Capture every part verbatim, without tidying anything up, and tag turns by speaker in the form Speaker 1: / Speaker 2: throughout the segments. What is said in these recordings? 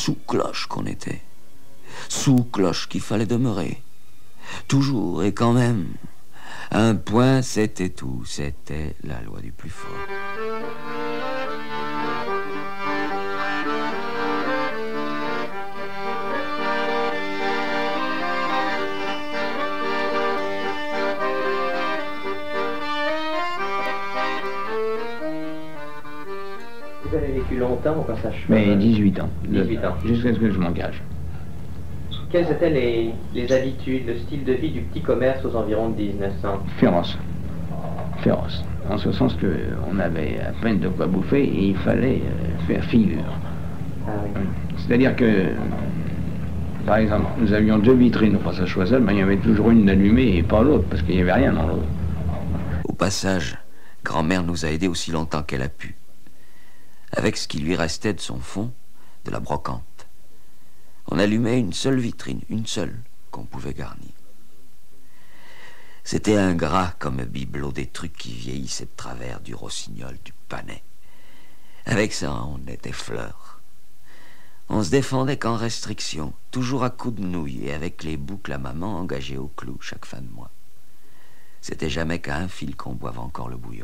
Speaker 1: sous cloche qu'on était. Sous cloche qu'il fallait demeurer. Toujours et quand même. Un point, c'était tout. C'était la loi du plus fort.
Speaker 2: Vous avez vécu longtemps au passage choiseul?
Speaker 3: Mais dix-huit ans.
Speaker 2: dix-huit ans.
Speaker 3: Jusqu'à ce que je m'engage.
Speaker 2: Quelles étaient les, les habitudes, le style de vie du petit commerce aux environs de mille neuf cents?
Speaker 3: Féroce. Féroce. En ce sens qu'on avait à peine de quoi bouffer et il fallait euh, faire figure.
Speaker 2: Ah oui.
Speaker 3: C'est-à-dire que, par exemple, nous avions deux vitrines au passage choiseul, mais il y avait toujours une allumée et pas l'autre, parce qu'il n'y avait rien dans l'autre.
Speaker 1: Au passage, grand-mère nous a aidés aussi longtemps qu'elle a pu. Avec ce qui lui restait de son fond, de la brocante. On allumait une seule vitrine, une seule, qu'on pouvait garnir. C'était ingrat comme bibelot des trucs qui vieillissaient de travers, du rossignol, du panais. Avec ça, on était fleurs. On se défendait qu'en restriction, toujours à coups de nouilles et avec les boucles à maman engagées au clou chaque fin de mois. C'était jamais qu'à un fil qu'on boive encore le bouillon.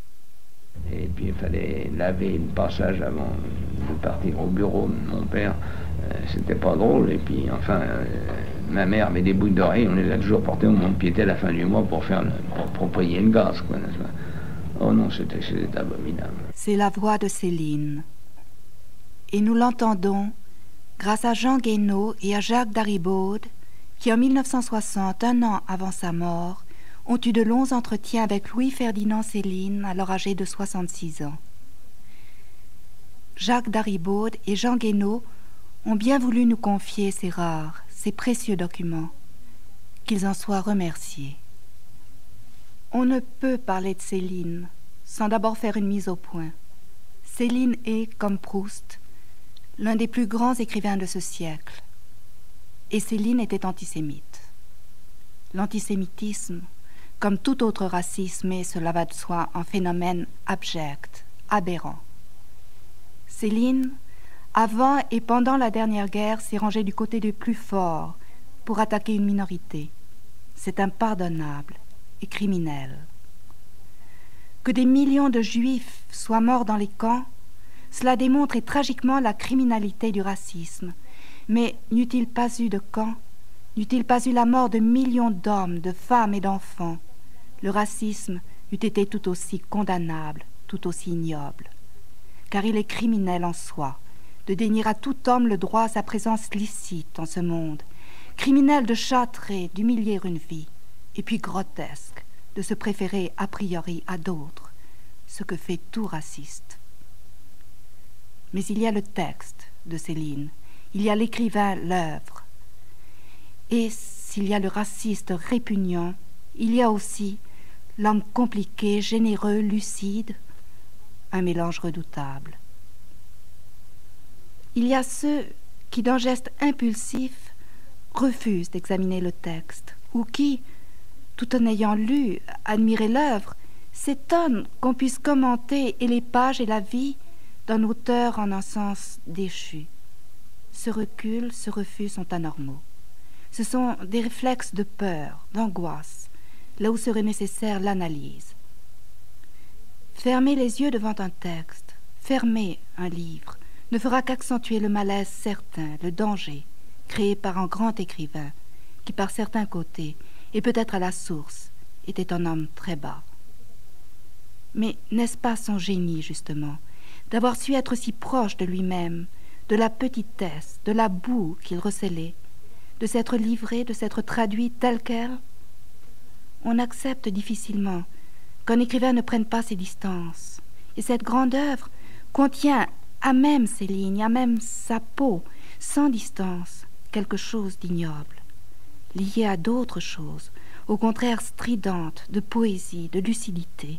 Speaker 3: Et puis il fallait laver le passage avant de partir au bureau de mon père. Euh, C'était pas drôle. Et puis enfin, euh, ma mère avait des boucles d'oreilles, on les a toujours portées au mont-de-piété à la fin du mois pour faire le, pour, pour payer le gaz, quoi, n'est-ce pas? Oh non, c'était abominable.
Speaker 4: C'est la voix de Céline. Et nous l'entendons grâce à Jean Guénaud et à Jacques Daribaud, qui en mille neuf cent soixante, un an avant sa mort, ont eu de longs entretiens avec Louis-Ferdinand Céline, alors âgé de soixante-six ans. Jacques Daribaud et Jean Guénaud ont bien voulu nous confier ces rares, ces précieux documents. Qu'ils en soient remerciés. On ne peut parler de Céline sans d'abord faire une mise au point. Céline est, comme Proust, l'un des plus grands écrivains de ce siècle. Et Céline était antisémite. L'antisémitisme, comme tout autre racisme, est, cela va de soi, un phénomène abject, aberrant. Céline, avant et pendant la dernière guerre, s'est rangée du côté des plus forts pour attaquer une minorité. C'est impardonnable et criminel. Que des millions de Juifs soient morts dans les camps, cela démontre et tragiquement la criminalité du racisme. Mais n'eût-il pas eu de camp, n'eût-il pas eu la mort de millions d'hommes, de femmes et d'enfants, le racisme eût été tout aussi condamnable, tout aussi ignoble. Car il est criminel en soi de dénier à tout homme le droit à sa présence licite en ce monde, criminel de châtrer, d'humilier une vie, et puis grotesque de se préférer a priori à d'autres, ce que fait tout raciste. Mais il y a le texte de Céline, il y a l'écrivain, l'œuvre. Et s'il y a le raciste répugnant, il y a aussi l'homme compliqué, généreux, lucide, un mélange redoutable. Il y a ceux qui, d'un geste impulsif, refusent d'examiner le texte, ou qui, tout en ayant lu, admiré l'œuvre, s'étonnent qu'on puisse commenter et les pages et la vie d'un auteur en un sens déchu. Ce recul, ce refus sont anormaux. Ce sont des réflexes de peur, d'angoisse, là où serait nécessaire l'analyse. Fermer les yeux devant un texte, fermer un livre, ne fera qu'accentuer le malaise certain, le danger, créé par un grand écrivain, qui par certains côtés, et peut-être à la source, était un homme très bas. Mais n'est-ce pas son génie, justement, d'avoir su être si proche de lui-même, de la petitesse, de la boue qu'il recelait, de s'être livré, de s'être traduit tel quel? On accepte difficilement qu'un écrivain ne prenne pas ses distances. Et cette grande œuvre contient, à même ses lignes, à même sa peau, sans distance, quelque chose d'ignoble, lié à d'autres choses, au contraire stridentes, de poésie, de lucidité.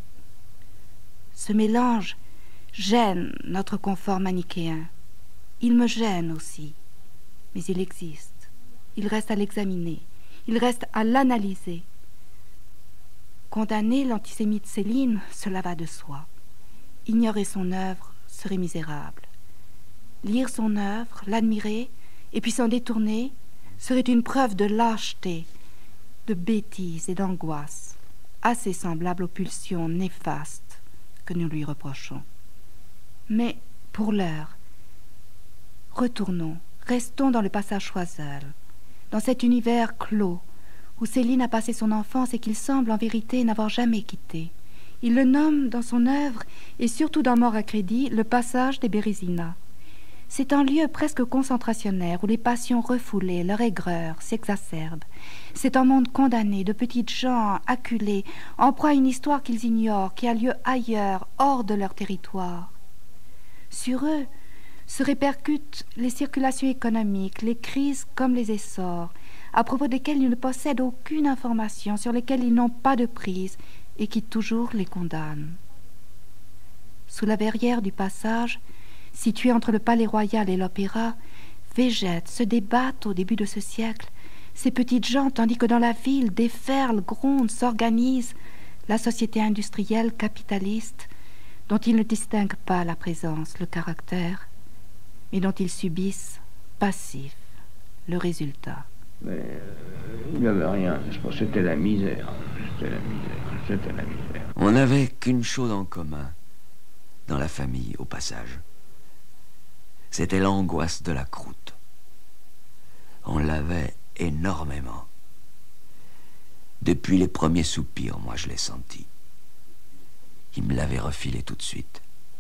Speaker 4: Ce mélange gêne notre confort manichéen. Il me gêne aussi, mais il existe. Il reste à l'examiner, il reste à l'analyser. Condamner l'antisémite Céline, cela va de soi. Ignorer son œuvre serait misérable. Lire son œuvre, l'admirer, et puis s'en détourner, serait une preuve de lâcheté, de bêtise et d'angoisse, assez semblable aux pulsions néfastes que nous lui reprochons. Mais, pour l'heure, retournons, restons dans le passage Choiseul, dans cet univers clos, où Céline a passé son enfance et qu'il semble en vérité n'avoir jamais quitté. Il le nomme dans son œuvre, et surtout dans Mort à crédit, le passage des Bérézinas. C'est un lieu presque concentrationnaire où les passions refoulées, leur aigreur s'exacerbent. C'est un monde condamné de petites gens acculés, en proie à une histoire qu'ils ignorent, qui a lieu ailleurs, hors de leur territoire. Sur eux se répercutent les circulations économiques, les crises comme les essors, à propos desquels ils ne possèdent aucune information, sur lesquels ils n'ont pas de prise et qui toujours les condamnent. Sous la verrière du passage, située entre le palais royal et l'opéra, végètent, se débattent au début de ce siècle ces petites gens, tandis que dans la ville déferle, gronde, s'organise la société industrielle capitaliste dont ils ne distinguent pas la présence, le caractère, mais dont ils subissent, passifs, le résultat.
Speaker 3: Mais euh, il n'y avait rien, je pense que c'était la misère, c'était la misère, c'était la misère.
Speaker 1: On n'avait qu'une chose en commun dans la famille, au passage. C'était l'angoisse de la croûte. On l'avait énormément. Depuis les premiers soupirs, moi je l'ai senti. Il me l'avait refilé tout de suite.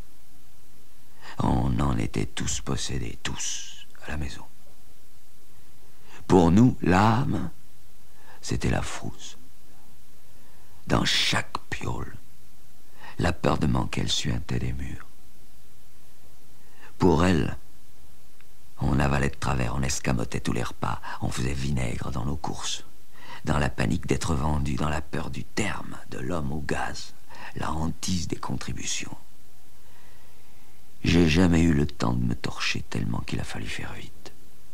Speaker 1: On en était tous possédés, tous, à la maison. Pour nous, l'âme, c'était la frousse. Dans chaque piole, la peur de manquer le suintait des murs. Pour elle, on avalait de travers, on escamotait tous les repas, on faisait vinaigre dans nos courses, dans la panique d'être vendu, dans la peur du terme, de l'homme au gaz, la hantise des contributions. J'ai jamais eu le temps de me torcher tellement qu'il a fallu faire vite.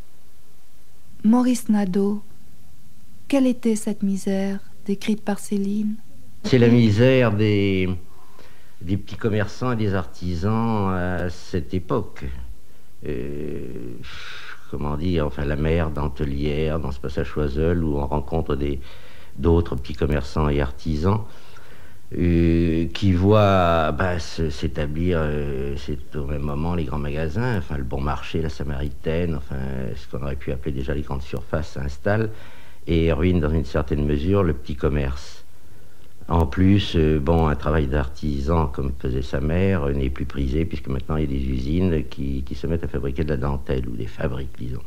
Speaker 4: Maurice Nadeau, quelle était cette misère décrite par Céline?
Speaker 5: C'est la misère des, des petits commerçants et des artisans à cette époque. Euh, comment dire, enfin la mer d'Antelière, dans ce passage Choiseul, où on rencontre des, d'autres petits commerçants et artisans euh, qui voient bah, s'établir, euh, c'est au même moment les grands magasins, enfin le Bon Marché, la Samaritaine, enfin ce qu'on aurait pu appeler déjà les grandes surfaces s'installent et ruinent dans une certaine mesure le petit commerce. En plus, euh, bon, un travail d'artisan, comme faisait sa mère, euh, n'est plus prisé, puisque maintenant il y a des usines qui, qui se mettent à fabriquer de la dentelle, ou des fabriques, disons.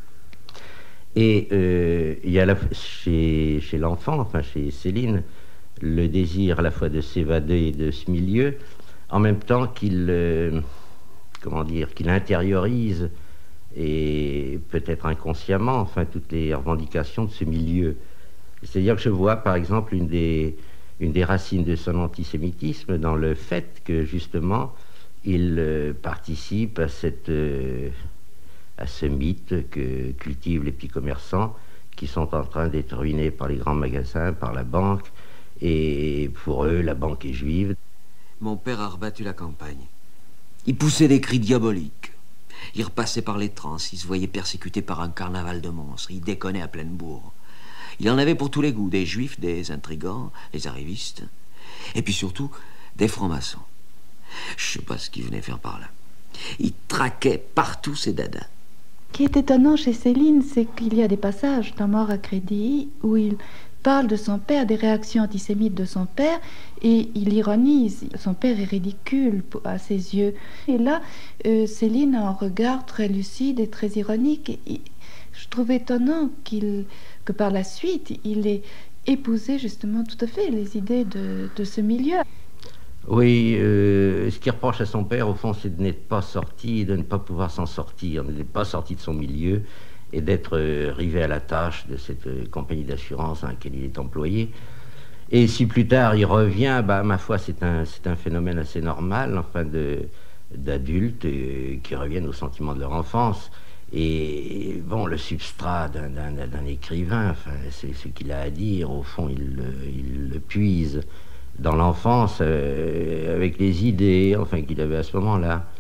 Speaker 5: Et euh, il y a la, chez, chez l'enfant, enfin chez Céline, le désir à la fois de s'évader de ce milieu, en même temps qu'il, euh, comment dire, qu'il intériorise, et peut-être inconsciemment, enfin, toutes les revendications de ce milieu. C'est-à-dire que je vois, par exemple, une des... une des racines de son antisémitisme dans le fait que, justement, il euh, participe à, cette, euh, à ce mythe que cultivent les petits commerçants qui sont en train d'être ruinés par les grands magasins, par la banque, et pour eux, la banque est juive.
Speaker 1: Mon père a rebattu la campagne. Il poussait des cris diaboliques. Il repassait par les trans, il se voyait persécuté par un carnaval de monstres, il déconnait à pleine bourre. Il en avait pour tous les goûts, des juifs, des intrigants, des arrivistes, et puis surtout, des francs-maçons. Je sais pas ce qu'il venait faire par là. Il traquait partout ses dadas.
Speaker 4: Ce qui est étonnant chez Céline, c'est qu'il y a des passages dans Mort à crédit où il parle de son père, des réactions antisémites de son père, et il ironise. Son père est ridicule à ses yeux. Et là, euh, Céline a un regard très lucide et très ironique. Et je trouve étonnant qu'il... que par la suite, il ait épousé justement tout à fait les idées de, de ce milieu.
Speaker 5: Oui, euh, ce qu'il reproche à son père, au fond, c'est de n'être pas sorti, de ne pas pouvoir s'en sortir, de n'être pas sorti de son milieu et d'être euh, rivé à la tâche de cette euh, compagnie d'assurance à laquelle il est employé. Et si plus tard il revient, bah, ma foi, c'est un, c'est un phénomène assez normal, enfin, de, d'adultes euh, qui reviennent au sentiment de leur enfance. Et bon, le substrat d'un, d'un, d'un écrivain, enfin, c'est ce qu'il a à dire, au fond, il, il le puise dans l'enfance, euh, avec les idées, enfin, qu'il avait à ce moment-là.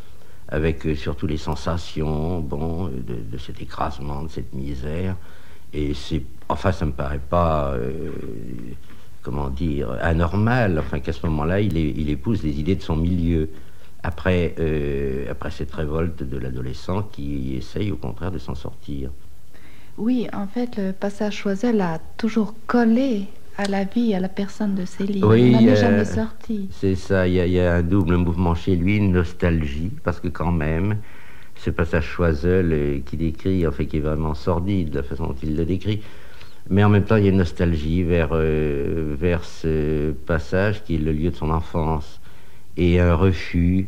Speaker 5: avec euh, surtout les sensations, bon, de, de cet écrasement, de cette misère. Et c'est, enfin, ça me paraît pas, euh, comment dire, anormal, enfin, qu'à ce moment-là, il, est, il épouse les idées de son milieu. Après, euh, après cette révolte de l'adolescent qui essaye au contraire de s'en sortir.
Speaker 4: Oui, en fait, le passage Choiseul a toujours collé à la vie, à la personne de Céline.
Speaker 5: Oui,
Speaker 4: il n'en est
Speaker 5: euh,
Speaker 4: jamais sorti.
Speaker 5: C'est ça, il y, y a un double mouvement chez lui, une nostalgie, parce que quand même, ce passage Choiseul euh, qui décrit, en fait, qui est vraiment sordide, la façon dont il le décrit, mais en même temps, il y a une nostalgie vers, euh, vers ce passage qui est le lieu de son enfance, et un refus,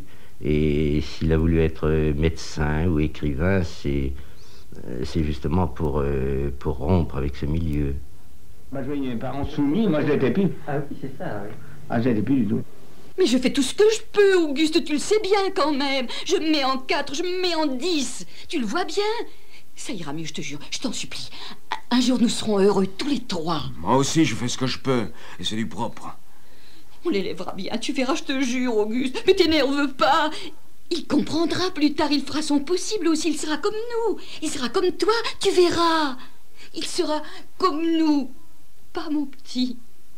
Speaker 5: et s'il a voulu être médecin ou écrivain, c'est, c'est justement pour, euh, pour rompre avec ce milieu.
Speaker 3: Bah, je voyais mes parents soumis, moi je l'étais plus.
Speaker 2: Ah oui, c'est ça, oui.
Speaker 3: Ah, je l'étais plus du tout.
Speaker 6: Mais je fais tout ce que je peux, Auguste, tu le sais bien quand même. Je me mets en quatre, je me mets en dix. Tu le vois bien. Ça ira mieux, je te jure, je t'en supplie. Un jour, nous serons heureux, tous les trois.
Speaker 7: Moi aussi, je fais ce que je peux, et c'est du propre.
Speaker 6: On l'élèvera bien, tu verras, je te jure, Auguste. Mais t'énerve pas. Il comprendra plus tard, il fera son possible aussi, il sera comme nous. Il sera comme toi, tu verras. Il sera comme nous. Pas mon petit.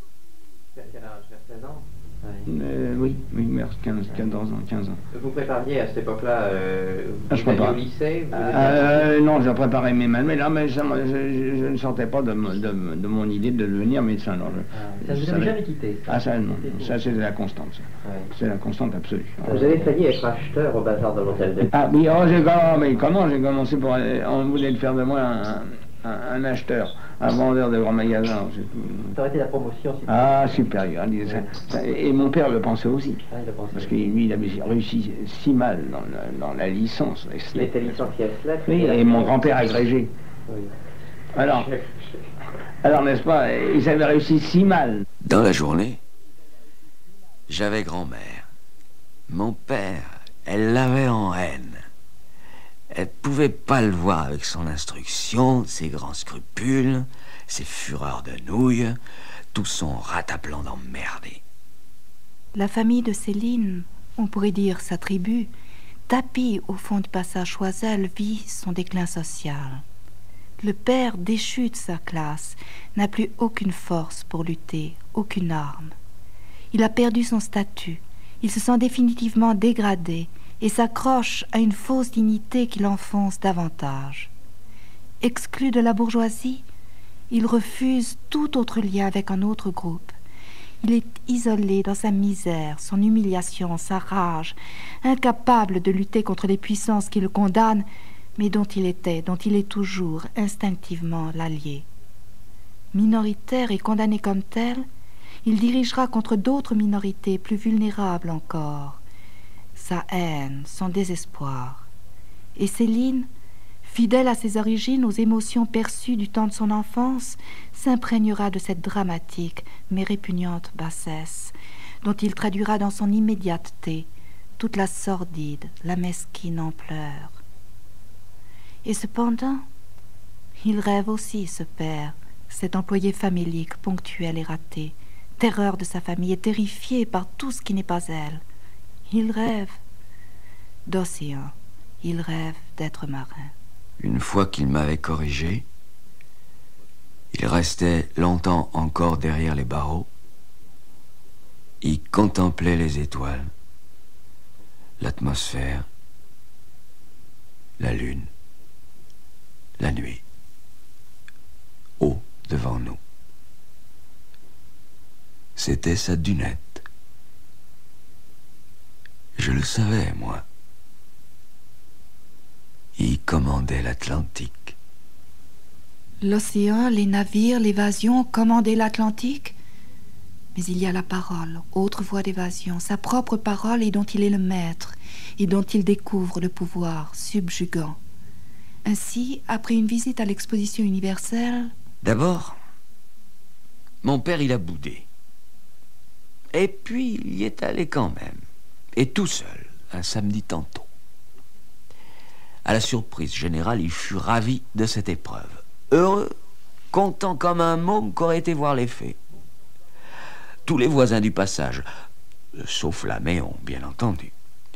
Speaker 2: Vers quel âge? Vers seize ans? Oui.
Speaker 3: Euh, oui, oui, vers quinze, quatorze ans, quinze ans.
Speaker 2: Vous prépariez à cette époque-là, euh,
Speaker 3: Ah,
Speaker 2: vous
Speaker 3: je
Speaker 2: alliez
Speaker 3: prépare.
Speaker 2: au lycée vous
Speaker 3: Euh, non, je préparais mes mains, mais là, mais ça, moi, je, je- je ne sortais pas de, mo- de, de mon idée de devenir médecin. Alors, je,
Speaker 2: Ah, ça
Speaker 3: je
Speaker 2: vous
Speaker 3: savais-
Speaker 2: avez jamais quitté, ça?
Speaker 3: Ah, ça, non,
Speaker 2: C'était-
Speaker 3: ça, c'est la constante, ça.
Speaker 2: Ouais.
Speaker 3: C'est la constante absolue.
Speaker 2: Vous avez failli être acheteur au bazar de l'hôtel de...
Speaker 3: Ah oui, oh, j'ai, oh, mais comment j'ai commencé pour aller- on voulait le faire de moi un, un, un acheteur, un vendeur de grands magasins. c'est tout.
Speaker 2: Ça aurait été la promotion supérieure.
Speaker 3: Ah, supérieur. il disait ça. Ça- Et mon père le pensait aussi.
Speaker 2: Ah, il a pensé.
Speaker 3: Parce que lui, il avait réussi si mal dans la, dans la licence. les
Speaker 2: Il
Speaker 3: S L E P.
Speaker 2: était licencié à S L E P.
Speaker 3: Oui, et mon grand-père agrégé.
Speaker 2: Oui.
Speaker 3: Alors, alors n'est-ce pas, ils avaient réussi si mal.
Speaker 1: Dans la journée, j'avais grand-mère. Mon père, elle l'avait en haine. Elle pouvait pas le voir avec son instruction, ses grands scrupules, ses fureurs de nouilles, tout son rataplan d'emmerdé.
Speaker 4: La famille de Céline, on pourrait dire sa tribu, tapie au fond du passage Choiseul, vit son déclin social. Le père, déchu de sa classe, n'a plus aucune force pour lutter, aucune arme. Il a perdu son statut, il se sent définitivement dégradé et s'accroche à une fausse dignité qui l'enfonce davantage. Exclu de la bourgeoisie, il refuse tout autre lien avec un autre groupe. Il est isolé dans sa misère, son humiliation, sa rage, incapable de lutter contre les puissances qui le condamnent, mais dont il était, dont il est toujours instinctivement l'allié. Minoritaire et condamné comme tel, il dirigera contre d'autres minorités plus vulnérables encore sa haine, son désespoir. Et Céline, fidèle à ses origines, aux émotions perçues du temps de son enfance, s'imprégnera de cette dramatique mais répugnante bassesse, dont il traduira dans son immédiateté toute la sordide, la mesquine ampleur. Et cependant, il rêve aussi, ce père, cet employé famélique, ponctuel et raté, terreur de sa famille et terrifié par tout ce qui n'est pas elle. Il rêve d'océan, il rêve d'être marin.
Speaker 1: Une fois qu'il m'avait corrigé, il restait longtemps encore derrière les barreaux. Il contemplait les étoiles, l'atmosphère, la lune, la nuit, haut devant nous. C'était sa dunette. Je le savais, moi. Il commandait l'Atlantique.
Speaker 4: L'océan, les navires, l'évasion, commander l'Atlantique. Mais il y a la parole, autre voie d'évasion, sa propre parole et dont il est le maître, et dont il découvre le pouvoir subjugant. Ainsi, après une visite à l'exposition universelle...
Speaker 1: D'abord, mon père, il a boudé. Et puis, il y est allé quand même. Et tout seul, un samedi tantôt. À la surprise générale, il fut ravi de cette épreuve. Heureux, content comme un môme qu'aurait été voir les fées. Tous les voisins du passage, sauf la Méon, bien entendu,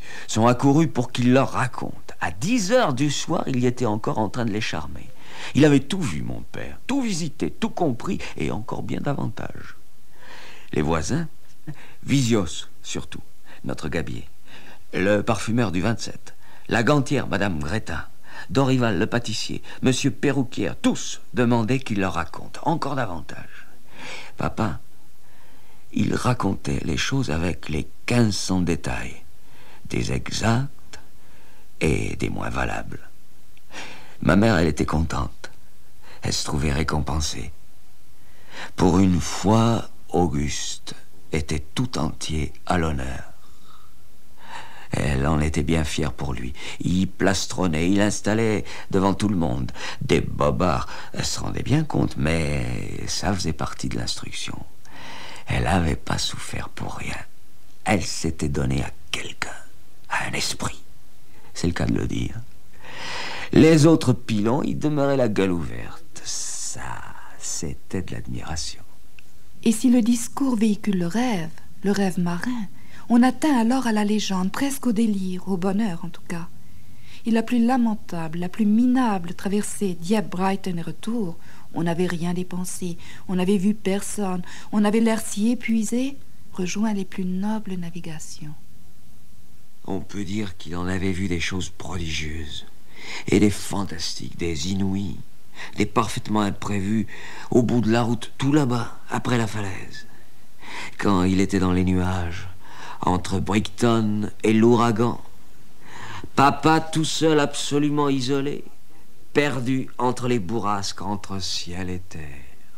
Speaker 1: sont accourus pour qu'il leur raconte. À dix heures du soir, il y était encore en train de les charmer. Il avait tout vu, mon père, tout visité, tout compris, et encore bien davantage. Les voisins, Visios surtout, notre gabier, le parfumeur du vingt-sept, la gantière, Madame Grétin, Dorival, le pâtissier, Monsieur Perrouquière, tous demandaient qu'il leur raconte, encore davantage. Papa, il racontait les choses avec les quinze cents détails, des exacts et des moins valables. Ma mère, elle était contente. Elle se trouvait récompensée. Pour une fois, Auguste était tout entier à l'honneur. Elle en était bien fière pour lui. Il plastronnait, il installait devant tout le monde des bobards. Elle se rendait bien compte, mais ça faisait partie de l'instruction. Elle n'avait pas souffert pour rien. Elle s'était donnée à quelqu'un, à un esprit. C'est le cas de le dire. Les autres pilons, ils demeuraient la gueule ouverte. Ça, c'était de l'admiration.
Speaker 4: Et si le discours véhicule le rêve, le rêve marin, on atteint alors à la légende, presque au délire, au bonheur en tout cas. Et la plus lamentable, la plus minable traversée Dieppe-Brighton et retour, on n'avait rien dépensé, on n'avait vu personne, on avait l'air si épuisé, rejoint les plus nobles navigations.
Speaker 1: On peut dire qu'il en avait vu des choses prodigieuses, et des fantastiques, des inouïs, des parfaitement imprévus, au bout de la route, tout là-bas, après la falaise. Quand il était dans les nuages, entre Brighton et l'ouragan, papa tout seul, absolument isolé, perdu entre les bourrasques, entre ciel et terre.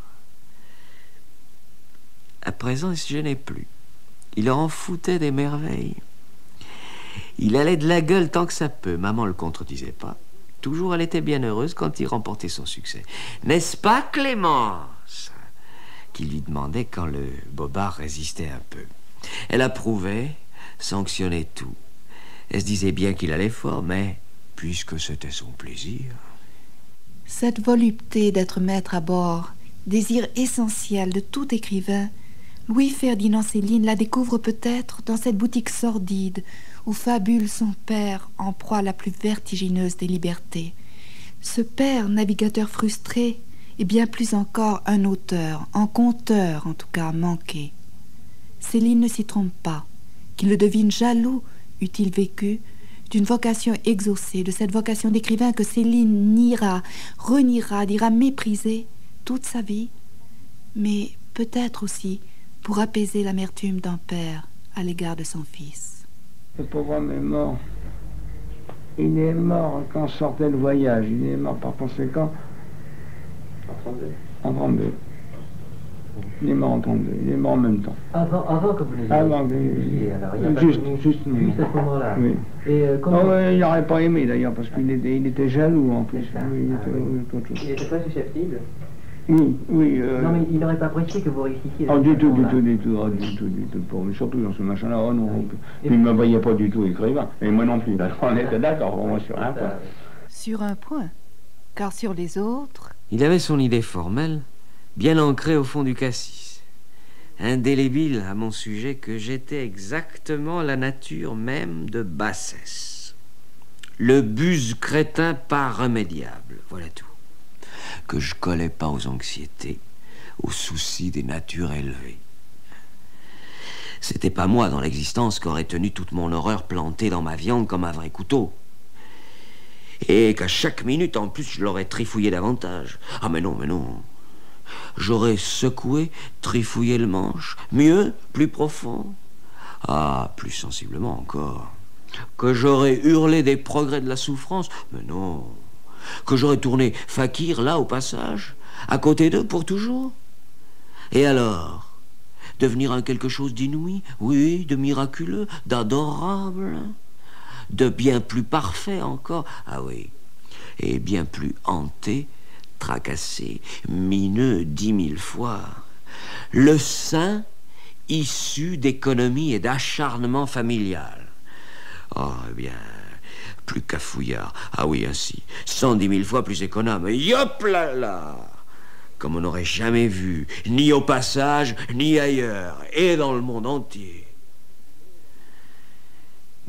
Speaker 1: À présent, il se gênait plus. Il leur en foutait des merveilles. Il allait de la gueule tant que ça peut. Maman le contredisait pas. Toujours, elle était bien heureuse quand il remportait son succès. N'est-ce pas, Clémence? Qu'il lui demandait quand le bobard résistait un peu. Elle approuvait, sanctionnait tout. Elle se disait bien qu'il allait fort, mais puisque c'était son plaisir...
Speaker 4: Cette volupté d'être maître à bord, désir essentiel de tout écrivain, Louis-Ferdinand Céline la découvre peut-être dans cette boutique sordide où fabule son père en proie à la plus vertigineuse des libertés. Ce père, navigateur frustré, et bien plus encore un auteur, un conteur en tout cas manqué. Céline ne s'y trompe pas, qu'il le devine jaloux, eût-il vécu, d'une vocation exaucée, de cette vocation d'écrivain que Céline niera, reniera, dira mépriser toute sa vie, mais peut-être aussi pour apaiser l'amertume d'un père à l'égard de son fils.
Speaker 3: Le pauvre homme est mort. Il est mort quand sortait le voyage. Il est mort par conséquent
Speaker 2: En trente-deux.
Speaker 3: en trente-deux. Il est mort en trente-deux. Il est mort en même temps.
Speaker 2: Avant, avant que vous l'ayez
Speaker 3: Avant que-
Speaker 2: publié, alors il n'y a pas
Speaker 3: Juste,
Speaker 2: connu-
Speaker 3: juste,
Speaker 2: juste à ce moment-là.
Speaker 3: Oui.
Speaker 2: Et euh, comment...
Speaker 3: Oh, ouais, il n'aurait pas aimé d'ailleurs parce qu'il était, il était jaloux en plus.
Speaker 2: C'est ça.
Speaker 3: Oui, il
Speaker 2: Ah,
Speaker 3: était,
Speaker 2: oui.
Speaker 3: oui, autre chose.
Speaker 2: Il était pas susceptible.
Speaker 3: Oui, oui. euh,
Speaker 2: Non, mais il n'aurait pas apprécié que vous réussissiez.
Speaker 3: Oh, du tout, du
Speaker 2: là.
Speaker 3: tout, du tout, oh, du tout, du tout, pour lui, surtout dans ce machin-là, oh non.
Speaker 2: Oui.
Speaker 3: Puis il ne me voyait pas du tout écrivain, et moi non plus. Alors, on était d'accord, pour moi, sur un point.
Speaker 4: Sur un point, car sur les autres...
Speaker 1: Il avait son idée formelle, bien ancrée au fond du cassis. Indélébile à mon sujet que j'étais exactement la nature même de bassesse. Le buse crétin pas remédiable, voilà tout. Que je collais pas aux anxiétés, aux soucis des natures élevées. C'était pas moi dans l'existence qu'aurait tenu toute mon horreur plantée dans ma viande comme un vrai couteau. Et qu'à chaque minute, en plus, je l'aurais trifouillé davantage. Ah mais non, mais non. J'aurais secoué, trifouillé le manche. Mieux, plus profond. Ah, plus sensiblement encore. Que j'aurais hurlé des progrès de la souffrance. Mais non. Que j'aurais tourné fakir là au passage, à côté d'eux pour toujours. Et alors, devenir un quelque chose d'inouï, oui, de miraculeux, d'adorable, de bien plus parfait encore, ah oui, et bien plus hanté, tracassé, mineux dix mille fois. Le saint issu d'économie et d'acharnement familial. Oh, eh bien, plus cafouillard. Ah oui, ainsi. Cent dix mille fois plus économe. Yop là là! Comme on n'aurait jamais vu, ni au passage, ni ailleurs, et dans le monde entier.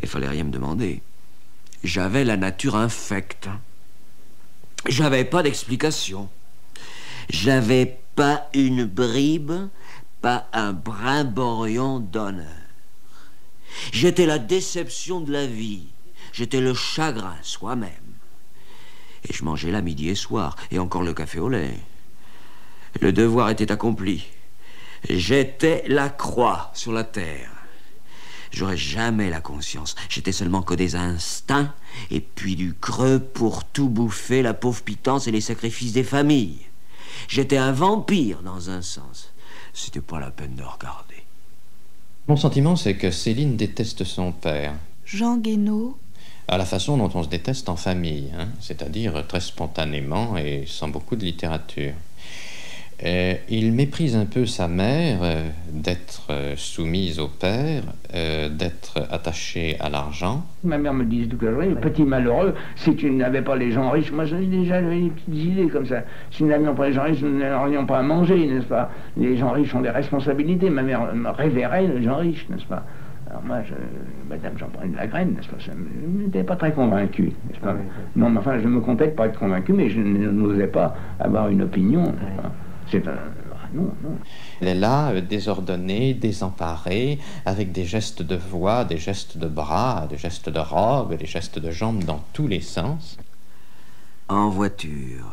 Speaker 1: Il fallait rien me demander. J'avais la nature infecte. J'avais pas d'explication. J'avais pas une bribe, pas un brimborion d'honneur. J'étais la déception de la vie. J'étais le chagrin soi-même. Et je mangeais là midi et soir, et encore le café au lait. Le devoir était accompli. J'étais la croix sur la terre. J'aurais jamais la conscience. J'étais seulement que des instincts, et puis du creux pour tout bouffer, la pauvre pitance et les sacrifices des familles. J'étais un vampire, dans un sens. C'était pas la peine de regarder.
Speaker 8: Mon sentiment, c'est que Céline déteste son père.
Speaker 4: Jean Guénaud.
Speaker 8: À la façon dont on se déteste en famille, hein, c'est-à-dire très spontanément et sans beaucoup de littérature. Euh, il méprise un peu sa mère euh, d'être euh, soumise au père, euh, d'être attachée à l'argent.
Speaker 3: Ma mère me disait toute la journée, petit malheureux, si tu n'avais pas les gens riches, moi j'avais déjà des petites idées comme ça. Si nous n'avions pas les gens riches, nous n'aurions pas à manger, n'est-ce pas? Les gens riches ont des responsabilités, ma mère me révérait les gens riches, n'est-ce pas? Alors moi, je, madame, j'en prenais de la graine, n'est-ce pas? Je n'étais pas très convaincu, n'est-ce pas? Non, mais enfin, je me comptais de pas être convaincu, mais je n'osais pas avoir une opinion, n'est-ce pas? C'est un... Non, non.
Speaker 8: Elle est là, euh, désordonnée, désemparée, avec des gestes de voix, des gestes de bras, des gestes de robe, des gestes de jambes dans tous les sens.
Speaker 1: En voiture,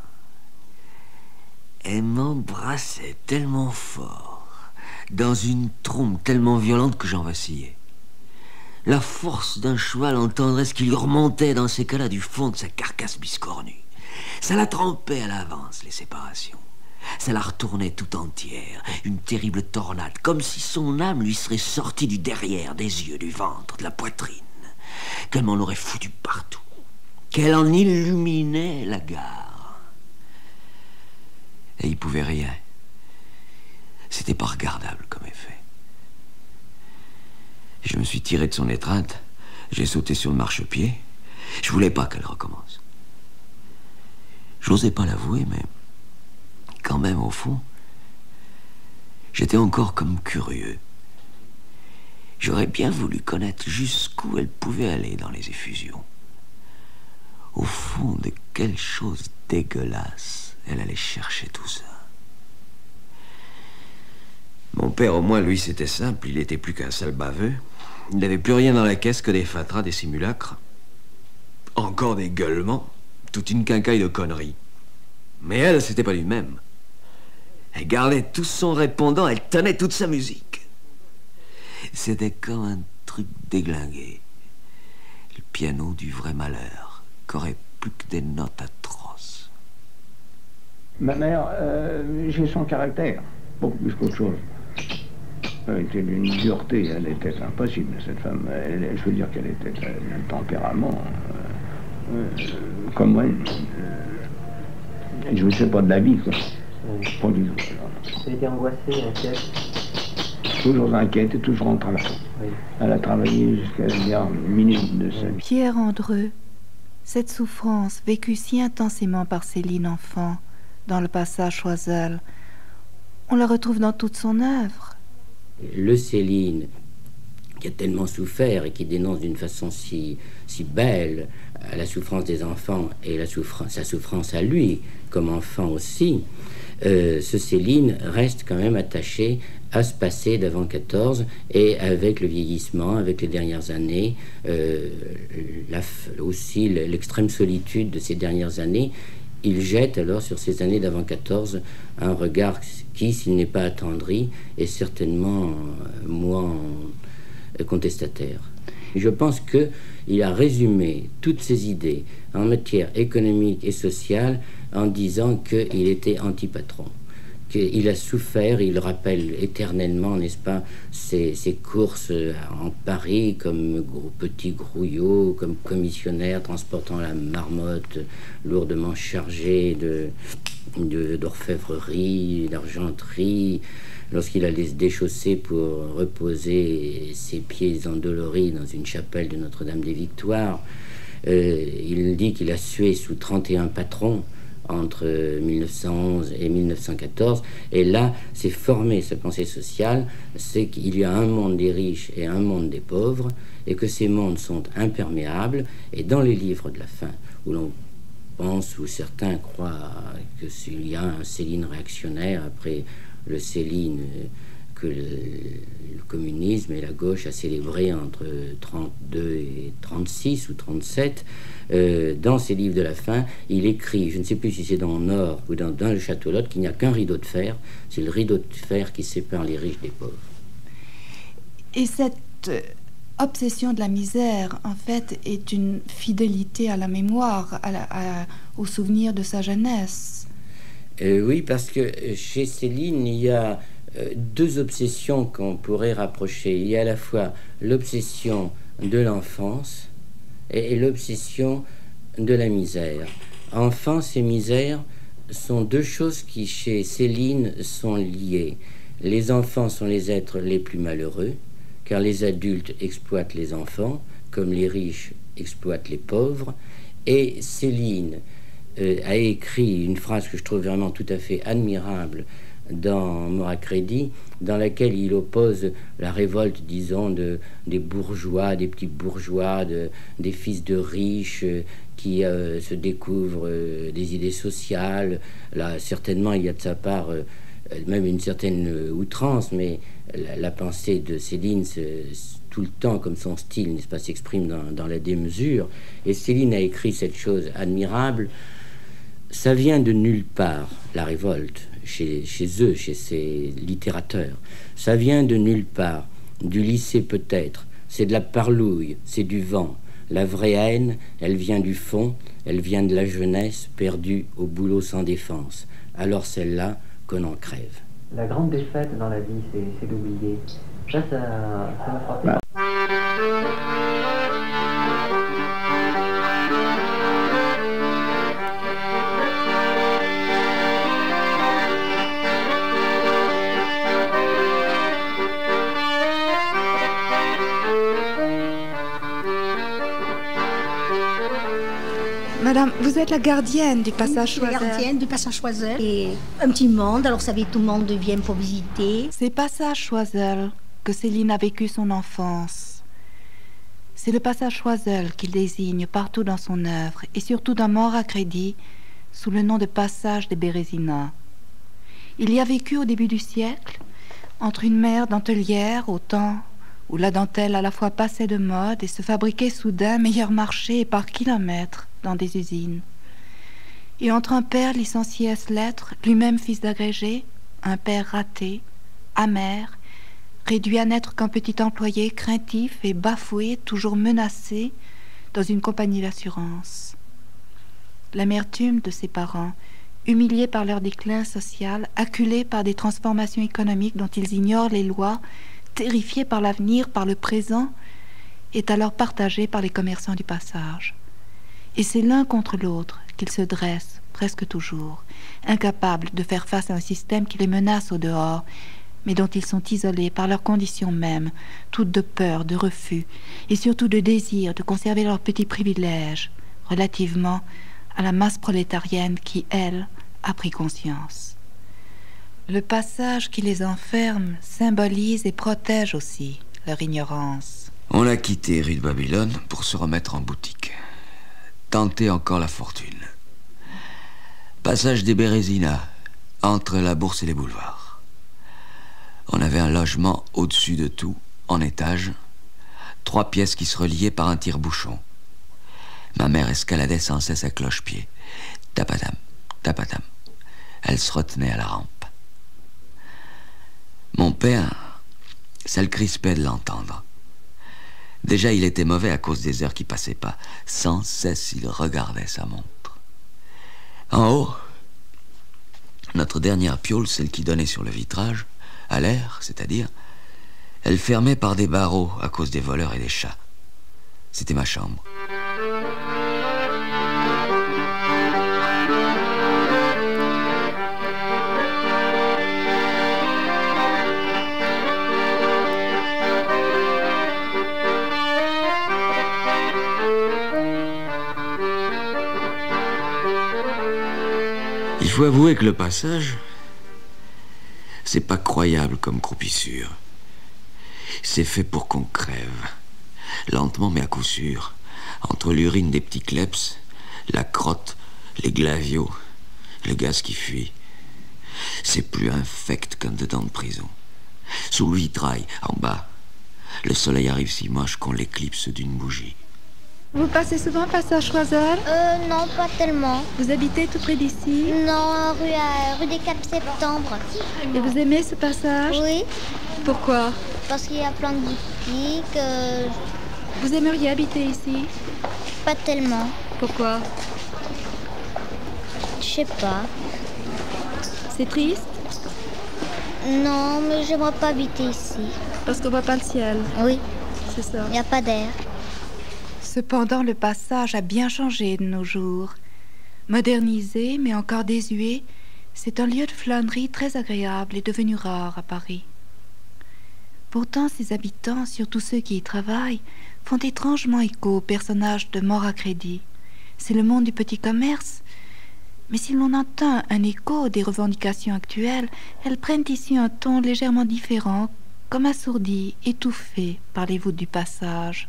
Speaker 1: elle m'embrassait tellement fort, dans une trompe tellement violente que j'en vacillais. La force d'un cheval en tendresse qui lui remontait dans ces cas-là du fond de sa carcasse biscornue. Ça la trempait à l'avance, les séparations. Ça la retournait tout entière, une terrible tornade, comme si son âme lui serait sortie du derrière, des yeux, du ventre, de la poitrine, qu'elle m'en aurait foutu partout, qu'elle en illuminait la gare. Et il pouvait rien. C'était pas regardable comme effet. Je me suis tiré de son étreinte, j'ai sauté sur le marchepied. Je voulais pas qu'elle recommence. J'osais pas l'avouer, mais quand même, au fond, j'étais encore comme curieux. J'aurais bien voulu connaître jusqu'où elle pouvait aller dans les effusions. Au fond de quelle chose dégueulasse elle allait chercher tout ça. Mon père, au moins, lui, c'était simple. Il était plus qu'un sale baveux. Il n'avait plus rien dans la caisse que des fatras, des simulacres. Encore des gueulements. Toute une quincaille de conneries. Mais elle, c'était pas du même. Elle gardait tout son répondant, elle tenait toute sa musique. C'était comme un truc déglingué. Le piano du vrai malheur, qu'aurait plus que des notes atroces.
Speaker 3: Ma mère, euh, j'ai son caractère, beaucoup plus qu'autre chose. Elle était d'une dureté, elle était impossible, cette femme. Elle, je veux dire qu'elle était d'un tempérament, euh, euh, comme moi. Euh, je ne sais pas de la vie, quoi.
Speaker 2: Oui.
Speaker 3: Pas du tout.
Speaker 2: Elle était angoissée, inquiète.
Speaker 3: Toujours inquiète et toujours en travail.
Speaker 2: Oui.
Speaker 3: Elle a travaillé jusqu'à la dernière minute de sa vie.
Speaker 4: Pierre Andreu, cette souffrance vécue si intensément par Céline enfant, dans le passage Choiseul, on la retrouve dans toute son œuvre.
Speaker 5: Le Céline, qui a tellement souffert et qui dénonce d'une façon si, si belle la souffrance des enfants et la souffrance, sa souffrance à lui, comme enfant aussi, euh, ce Céline reste quand même attaché à ce passé d'avant quatorze, et avec le vieillissement, avec les dernières années, euh, la, aussi l'extrême solitude de ces dernières années, il jette alors sur ces années d'avant quatorze un regard qui, s'il n'est pas attendri, est certainement euh, moins contestataire. Je pense qu'il a résumé toutes ses idées en matière économique et sociale en disant qu'il était anti-patron, qu'il a souffert. Il rappelle éternellement, n'est-ce pas, ses, ses courses en Paris comme gros, petit grouillot, comme commissionnaire transportant la marmotte lourdement chargée de, de, d'orfèvrerie, d'argenterie, lorsqu'il allait se déchausser pour reposer ses pieds endoloris dans une chapelle de Notre-Dame des Victoires. Euh, il dit qu'il a sué sous trente et un patrons entre mille neuf cent onze et mille neuf cent quatorze. Et là, c'est formé, cette pensée sociale, c'est qu'il y a un monde des riches et un monde des pauvres, et que ces mondes sont imperméables. Et dans les livres de la fin, où l'on pense, où certains croient que s'il y a un Céline réactionnaire après le Céline que le, le communisme et la gauche a célébré entre trente-deux et trente-six ou trente-sept, euh, dans ces livres de la fin, il écrit, je ne sais plus si c'est dans Nord ou dans, dans le Château Lot, qu'il n'y a qu'un rideau de fer, c'est le rideau de fer qui sépare les riches des pauvres.
Speaker 4: Et cette euh, obsession de la misère, en fait, est une fidélité à la mémoire, à la, à, au souvenir de sa jeunesse.
Speaker 5: Euh, oui, parce que chez Céline, il y a euh, deux obsessions qu'on pourrait rapprocher. Il y a à la fois l'obsession de l'enfance et, et l'obsession de la misère. Enfance et misère sont deux choses qui, chez Céline, sont liées. Les enfants sont les êtres les plus malheureux, car les adultes exploitent les enfants, comme les riches exploitent les pauvres. Et Céline euh, a écrit une phrase que je trouve vraiment tout à fait admirable dans Mort à crédit, dans laquelle il oppose la révolte, disons, de, des bourgeois, des petits bourgeois, de, des fils de riches euh, qui euh, se découvrent euh, des idées sociales. Là, certainement, il y a de sa part euh, même une certaine euh, outrance, mais la, la pensée de Céline, c'est, tout le temps, comme son style, n'est-ce pas, s'exprime dans, dans la démesure. Et Céline a écrit cette chose admirable. Ça vient de nulle part, la révolte, chez, chez eux, chez ces littérateurs. Ça vient de nulle part, du lycée peut-être. C'est de la parlouille, c'est du vent. La vraie haine, elle vient du fond, elle vient de la jeunesse perdue au boulot sans défense. Alors celle-là, qu'on en crève.
Speaker 2: La grande défaite dans la vie, c'est, c'est d'oublier. Ça, ça, ça m'a frappé. Bah.
Speaker 4: Madame, vous êtes la gardienne du passage
Speaker 9: Choiseul. La gardienne du passage Choiseul. Et un petit monde, alors ça veut dire tout le monde vient pour visiter.
Speaker 4: C'est passage Choiseul que Céline a vécu son enfance. C'est le passage Choiseul qu'il désigne partout dans son œuvre, et surtout dans Mort à crédit, sous le nom de passage des Bérézinats. Il y a vécu au début du siècle, entre une mère dentelière au temps où la dentelle à la fois passait de mode et se fabriquait soudain meilleur marché et par kilomètres dans des usines. Et entre un père licencié ès lettres, lui-même fils d'agrégé, un père raté, amer, réduit à n'être qu'un petit employé craintif et bafoué, toujours menacé dans une compagnie d'assurance. L'amertume de ses parents, humiliés par leur déclin social, acculés par des transformations économiques dont ils ignorent les lois, terrifiés par l'avenir, par le présent, est alors partagée par les commerçants du passage. Et c'est l'un contre l'autre qu'ils se dressent presque toujours, incapables de faire face à un système qui les menace au dehors, mais dont ils sont isolés par leurs conditions mêmes, toutes de peur, de refus, et surtout de désir de conserver leurs petits privilèges, relativement à la masse prolétarienne qui, elle, a pris conscience. Le passage qui les enferme symbolise et protège aussi leur ignorance.
Speaker 1: On a quitté rue de Babylone pour se remettre en boutique. Tenter encore la fortune. Passage des Bérézinats, entre la bourse et les boulevards. On avait un logement au-dessus de tout, en étage, trois pièces qui se reliaient par un tire-bouchon. Ma mère escaladait sans cesse à cloche-pied. Tapatam, tapatam. Elle se retenait à la rampe. Mon père, ça le crispait de l'entendre. Déjà, il était mauvais à cause des heures qui passaient pas. Sans cesse, il regardait sa montre. En haut, notre dernière piole, celle qui donnait sur le vitrage, à l'air, c'est-à-dire, elle fermait par des barreaux à cause des voleurs et des chats. C'était ma chambre. Il faut avouer que le passage, c'est pas croyable comme croupissure. C'est fait pour qu'on crève. Lentement mais à coup sûr. Entre l'urine des petits kleps, la crotte, les glavios, le gaz qui fuit. C'est plus infect qu'un dedans de prison. Sous le vitrail, en bas, le soleil arrive si moche qu'on l'éclipse d'une bougie.
Speaker 4: Vous passez souvent passage Choiseul?
Speaker 10: Euh, non, pas tellement.
Speaker 4: Vous habitez tout près d'ici?
Speaker 10: Non, rue, à, rue des Quatre Septembre.
Speaker 4: Et vous aimez ce passage?
Speaker 10: Oui.
Speaker 4: Pourquoi?
Speaker 10: Parce qu'il y a plein de boutiques. Euh...
Speaker 4: Vous aimeriez habiter ici?
Speaker 10: Pas tellement.
Speaker 4: Pourquoi?
Speaker 10: Je sais pas.
Speaker 4: C'est triste?
Speaker 10: Non, mais j'aimerais pas habiter ici.
Speaker 4: Parce qu'on voit pas le ciel?
Speaker 10: Oui.
Speaker 4: C'est ça.
Speaker 10: Il n'y a pas d'air.
Speaker 4: Cependant, le passage a bien changé de nos jours. Modernisé, mais encore désuet, c'est un lieu de flânerie très agréable et devenu rare à Paris. Pourtant, ses habitants, surtout ceux qui y travaillent, font étrangement écho aux personnages de Mort à crédit. C'est le monde du petit commerce, mais si l'on entend un écho des revendications actuelles, elles prennent ici un ton légèrement différent, comme assourdi, étouffé par les voûtes du passage.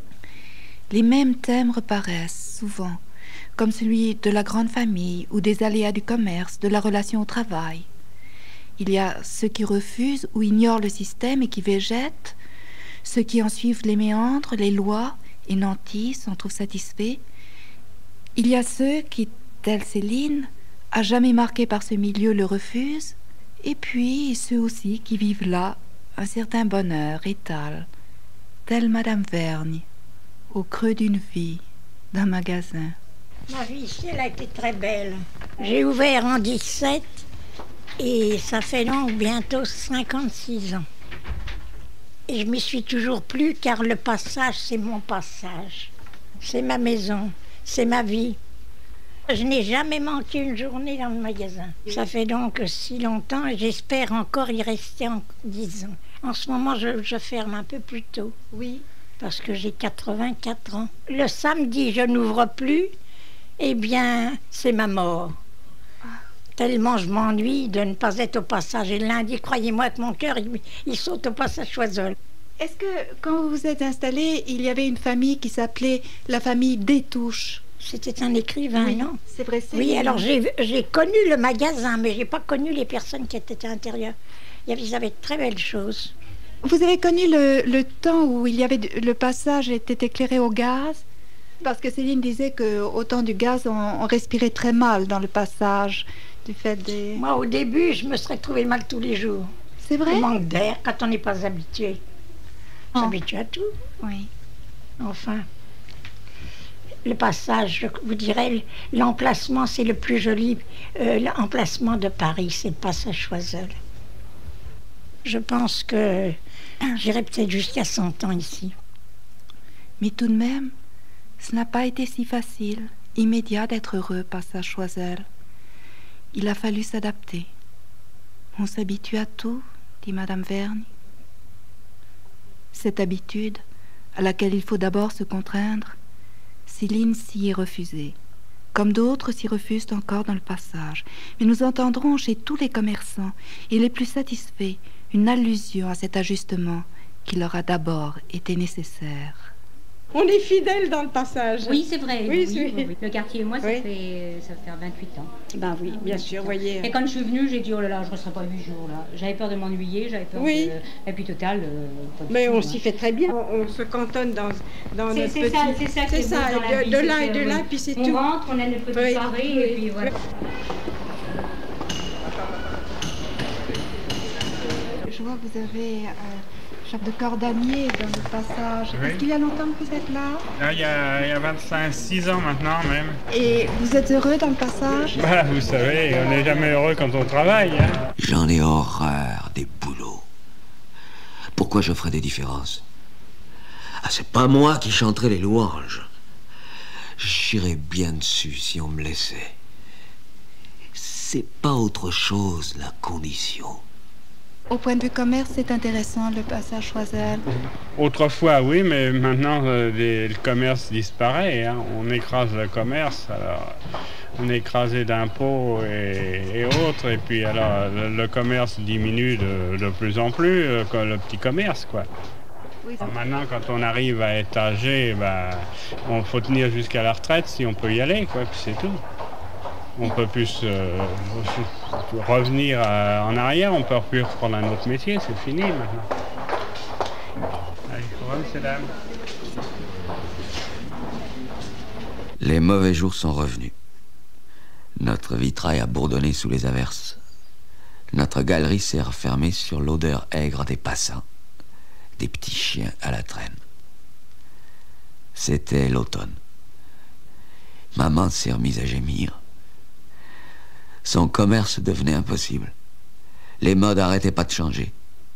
Speaker 4: Les mêmes thèmes reparaissent souvent, comme celui de la grande famille ou des aléas du commerce, de la relation au travail. Il y a ceux qui refusent ou ignorent le système et qui végètent, ceux qui en suivent les méandres, les lois, et nantis, s'en trouvent satisfaits. Il y a ceux qui, telle Céline, à jamais marquée par ce milieu, le refusent, et puis ceux aussi qui vivent là un certain bonheur étal, telle Madame Vergne, au creux d'une vie, d'un magasin.
Speaker 11: Ma vie ici, elle a été très belle. J'ai ouvert en dix-sept et ça fait donc bientôt cinquante-six ans. Et je m'y suis toujours plu car le passage, c'est mon passage. C'est ma maison, c'est ma vie. Je n'ai jamais manqué une journée dans le magasin. Ça fait donc si longtemps et j'espère encore y rester en dix ans. En ce moment, je, je ferme un peu plus tôt.
Speaker 4: Oui.
Speaker 11: Parce que j'ai quatre-vingt-quatre ans. Le samedi, je n'ouvre plus. Eh bien, c'est ma mort. Ah. Tellement je m'ennuie de ne pas être au passage. Et le lundi, croyez-moi que mon cœur, il, il saute au passage Choiseul.
Speaker 4: Est-ce que, quand vous vous êtes installé, il y avait une famille qui s'appelait la famille Détouche?
Speaker 11: C'était un écrivain,
Speaker 4: oui,
Speaker 11: non?
Speaker 4: C'est vrai, c'est
Speaker 11: Oui,
Speaker 4: vrai.
Speaker 11: alors j'ai, j'ai connu le magasin, mais j'ai pas connu les personnes qui étaient à l'intérieur. Ils avaient de très belles choses.
Speaker 4: Vous avez connu le, le temps où il y avait le passage était éclairé au gaz? Parce que Céline disait qu'au temps du gaz, on, on respirait très mal dans le passage, du fait des...
Speaker 11: Moi, au début, je me serais trouvé mal tous les jours.
Speaker 4: C'est vrai?
Speaker 11: Le manque d'air, quand on n'est pas habitué. On
Speaker 4: oh.
Speaker 11: s'habitue à tout.
Speaker 4: Oui.
Speaker 11: Enfin, le passage, je vous dirais, l'emplacement, c'est le plus joli. Euh, l'emplacement de Paris, c'est le passage Choiseul. Je pense que j'irai peut-être jusqu'à cent ans ici.
Speaker 4: Mais tout de même, ce n'a pas été si facile, immédiat d'être heureux, passage Choiseul. Il a fallu s'adapter. On s'habitue à tout, dit Madame Vergne. Cette habitude, à laquelle il faut d'abord se contraindre, Céline s'y est refusée, comme d'autres s'y refusent encore dans le passage. Mais nous entendrons chez tous les commerçants, et les plus satisfaits, une allusion à cet ajustement qui leur a d'abord été nécessaire.
Speaker 12: On est fidèles dans le passage.
Speaker 13: Oui, c'est vrai.
Speaker 12: Oui,
Speaker 13: oui,
Speaker 12: oui.
Speaker 13: Oui, oui. Le quartier et moi, ça,
Speaker 12: oui.
Speaker 13: fait, ça fait vingt-huit ans.
Speaker 12: Ben oui, bien sûr, vous voyez.
Speaker 13: Et quand je suis venue, j'ai dit, oh là là, je ne resterai pas huit jours là. J'avais peur de m'ennuyer, j'avais peur
Speaker 12: oui.
Speaker 13: de... Et puis total... Euh,
Speaker 12: Mais
Speaker 13: tout,
Speaker 12: on
Speaker 13: hein.
Speaker 12: s'y fait très bien. On, on se cantonne dans, dans notre
Speaker 13: c'est
Speaker 12: petit...
Speaker 13: Ça, c'est ça,
Speaker 12: c'est ça,
Speaker 13: dans
Speaker 12: de,
Speaker 13: la vie,
Speaker 12: de là
Speaker 13: que,
Speaker 12: et de
Speaker 13: oui.
Speaker 12: là, puis c'est
Speaker 13: on
Speaker 12: tout.
Speaker 13: On rentre, on a notre petite
Speaker 12: oui.
Speaker 13: soirée,
Speaker 12: oui.
Speaker 13: et puis voilà.
Speaker 4: Je vois que vous avez... Euh... chef de cordonnier dans le passage.
Speaker 14: Oui.
Speaker 4: Est-ce qu'il y a longtemps que vous êtes là?
Speaker 14: Là, il y a, il y a vingt-cinq, six ans maintenant même.
Speaker 4: Et vous êtes heureux dans le passage?
Speaker 14: Bah, vous savez, on n'est jamais heureux quand on travaille. Hein.
Speaker 1: J'en ai horreur des boulots. Pourquoi je ferais des différences? Ah, c'est pas moi qui chanterais les louanges. J'irais bien dessus si on me laissait. C'est pas autre chose, la condition.
Speaker 4: Au point de vue commerce, c'est intéressant, le passage Choiseul.
Speaker 14: Autrefois, oui, mais maintenant, euh, les, le commerce disparaît. Hein. On écrase le commerce. Alors, on est écrasé d'impôts et, et autres, et puis alors le, le commerce diminue de, de plus en plus, euh, le petit commerce, quoi. Oui, maintenant, quand on arrive à être âgé, ben, on faut tenir jusqu'à la retraite si on peut y aller, quoi, puis c'est tout. On peut plus euh, revenir à, en arrière, on peut plus reprendre un autre métier, c'est fini maintenant. Allez, au revoir, messieurs, dames.
Speaker 1: Les mauvais jours sont revenus. Notre vitrail a bourdonné sous les averses. Notre galerie s'est refermée sur l'odeur aigre des passants, des petits chiens à la traîne. C'était l'automne. Maman s'est remise à gémir. Son commerce devenait impossible. Les modes n'arrêtaient pas de changer.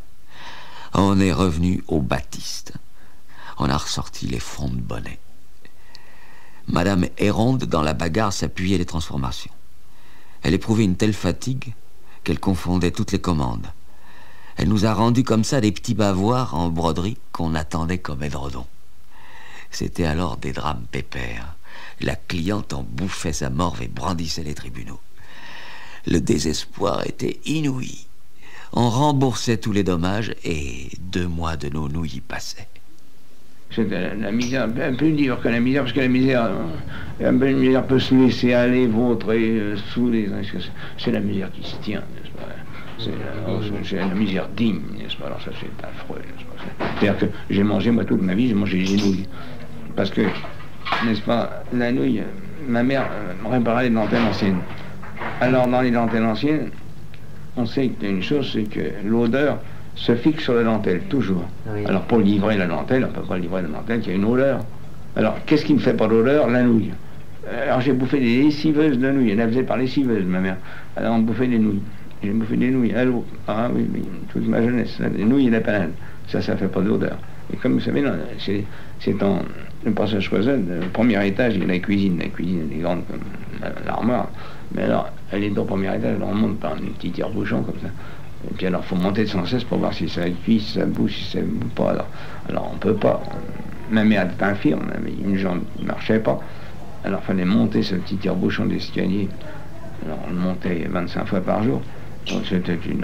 Speaker 1: On est revenu au Baptiste. On a ressorti les fronts de bonnet. Madame Héronde, dans la bagarre, s'appuyait les transformations. Elle éprouvait une telle fatigue qu'elle confondait toutes les commandes. Elle nous a rendus comme ça des petits bavoirs en broderie qu'on attendait comme édredons. C'était alors des drames pépères. La cliente en bouffait sa morve et brandissait les tribunaux. Le désespoir était inouï. On remboursait tous les dommages et deux mois de nos nouilles y passaient.
Speaker 3: C'était la, la misère un peu dure que la misère, parce que la misère, la misère peut se laisser aller, vautrer, euh, saouler. C'est la misère qui se tient, n'est-ce pas? C'est la, la misère digne, n'est-ce pas? Alors ça, c'est affreux, n'est-ce pas? C'est-à-dire que j'ai mangé, moi, toute ma vie, j'ai mangé des nouilles. Parce que, n'est-ce pas, la nouille, ma mère euh, réparait les dentelles anciennes. Alors, dans les dentelles anciennes, on sait qu'une chose, c'est que l'odeur se fixe sur la dentelle, toujours. Oui. Alors, pour livrer la dentelle, on ne peut pas livrer la dentelle, il y a une odeur. Alors, qu'est-ce qui ne fait pas d'odeur? La nouille. Alors, j'ai bouffé des lessiveuses de nouilles. Elle la faisait par lessiveuses, ma mère. Alors, on bouffait des nouilles. J'ai bouffé des nouilles. Allô? Ah oui, oui, toute ma jeunesse. Des nouilles et des panades. Ça, ça ne fait pas d'odeur. Et comme vous savez, c'est en le passage Choiseul, le premier étage, il y a la cuisine. La cuisine, elle est grande comme l'armoire. Mais alors, elle est au premier étage, alors on monte par des petits tire-bouchons comme ça. Et puis alors, il faut monter sans cesse pour voir si ça cuit, si ça bouge, si ça ne bouge pas. Alors, alors, on ne peut pas. Ma mère était infirme, mais une jambe ne marchait pas. Alors, il fallait monter ce petit tire-bouchon d'escalier. Alors, on le montait vingt-cinq fois par jour. Donc, c'était une,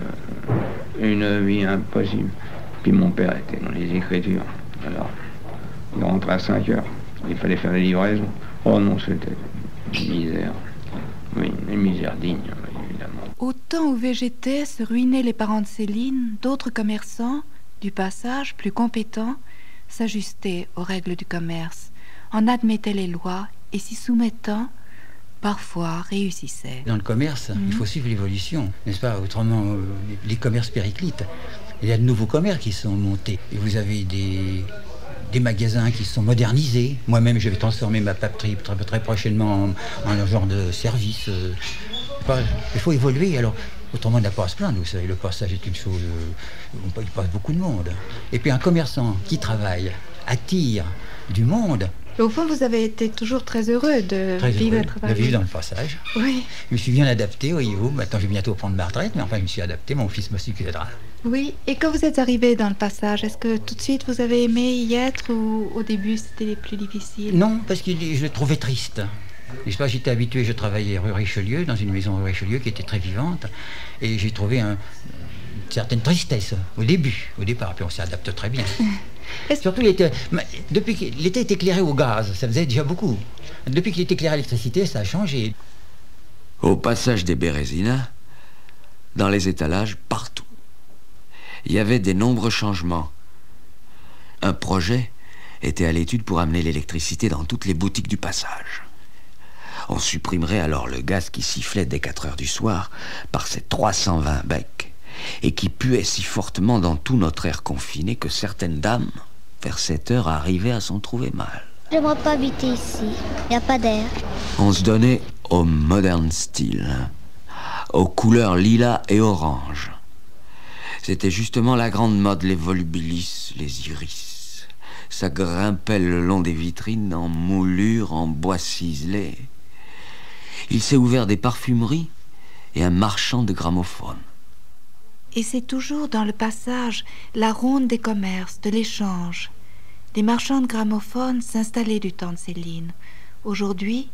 Speaker 3: une vie impossible. Puis mon père était dans les écritures. Alors, il rentrait à cinq heures. Il fallait faire la livraison. Oh non, c'était une misère. Oui, une misère digne, évidemment.
Speaker 4: Au temps où végétaient se ruinaient les parents de Céline, d'autres commerçants, du passage, plus compétents, s'ajustaient aux règles du commerce, en admettaient les lois et s'y soumettant, parfois réussissaient.
Speaker 15: Dans le commerce, mmh. il faut suivre l'évolution, n'est-ce pas? Autrement, euh, les commerces périclitent. Il y a de nouveaux commerces qui sont montés. Et vous avez des, des magasins qui sont modernisés. Moi-même, je vais transformer ma papeterie très, très prochainement en, en un genre de service. Euh, il faut évoluer. Alors, autrement, on n'a pas à se plaindre. Vous savez, le passage est une chose où il passe beaucoup de monde. Et puis, un commerçant qui travaille attire du monde.
Speaker 4: Au fond, vous avez été toujours très heureux de
Speaker 15: très
Speaker 4: vivre
Speaker 15: heureux
Speaker 4: et travailler.
Speaker 15: De vivre dans le passage.
Speaker 4: Oui.
Speaker 15: Je me suis bien adapté, voyez-vous. Maintenant, je vais bientôt prendre ma retraite, mais enfin, je me suis adapté. Mon fils me succédera.
Speaker 4: Oui. Et quand vous êtes arrivé dans le passage, est-ce que tout de suite vous avez aimé y être ou au début c'était les plus difficiles?
Speaker 15: Non, parce que je le trouvais triste. J'étais habitué, je travaillais rue Richelieu, dans une maison rue Richelieu qui était très vivante, et j'ai trouvé un, une certaine tristesse au début, au départ, puis on s'adapte très bien. Surtout, il était, depuis qu'il était éclairé au gaz, ça faisait déjà beaucoup. Depuis qu'il est éclairé à l'électricité, ça a changé.
Speaker 1: Au passage des Bérézinas, dans les étalages, partout, il y avait des nombreux changements. Un projet était à l'étude pour amener l'électricité dans toutes les boutiques du passage. On supprimerait alors le gaz qui sifflait dès quatre heures du soir par ses trois cent vingt becs et qui puait si fortement dans tout notre air confiné que certaines dames, vers sept heures, arrivaient à s'en trouver mal.
Speaker 10: J'aimerais pas habiter ici, il n'y a pas d'air.
Speaker 1: On se donnait au modern style, aux couleurs lilas et orange. C'était justement la grande mode, les volubilis, les iris. Ça grimpait le long des vitrines en moulure, en bois ciselé. Il s'est ouvert des parfumeries et un marchand de gramophones.
Speaker 4: Et c'est toujours dans le passage la ronde des commerces, de l'échange. Des marchands de gramophones s'installaient du temps de Céline. Aujourd'hui,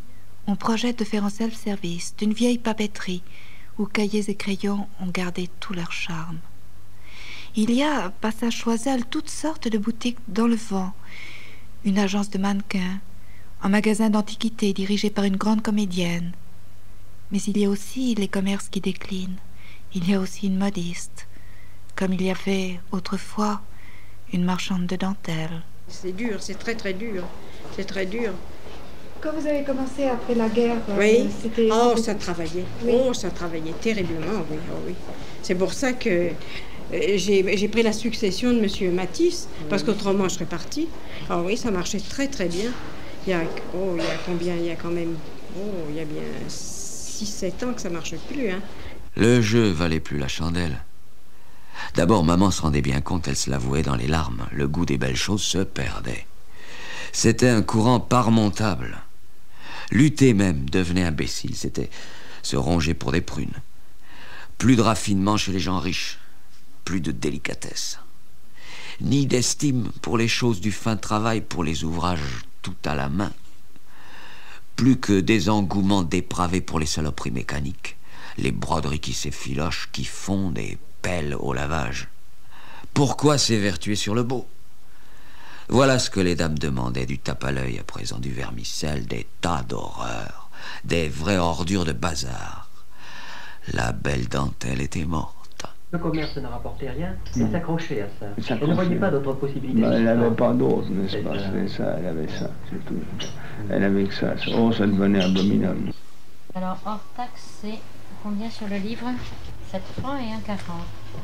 Speaker 4: on projette de faire un self-service d'une vieille papeterie où cahiers et crayons ont gardé tout leur charme. Il y a, passage Choiseul, toutes sortes de boutiques dans le vent, une agence de mannequins, un magasin d'antiquités dirigé par une grande comédienne. Mais il y a aussi les commerces qui déclinent. Il y a aussi une modiste, comme il y avait autrefois une marchande de dentelle.
Speaker 12: C'est dur, c'est très très dur, c'est très dur.
Speaker 4: Quand vous avez commencé après la guerre,
Speaker 12: oui.
Speaker 4: euh, c'était...
Speaker 12: Oh, ça travaillait, oui. oh, ça travaillait terriblement, oui, oh, oui. C'est pour ça que j'ai pris la succession de Monsieur Matisse, parce qu'autrement je serais partie. Ah oui, ça marchait très très bien. Il y a, oh, il y a combien, il y a quand même, oh, il y a bien six sept ans que ça marche plus, hein.
Speaker 1: Le jeu valait plus la chandelle. D'abord, maman se rendait bien compte, elle se l'avouait dans les larmes. Le goût des belles choses se perdait. C'était un courant pas remontable. Lutter même devenait imbécile, c'était se ronger pour des prunes. Plus de raffinement chez les gens riches, plus de délicatesse. Ni d'estime pour les choses du fin travail, pour les ouvrages tout à la main. Plus que des engouements dépravés pour les saloperies mécaniques, les broderies qui s'effilochent, qui fondent et pèlent au lavage. Pourquoi s'évertuer sur le beau? Voilà ce que les dames demandaient, du tape à l'œil à présent, du vermicelle, des tas d'horreurs, des vraies ordures de bazar. La belle dentelle était morte.
Speaker 2: Le commerce ne rapportait rien,
Speaker 3: Non.
Speaker 2: elle s'accrochait à ça.
Speaker 3: Elle s'accrochait.
Speaker 2: Elle ne voyait pas d'autres possibilités.
Speaker 3: Bah, elle n'avait
Speaker 2: d'histoire.
Speaker 3: pas d'autre, n'est-ce pas? C'était ça, elle avait ça, c'est tout. Elle avait que ça. Oh, ça devenait abominable.
Speaker 13: Alors, hors taxe, c'est combien sur le livre? sept francs et un quarante.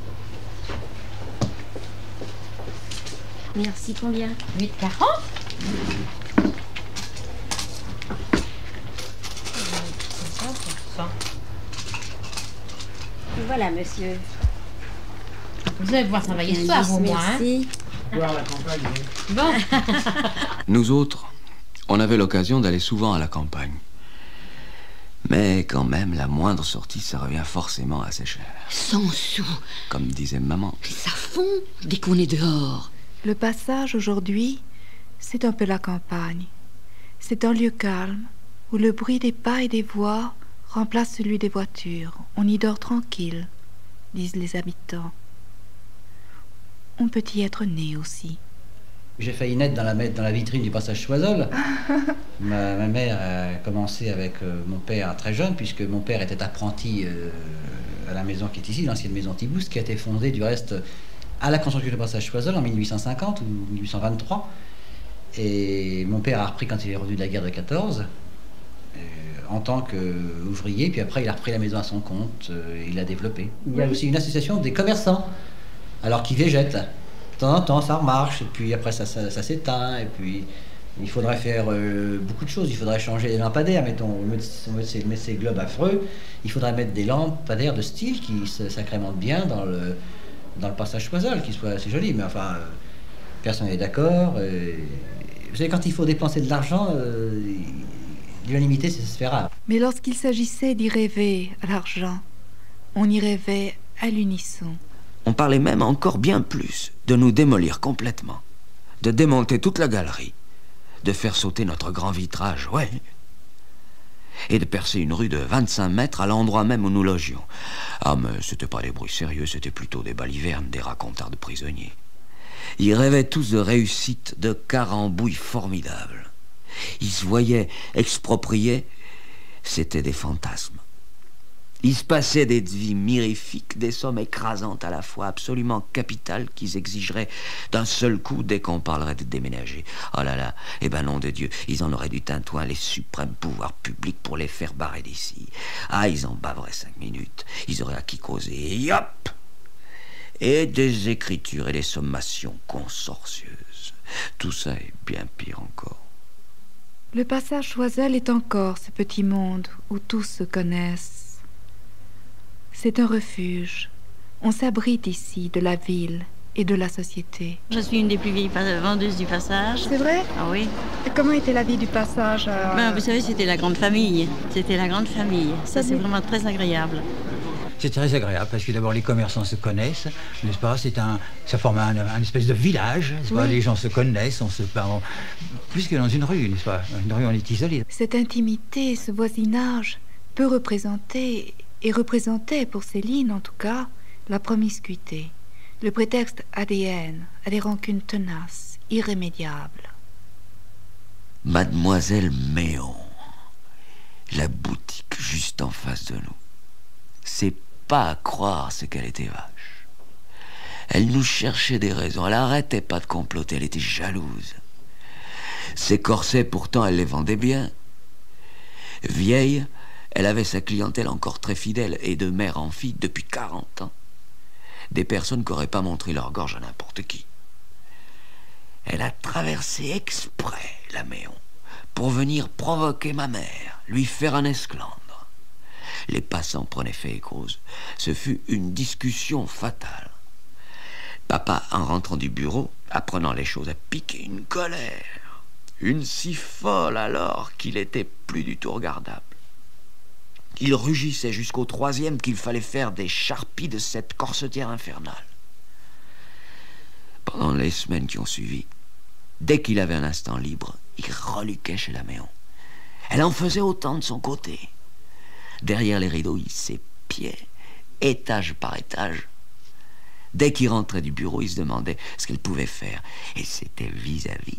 Speaker 9: Merci, combien?
Speaker 13: huit quarante.
Speaker 9: Voilà, monsieur.
Speaker 13: Vous allez pouvoir travailler ce soir, au moins.
Speaker 9: Merci.
Speaker 14: Voir la campagne.
Speaker 13: Bon.
Speaker 1: Nous autres, on avait l'occasion d'aller souvent à la campagne. Mais quand même, la moindre sortie, ça revient forcément assez cher.
Speaker 6: Cent sous.
Speaker 1: Comme disait maman.
Speaker 6: Ça fond dès qu'on est dehors.
Speaker 4: Le passage aujourd'hui, c'est un peu la campagne. C'est un lieu calme où le bruit des pas et des voix remplace celui des voitures. On y dort tranquille, disent les habitants. On peut y être né aussi.
Speaker 15: J'ai failli naître dans la, dans la vitrine du passage Choiseul. ma, ma mère a commencé avec euh, mon père très jeune, puisque mon père était apprenti euh, à la maison qui est ici, l'ancienne maison Tibouste, qui a été fondée du reste à la construction du passage Choiseul en mille huit cent cinquante ou mille huit cent vingt-trois. Et mon père a repris quand il est revenu de la guerre de quatorze, euh, en tant qu'ouvrier, puis après il a repris la maison à son compte, euh, et il l'a développée. Il y a aussi une association des commerçants, alors qui végètent. De temps en temps, ça remarche, et puis après, ça, ça, ça s'éteint, et puis il faudrait faire euh, beaucoup de choses. Il faudrait changer les lampadaires, mettons, on met, on met ces, met ces globes affreux, il faudrait mettre des lampadaires de style qui s'agrémentent bien dans le, dans le passage Choiseul, qui soit assez joli, mais enfin, euh, personne n'est d'accord. Euh, vous savez, quand il faut dépenser de l'argent, euh, l'unanimité, ça se fait rare.
Speaker 4: Mais lorsqu'il s'agissait d'y rêver à l'argent, on y rêvait à l'unisson.
Speaker 1: On parlait même encore bien plus de nous démolir complètement, de démonter toute la galerie, de faire sauter notre grand vitrage, ouais, et de percer une rue de vingt-cinq mètres à l'endroit même où nous logions. Ah, mais c'était pas des bruits sérieux, c'était plutôt des balivernes, des racontars de prisonniers. Ils rêvaient tous de réussite, de carambouilles formidables. Ils se voyaient expropriés, c'était des fantasmes. Il se passait des vies mirifiques, des sommes écrasantes à la fois, absolument capitales, qu'ils exigeraient d'un seul coup dès qu'on parlerait de déménager. Oh là là, eh ben nom de Dieu, ils en auraient du tintouin, les suprêmes pouvoirs publics, pour les faire barrer d'ici. Ah, ils en baveraient cinq minutes, ils auraient à qui causer, et hop! Et des écritures et des sommations consortieuses. Tout ça est bien pire encore.
Speaker 4: Le passage Choiseul est encore ce petit monde où tous se connaissent. C'est un refuge. On s'abrite ici de la ville et de la société.
Speaker 16: Je suis une des plus vieilles vendeuses du passage.
Speaker 4: C'est vrai?
Speaker 16: Ah oui.
Speaker 4: Et comment était la vie du passage? euh...
Speaker 16: ben, Vous savez, c'était la grande famille. C'était la grande famille. Ça, c'est vraiment très agréable.
Speaker 15: C'est très agréable parce que d'abord les commerçants se connaissent, n'est-ce pas? C'est un, ça forme un, un espèce de village, n'est-ce pas?
Speaker 4: Oui.
Speaker 15: Les gens se connaissent, on se, on, plus que dans une rue, n'est-ce pas? Dans une rue, on est isolé.
Speaker 4: Cette intimité, ce voisinage peut représenter, et représentait pour Céline en tout cas, la promiscuité, le prétexte à des haines, à des rancunes tenaces, irrémédiables.
Speaker 1: Mademoiselle Méon, la boutique juste en face de nous. C'est pas à croire ce qu'elle était vache. Elle nous cherchait des raisons, elle arrêtait pas de comploter, elle était jalouse. Ses corsets, pourtant, elle les vendait bien. Vieille, elle avait sa clientèle encore très fidèle, et de mère en fille depuis quarante ans. Des personnes qui n'auraient pas montré leur gorge à n'importe qui. Elle a traversé exprès la Méon pour venir provoquer ma mère, lui faire un esclandre. Les passants prenaient fait et cause. Ce fut une discussion fatale. Papa, en rentrant du bureau, apprenant les choses, a piqué une colère. Une si folle alors qu'il était plus du tout regardable. Il rugissait jusqu'au troisième qu'il fallait faire des charpies de cette corsetière infernale. Pendant les semaines qui ont suivi, dès qu'il avait un instant libre, il reluquait chez la Méon. Elle en faisait autant de son côté. Derrière les rideaux, il s'épiait, étage par étage. Dès qu'il rentrait du bureau, il se demandait ce qu'elle pouvait faire. Et c'était vis-à-vis.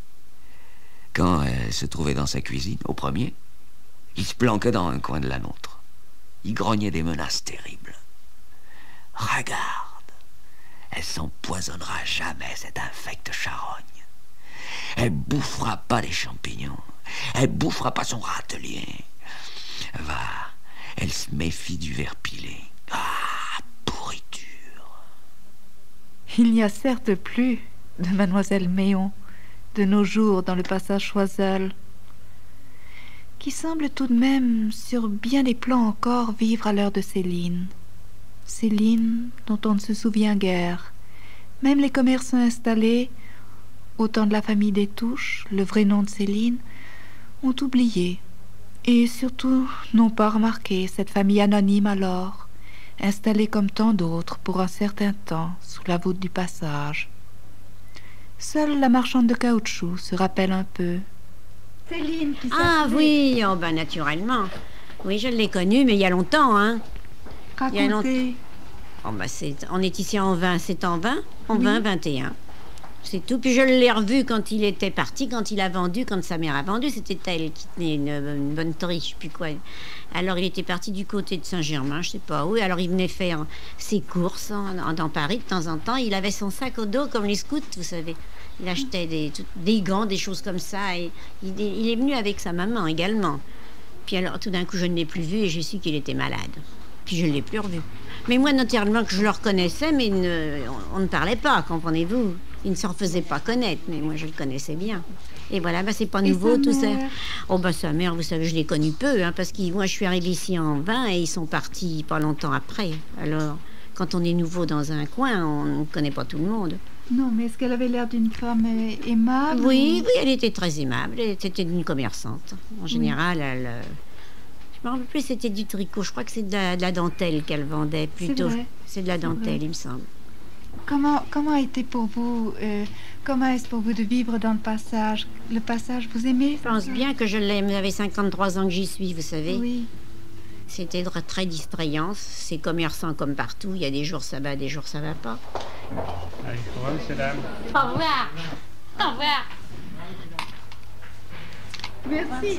Speaker 1: Quand elle se trouvait dans sa cuisine, au premier, il se planquait dans un coin de la nôtre. Il grognait des menaces terribles. « Regarde, elle s'empoisonnera jamais, cette infecte charogne. Elle bouffera pas les champignons. Elle bouffera pas son râtelier. Va, elle se méfie du ver pilé. Ah, pourriture. »
Speaker 4: Il n'y a certes plus de Mademoiselle Méon de nos jours dans le passage Choiseul, qui semble tout de même, sur bien des plans encore, vivre à l'heure de Céline. Céline, dont on ne se souvient guère. Même les commerçants installés, au temps de la famille des Touches, le vrai nom de Céline, ont oublié, et surtout n'ont pas remarqué cette famille anonyme alors, installée comme tant d'autres pour un certain temps sous la voûte du passage. Seule la marchande de caoutchouc se rappelle un peu.
Speaker 17: Céline qui
Speaker 18: Ah oui, oh ben naturellement. Oui, je l'ai connue, mais il y a longtemps, hein.
Speaker 4: Racontez.
Speaker 18: Il y a longtemps. Oh ben c'est, on est ici en vingt, c'est en vingt, en
Speaker 4: Oui.
Speaker 18: vingt, vingt et un. C'est tout. Puis je l'ai revu quand il était parti, quand il a vendu, quand sa mère a vendu. C'était elle qui tenait une, une bonne torrie, je sais plus quoi. Alors il était parti du côté de Saint-Germain, je sais pas où. Alors il venait faire ses courses en, dans Paris de temps en temps. Il avait son sac au dos comme les scouts, vous savez. Il achetait des, tout- des gants, des choses comme ça. Et il, est- il est venu avec sa maman également. Puis alors tout d'un coup je ne l'ai plus vu et j'ai su qu'il était malade. Puis je ne l'ai plus revu. Mais moi, naturellement, que je le reconnaissais, mais ne- on, on ne parlait pas, comprenez-vous. Il ne s'en faisait pas connaître, mais moi, je le connaissais bien. Et voilà, bah, c'est pas
Speaker 4: Et
Speaker 18: nouveau,
Speaker 4: sa
Speaker 18: tout ça.
Speaker 4: mère
Speaker 18: Oh, bah, sa mère, vous savez, je l'ai connue peu, hein, parce que moi, je suis arrivée ici en vingt et ils sont partis pas longtemps après. Alors, quand on est nouveau dans un coin, on ne connaît pas tout le monde.
Speaker 4: Non, mais est-ce qu'elle avait l'air d'une femme euh, aimable
Speaker 18: Oui,
Speaker 4: ou-
Speaker 18: oui, elle était très aimable. Elle était une commerçante. En général, elle... euh, Je me rappelle plus, c'était du tricot. Je crois que c'est de la, de la dentelle qu'elle vendait plutôt.
Speaker 4: vrai.
Speaker 18: C'est de la
Speaker 4: C'est
Speaker 18: dentelle,
Speaker 4: vrai.
Speaker 18: il me semble.
Speaker 4: Comment, comment a été pour vous, euh, comment est-ce pour vous de vivre dans le passage? Le passage, vous aimez?
Speaker 18: Je pense bien que je l'aime. J'avais cinquante-trois ans que j'y suis, vous savez.
Speaker 4: Oui.
Speaker 18: C'était dr- très distrayant. C'est commerçant comme partout. Il y a des jours ça va, des jours ça va pas.
Speaker 14: Allez, au revoir, messieurs, dames.
Speaker 13: Au revoir. Au revoir.
Speaker 4: Merci.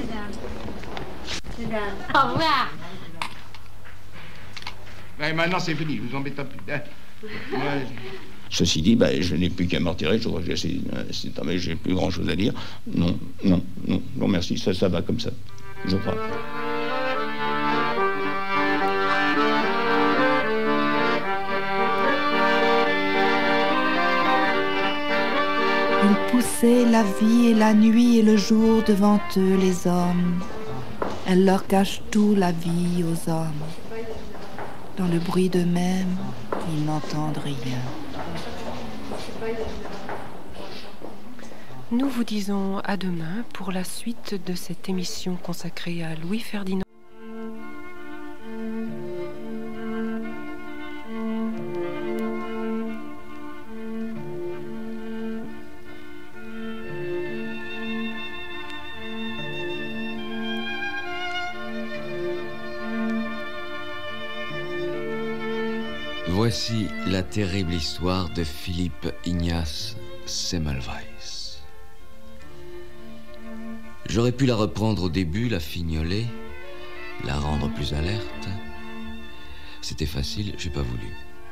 Speaker 13: Au revoir.
Speaker 3: Ouais, maintenant c'est fini, je vous embête plus. Hein. Ouais.
Speaker 19: Ceci dit, ben, je n'ai plus qu'à m'en tirer. Je crois que j'ai c'est- mais j'ai plus grand chose à dire. Non, non, non, non, merci, ça, ça va comme ça. Je crois.
Speaker 4: Ils poussaient la vie et la nuit et le jour devant eux, les hommes. Elle leur cache tout, la vie, aux hommes. Dans le bruit d'eux-mêmes, ils n'entendent rien.
Speaker 20: Nous vous disons à demain pour la suite de cette émission consacrée à Louis Ferdinand.
Speaker 1: Voici la terrible histoire de Philippe Ignace Semmelweis. J'aurais pu la reprendre au début, la fignoler, la rendre plus alerte. C'était facile, j'ai pas voulu.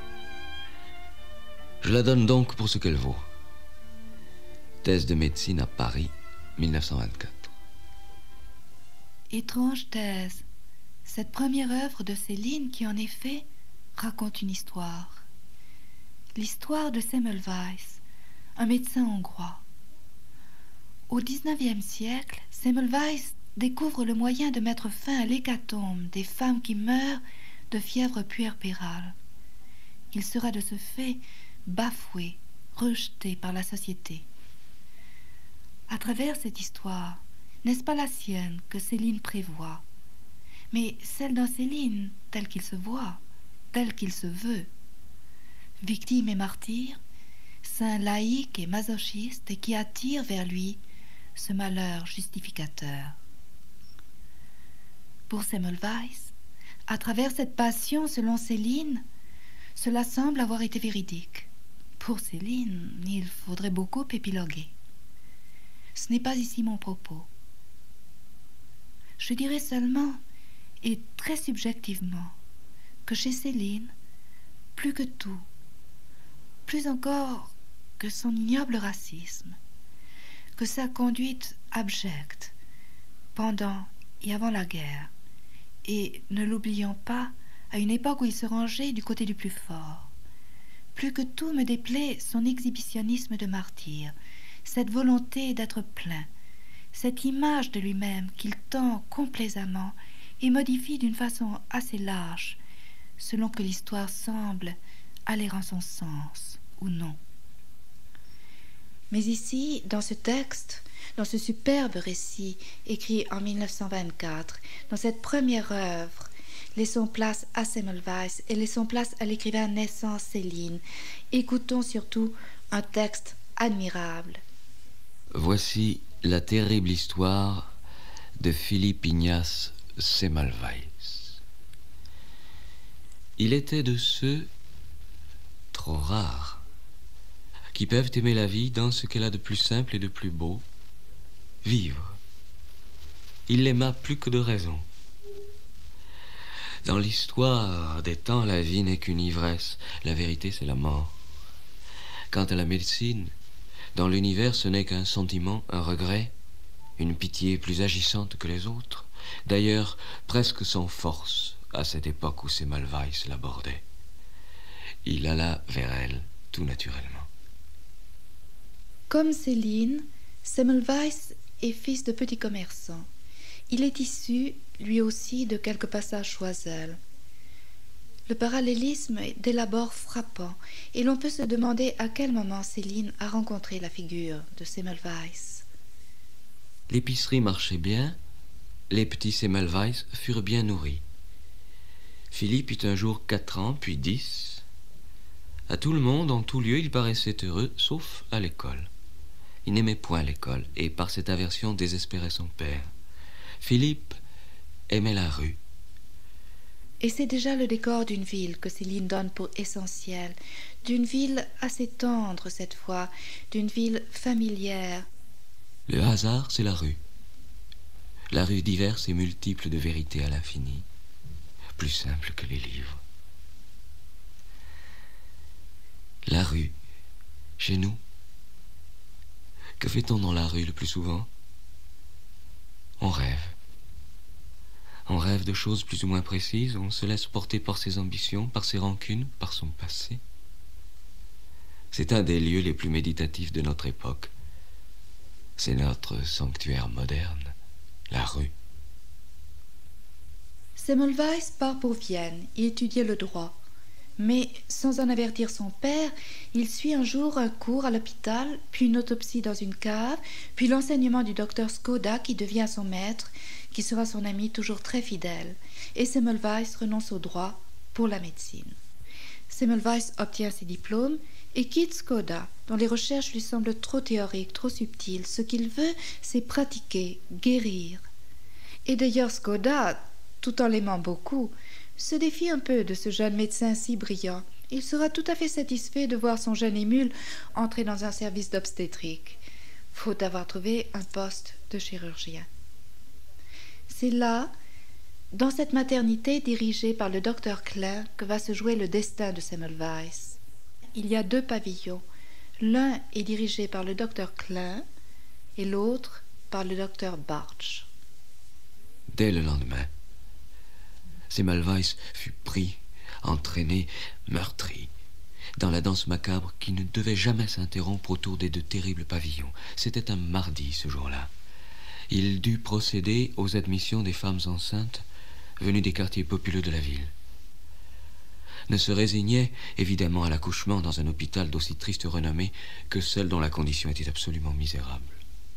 Speaker 1: Je la donne donc pour ce qu'elle vaut. Thèse de médecine à Paris, mille neuf cent vingt-quatre.
Speaker 4: Étrange thèse, cette première œuvre de Céline qui, en effet, raconte une histoire. L'histoire de Semmelweis, un médecin hongrois. Au dix-neuvième siècle, Semmelweis découvre le moyen de mettre fin à l'hécatombe des femmes qui meurent de fièvre puerpérale. Il sera de ce fait bafoué, rejeté par la société. À travers cette histoire, n'est-ce pas la sienne que Céline prévoit, mais celle d'un Céline tel qu'il se voit, tel qu'il se veut, victime et martyr, saint laïque et masochiste, et qui attire vers lui ce malheur justificateur. Pour Semmelweis, à travers cette passion selon Céline, cela semble avoir été véridique. Pour Céline, il faudrait beaucoup épiloguer. Ce n'est pas ici mon propos. Je dirais seulement, et très subjectivement, que chez Céline, plus que tout, plus encore que son ignoble racisme, que sa conduite abjecte pendant et avant la guerre, et, ne l'oublions pas, à une époque où il se rangeait du côté du plus fort, plus que tout me déplaît son exhibitionnisme de martyr, cette volonté d'être plein, cette image de lui-même qu'il tend complaisamment et modifie d'une façon assez lâche, selon que l'histoire semble aller en son sens ou non. Mais ici, dans ce texte, dans ce superbe récit écrit en mille neuf cent vingt-quatre, dans cette première œuvre, laissons place à Semmelweis et laissons place à l'écrivain naissant Céline. Écoutons surtout un texte admirable.
Speaker 1: Voici la terrible histoire de Philippe Ignace Semmelweis. Il était de ceux, trop rares, qui peuvent aimer la vie dans ce qu'elle a de plus simple et de plus beau, vivre. Il l'aima plus que de raison. Dans l'histoire des temps, la vie n'est qu'une ivresse, la vérité c'est la mort. Quant à la médecine, dans l'univers ce n'est qu'un sentiment, un regret, une pitié plus agissante que les autres, d'ailleurs presque sans force à cette époque où Semmelweis l'abordait. Il alla vers elle tout naturellement.
Speaker 4: Comme Céline, Semmelweis est fils de petit commerçant. Il est issu, lui aussi, de quelques passages Choiseul. Le parallélisme est dès l'abord frappant, et l'on peut se demander à quel moment Céline a rencontré la figure de Semmelweis.
Speaker 1: L'épicerie marchait bien, les petits Semmelweis furent bien nourris. Philippe eut un jour quatre ans, puis dix. À tout le monde, en tout lieu, il paraissait heureux, sauf à l'école. Il n'aimait point l'école, et par cette aversion désespérait son père. Philippe aimait la rue.
Speaker 4: Et c'est déjà le décor d'une ville que Céline donne pour essentiel, d'une ville assez tendre cette fois, d'une ville familière.
Speaker 1: Le hasard, c'est la rue. La rue diverse et multiple de vérités à l'infini, plus simple que les livres. La rue, chez nous. Que fait-on dans la rue le plus souvent? On rêve. On rêve de choses plus ou moins précises, on se laisse porter par ses ambitions, par ses rancunes, par son passé. C'est un des lieux les plus méditatifs de notre époque. C'est notre sanctuaire moderne, la rue.
Speaker 4: Semmelweis part pour Vienne y étudier le droit. Mais, sans en avertir son père, il suit un jour un cours à l'hôpital, puis une autopsie dans une cave, puis l'enseignement du docteur Skoda qui devient son maître, qui sera son ami toujours très fidèle. Et Semmelweis renonce au droit pour la médecine. Semmelweis obtient ses diplômes et quitte Skoda, dont les recherches lui semblent trop théoriques, trop subtiles. Ce qu'il veut, c'est pratiquer, guérir. Et d'ailleurs Skoda, tout en l'aimant beaucoup, se défie un peu de ce jeune médecin si brillant Il sera tout à fait satisfait de voir son jeune émule entrer dans un service d'obstétrique, faute d'avoir trouvé un poste de chirurgien. C'est là, dans cette maternité dirigée par le docteur Klein, que va se jouer le destin de Semmelweis. Il y a deux pavillons. L'un est dirigé par le docteur Klein et l'autre par le docteur Bartsch.
Speaker 1: Dès le lendemain, Semmelweis fut pris, entraîné, meurtri, dans la danse macabre qui ne devait jamais s'interrompre autour des deux terribles pavillons. C'était un mardi, ce jour-là. Il dut procéder aux admissions des femmes enceintes venues des quartiers populeux de la ville. Ne se résignait évidemment à l'accouchement dans un hôpital d'aussi triste renommée que celle dont la condition était absolument misérable.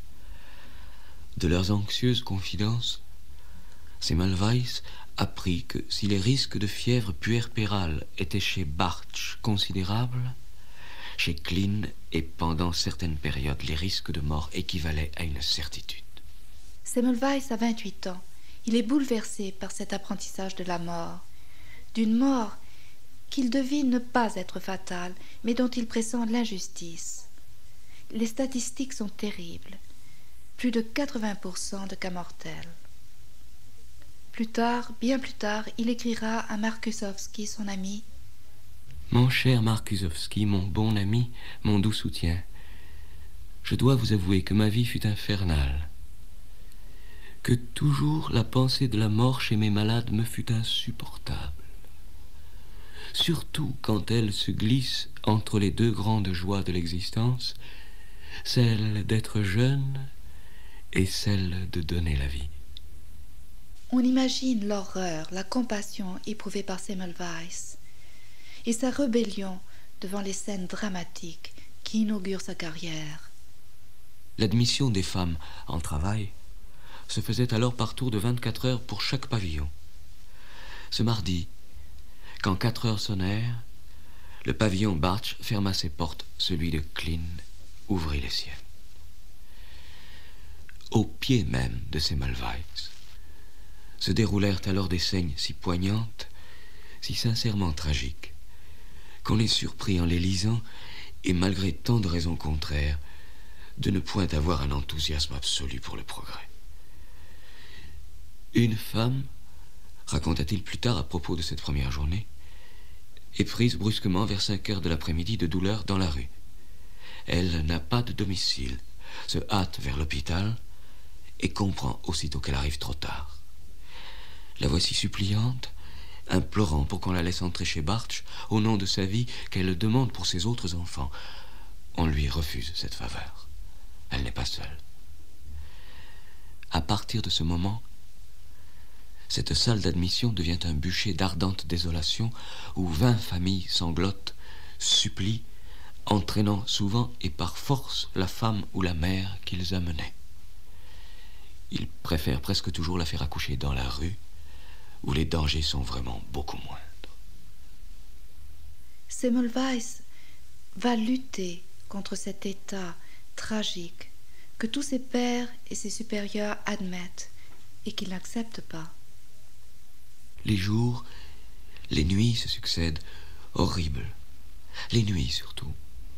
Speaker 1: De leurs anxieuses confidences, Semmelweis apprit que si les risques de fièvre puerpérale étaient chez Bartsch considérables, chez Klein et pendant certaines périodes, les risques de mort équivalaient à une certitude.
Speaker 4: Semmelweis a vingt-huit ans. Il est bouleversé par cet apprentissage de la mort, d'une mort qu'il devine ne pas être fatale, mais dont il pressent l'injustice. Les statistiques sont terribles. Plus de quatre-vingts pour cent de cas mortels. Plus tard, bien plus tard, il écrira à Markusowski, son ami.
Speaker 1: Mon cher Markusowski, mon bon ami, mon doux soutien, je dois vous avouer que ma vie fut infernale, que toujours la pensée de la mort chez mes malades me fut insupportable, surtout quand elle se glisse entre les deux grandes joies de l'existence, celle d'être jeune et celle de donner la vie.
Speaker 4: On imagine l'horreur, la compassion éprouvée par Semmelweis et sa rébellion devant les scènes dramatiques qui inaugurent sa carrière.
Speaker 1: L'admission des femmes en travail se faisait alors par tour de vingt-quatre heures pour chaque pavillon. Ce mardi, quand quatre heures sonnèrent, le pavillon Bartsch ferma ses portes, celui de Klein ouvrit les siennes. Au pied même de Semmelweis se déroulèrent alors des scènes si poignantes, si sincèrement tragiques, qu'on est surpris en les lisant, et malgré tant de raisons contraires, de ne point avoir un enthousiasme absolu pour le progrès. Une femme, raconta-t-il plus tard à propos de cette première journée, est prise brusquement vers cinq heures de l'après-midi de douleur dans la rue. Elle n'a pas de domicile, se hâte vers l'hôpital et comprend aussitôt qu'elle arrive trop tard. La voici suppliante, implorant pour qu'on la laisse entrer chez Bartsch au nom de sa vie, qu'elle le demande pour ses autres enfants. On lui refuse cette faveur. Elle n'est pas seule. À partir de ce moment, cette salle d'admission devient un bûcher d'ardente désolation où vingt familles sanglotent, supplient, entraînant souvent et par force la femme ou la mère qu'ils amenaient. Ils préfèrent presque toujours la faire accoucher dans la rue, où les dangers sont vraiment beaucoup moindres.
Speaker 4: Semmelweis va lutter contre cet état tragique que tous ses pairs et ses supérieurs admettent et qu'ils n'acceptent pas.
Speaker 1: Les jours, les nuits se succèdent, horribles. Les nuits surtout.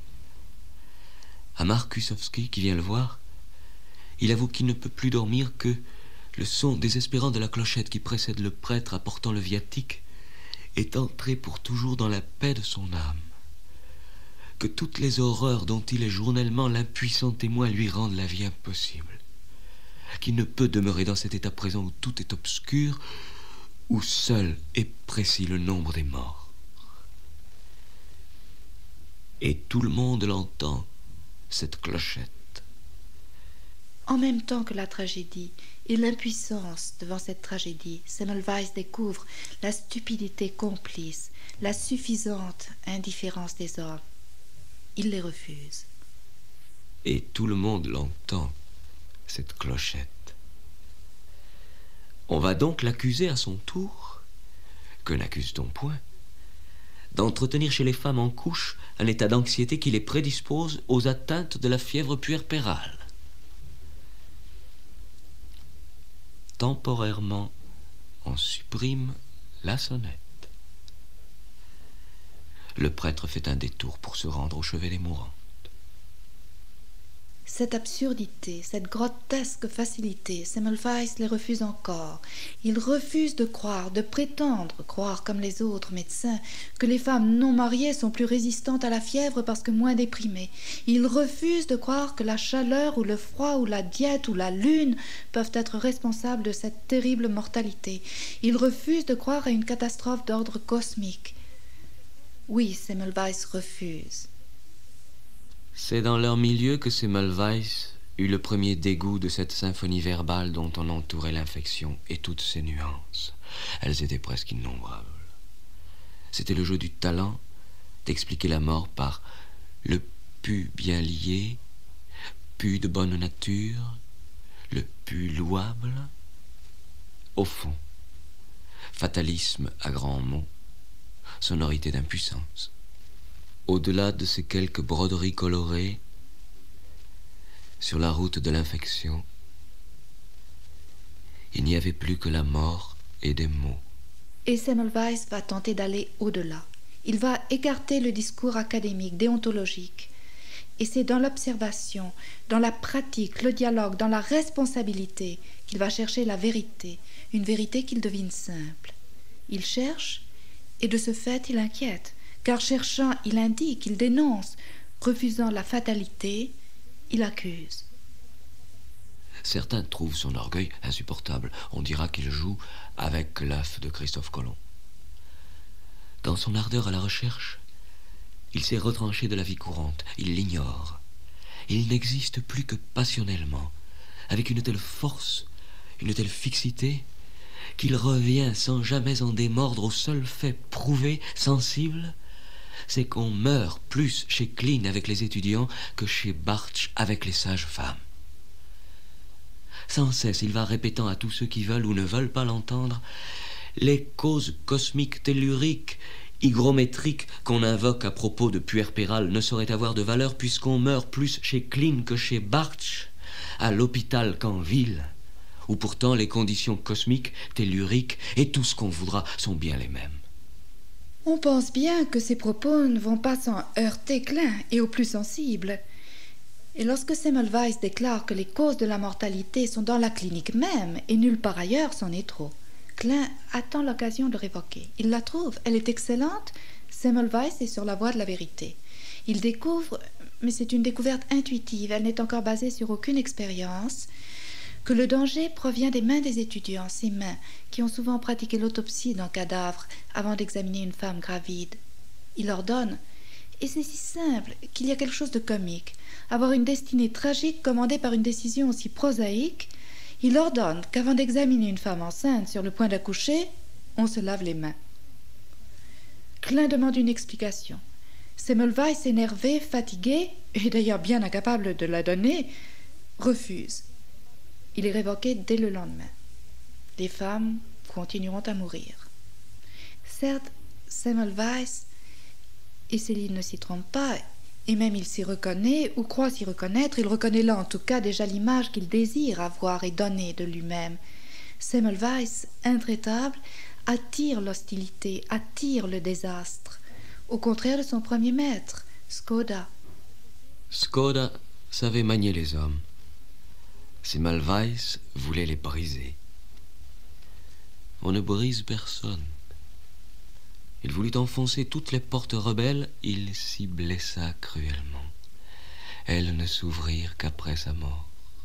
Speaker 1: À Markusowski, qui vient le voir, il avoue qu'il ne peut plus dormir que le son désespérant de la clochette qui précède le prêtre apportant le viatique est entré pour toujours dans la paix de son âme. Que toutes les horreurs dont il est journellement l'impuissant témoin lui rendent la vie impossible. Qu'il ne peut demeurer dans cet état présent où tout est obscur, où seul est précis le nombre des morts. Et tout le monde l'entend, cette clochette.
Speaker 4: En même temps que la tragédie et l'impuissance devant cette tragédie, Semmelweis découvre la stupidité complice, la suffisante indifférence des hommes. Il les refuse.
Speaker 1: Et tout le monde l'entend, cette clochette. On va donc l'accuser à son tour, que n'accuse-t-on point, d'entretenir chez les femmes en couche un état d'anxiété qui les prédispose aux atteintes de la fièvre puerpérale. Temporairement, on supprime la sonnette. Le prêtre fait un détour pour se rendre au chevet des mourants.
Speaker 4: Cette absurdité, cette grotesque facilité, Semmelweis les refuse encore. Il refuse de croire, de prétendre croire comme les autres médecins que les femmes non mariées sont plus résistantes à la fièvre parce que moins déprimées. Il refuse de croire que la chaleur ou le froid ou la diète ou la lune peuvent être responsables de cette terrible mortalité. Il refuse de croire à une catastrophe d'ordre cosmique. Oui, Semmelweis refuse.
Speaker 1: C'est dans leur milieu que Semmelweis eut le premier dégoût de cette symphonie verbale dont on entourait l'infection et toutes ses nuances. Elles étaient presque innombrables. C'était le jeu du talent d'expliquer la mort par le pu bien lié, pu de bonne nature, le pu louable. Au fond, fatalisme à grands mots, sonorité d'impuissance. Au-delà de ces quelques broderies colorées, sur la route de l'infection, il n'y avait plus que la mort et des mots.
Speaker 4: Et Semmelweis va tenter d'aller au-delà. Il va écarter le discours académique, déontologique. Et c'est dans l'observation, dans la pratique, le dialogue, dans la responsabilité qu'il va chercher la vérité, une vérité qu'il devine simple. Il cherche, et de ce fait, il inquiète. Car cherchant, il indique, il dénonce. Refusant la fatalité, il accuse.
Speaker 1: Certains trouvent son orgueil insupportable. On dira qu'il joue avec l'œuf de Christophe Colomb. Dans son ardeur à la recherche, il s'est retranché de la vie courante. Il l'ignore. Il n'existe plus que passionnellement, avec une telle force, une telle fixité, qu'il revient sans jamais en démordre au seul fait prouvé, sensible, c'est qu'on meurt plus chez Klein avec les étudiants que chez Bartsch avec les sages-femmes. Sans cesse, il va répétant à tous ceux qui veulent ou ne veulent pas l'entendre les causes cosmiques, telluriques, hygrométriques qu'on invoque à propos de puerpéral ne sauraient avoir de valeur puisqu'on meurt plus chez Klein que chez Bartsch, à l'hôpital qu'en ville, où pourtant les conditions cosmiques, telluriques et tout ce qu'on voudra sont bien les mêmes.
Speaker 4: On pense bien que ces propos ne vont pas sans heurter Klein et aux plus sensibles. Et lorsque Semmelweis déclare que les causes de la mortalité sont dans la clinique même et nulle part ailleurs, c'en est trop. Klein attend l'occasion de révoquer. Il la trouve, elle est excellente. Semmelweis est sur la voie de la vérité. Il découvre, mais c'est une découverte intuitive, elle n'est encore basée sur aucune expérience, que le danger provient des mains des étudiants, ces mains qui ont souvent pratiqué l'autopsie d'un cadavre avant d'examiner une femme gravide. Il ordonne, et c'est si simple qu'il y a quelque chose de comique, avoir une destinée tragique commandée par une décision aussi prosaïque. Il ordonne qu'avant d'examiner une femme enceinte sur le point d'accoucher, on se lave les mains. Klein demande une explication. Semmelweis, énervé, fatigué, et d'ailleurs bien incapable de la donner, refuse. Il est révoqué dès le lendemain. Les femmes continueront à mourir. Certes, Semmelweis, et Céline ne s'y trompe pas, et même il s'y reconnaît, ou croit s'y reconnaître, il reconnaît là en tout cas déjà l'image qu'il désire avoir et donner de lui-même. Semmelweis, intraitable, attire l'hostilité, attire le désastre, au contraire de son premier maître, Skoda.
Speaker 1: Skoda savait manier les hommes. Semmelweis voulait les briser. On ne brise personne. Il voulut enfoncer toutes les portes rebelles, il s'y blessa cruellement. Elles ne s'ouvrirent qu'après sa mort.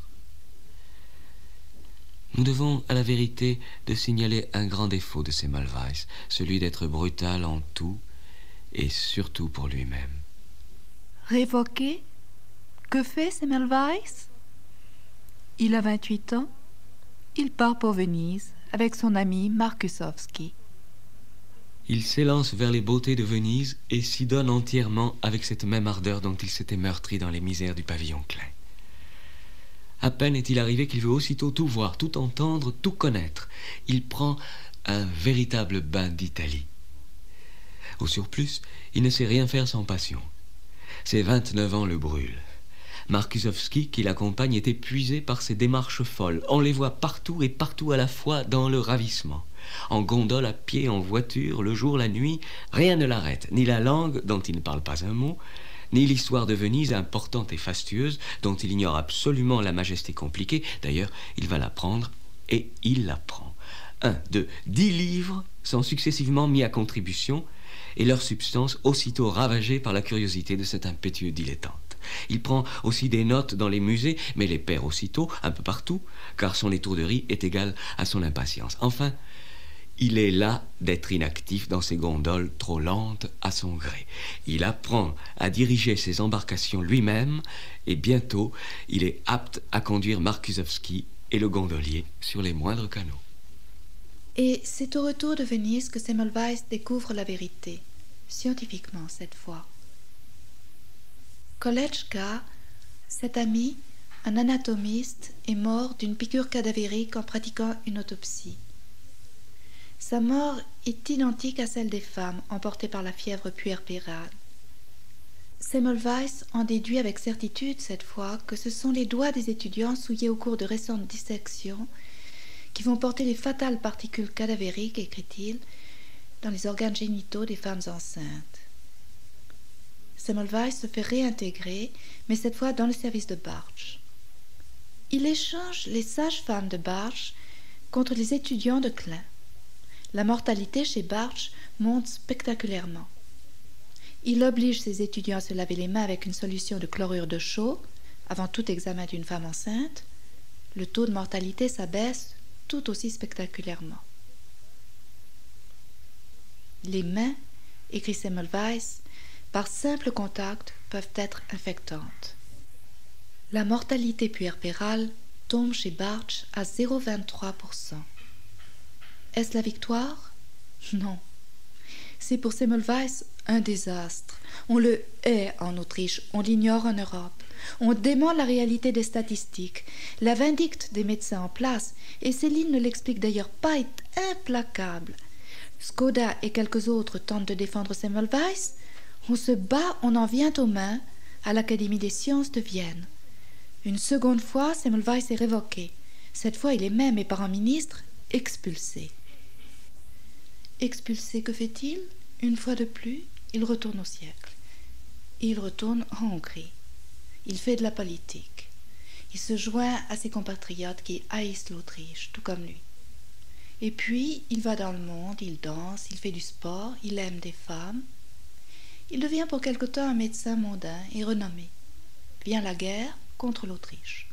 Speaker 1: Nous devons à la vérité de signaler un grand défaut de Semmelweis, celui d'être brutal en tout et surtout pour lui-même.
Speaker 4: Révoqué? Que fait Semmelweis? Il a vingt-huit ans. Il part pour Venise avec son ami Markusowski.
Speaker 1: Il s'élance vers les beautés de Venise et s'y donne entièrement avec cette même ardeur dont il s'était meurtri dans les misères du pavillon Klein. À peine est-il arrivé qu'il veut aussitôt tout voir, tout entendre, tout connaître. Il prend un véritable bain d'Italie. Au surplus, il ne sait rien faire sans passion. Ses vingt-neuf ans le brûlent. Markusowski, qui l'accompagne, est épuisé par ses démarches folles. On les voit partout et partout à la fois dans le ravissement.
Speaker 21: En gondole, à pied, en voiture, le jour, la nuit, rien ne l'arrête, ni la langue, dont il ne parle pas un mot, ni l'histoire de Venise importante et fastueuse, dont il ignore absolument la majesté compliquée. D'ailleurs, il va l'apprendre, et il l'apprend. Un, deux, dix livres sont successivement mis à contribution, et leur substance aussitôt ravagée par la curiosité de cet impétueux dilettante. Il prend aussi des notes dans les musées, mais les perd aussitôt, un peu partout, car son étourderie est égale à son impatience. Enfin, il est las d'être inactif dans ses gondoles trop lentes à son gré. Il apprend à diriger ses embarcations lui-même, et bientôt, il est apte à conduire Markusowski et le gondolier sur les moindres canaux.
Speaker 4: Et c'est au retour de Venise que Semmelweis découvre la vérité, scientifiquement cette fois. Kolletschka, cet ami, un anatomiste, est mort d'une piqûre cadavérique en pratiquant une autopsie. Sa mort est identique à celle des femmes emportées par la fièvre puerpérale. Semmelweis en déduit avec certitude cette fois que ce sont les doigts des étudiants souillés au cours de récentes dissections qui vont porter les fatales particules cadavériques, écrit-il, dans les organes génitaux des femmes enceintes. Semmelweis se fait réintégrer, mais cette fois dans le service de Bartsch. Il échange les sages-femmes de Bartsch contre les étudiants de Klein. La mortalité chez Bartsch monte spectaculairement. Il oblige ses étudiants à se laver les mains avec une solution de chlorure de chaux avant tout examen d'une femme enceinte. Le taux de mortalité s'abaisse tout aussi spectaculairement. Les mains, écrit Semmelweis, par simple contact, peuvent être infectantes. La mortalité puerpérale tombe chez Bartsch à zéro virgule vingt-trois pour cent. Est-ce la victoire? Non. C'est pour Semmelweis un désastre. On le hait en Autriche, on l'ignore en Europe. On dément la réalité des statistiques. La vindicte des médecins en place, et Céline ne l'explique d'ailleurs pas, est implacable. Skoda et quelques autres tentent de défendre Semmelweis. On se bat, on en vient aux mains à l'Académie des sciences de Vienne. Une seconde fois, Semmelweis est révoqué. Cette fois, il est même, et par un ministre, expulsé. Expulsé, que fait-il? Une fois de plus, il retourne au siècle. Il retourne en Hongrie. Il fait de la politique. Il se joint à ses compatriotes qui haïssent l'Autriche, tout comme lui. Et puis, il va dans le monde, il danse, il fait du sport, il aime des femmes. Il devient pour quelque temps un médecin mondain et renommé. Vient la guerre contre l'Autriche.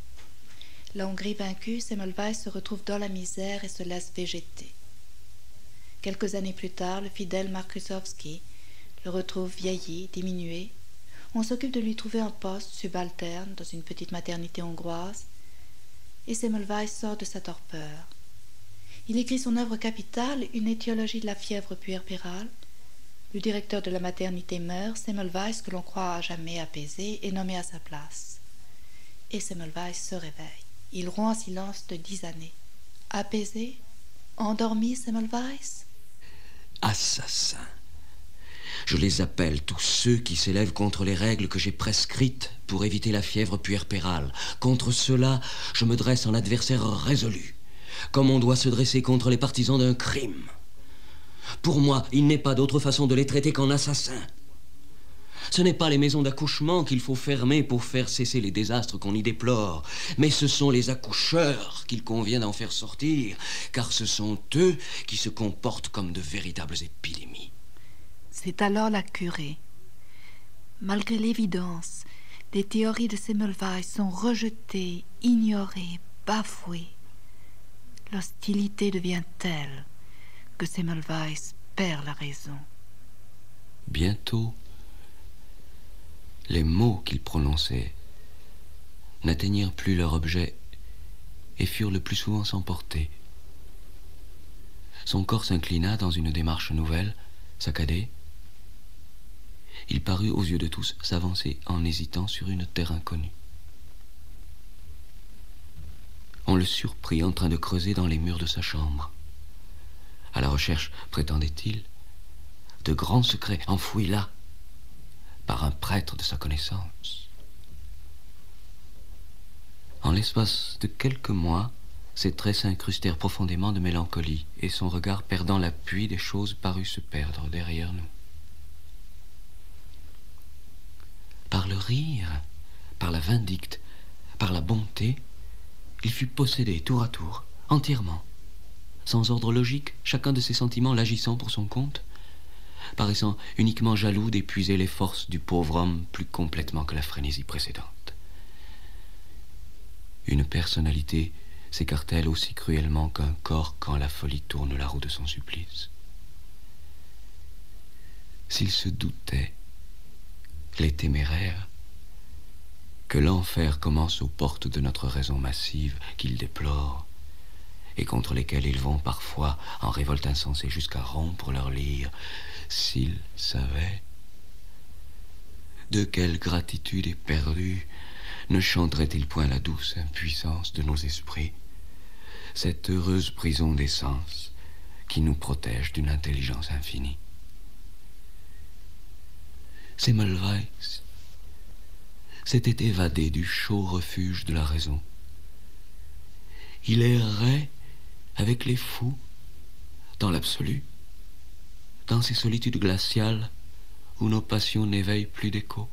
Speaker 4: La Hongrie vaincue, Semmelweis se retrouve dans la misère et se laisse végéter. Quelques années plus tard, le fidèle Markusowski le retrouve vieilli, diminué. On s'occupe de lui trouver un poste subalterne dans une petite maternité hongroise, et Semmelweis sort de sa torpeur. Il écrit son œuvre capitale, une étiologie de la fièvre puerpérale. Le directeur de la maternité meurt, Semmelweis, que l'on croit à jamais apaisé, est nommé à sa place. Et Semmelweis se réveille. Il rompt un silence de dix années. Apaisé? Endormi, Semmelweis?
Speaker 21: Assassins. Je les appelle tous ceux qui s'élèvent contre les règles que j'ai prescrites pour éviter la fièvre puerpérale. Contre ceux-là, je me dresse en adversaire résolu, comme on doit se dresser contre les partisans d'un crime. Pour moi, il n'est pas d'autre façon de les traiter qu'en assassins. Ce n'est pas les maisons d'accouchement qu'il faut fermer pour faire cesser les désastres qu'on y déplore, mais ce sont les accoucheurs qu'il convient d'en faire sortir, car ce sont eux qui se comportent comme de véritables épidémies.
Speaker 4: C'est alors la curée. Malgré l'évidence, les théories de Semmelweis sont rejetées, ignorées, bafouées. L'hostilité devient telle que Semmelweis perd la raison.
Speaker 21: Bientôt, les mots qu'il prononçait n'atteignirent plus leur objet et furent le plus souvent s'emporter. Son corps s'inclina dans une démarche nouvelle, saccadée. Il parut aux yeux de tous s'avancer en hésitant sur une terre inconnue. On le surprit en train de creuser dans les murs de sa chambre, à la recherche, prétendait-il, de grands secrets enfouis là, par un prêtre de sa connaissance. En l'espace de quelques mois, ses traits s'incrustèrent profondément de mélancolie, et son regard, perdant l'appui des choses, parut se perdre derrière nous. Par le rire, par la vindicte, par la bonté, il fut possédé tour à tour, entièrement, sans ordre logique, chacun de ses sentiments l'agissant pour son compte, paraissant uniquement jaloux d'épuiser les forces du pauvre homme plus complètement que la frénésie précédente. Une personnalité s'écarte-t-elle aussi cruellement qu'un corps quand la folie tourne la roue de son supplice? S'il se doutait, les téméraires, que l'enfer commence aux portes de notre raison massive qu'ils déplorent, et contre lesquels ils vont parfois en révolte insensée jusqu'à rompre leur lyre, s'ils savaient de quelle gratitude éperdue ne chanterait-il point la douce impuissance de nos esprits, cette heureuse prison des sens qui nous protège d'une intelligence infinie. Semmelweis s'était évadé du chaud refuge de la raison. Il errait avec les fous dans l'absolu, dans ces solitudes glaciales où nos passions n'éveillent plus d'écho.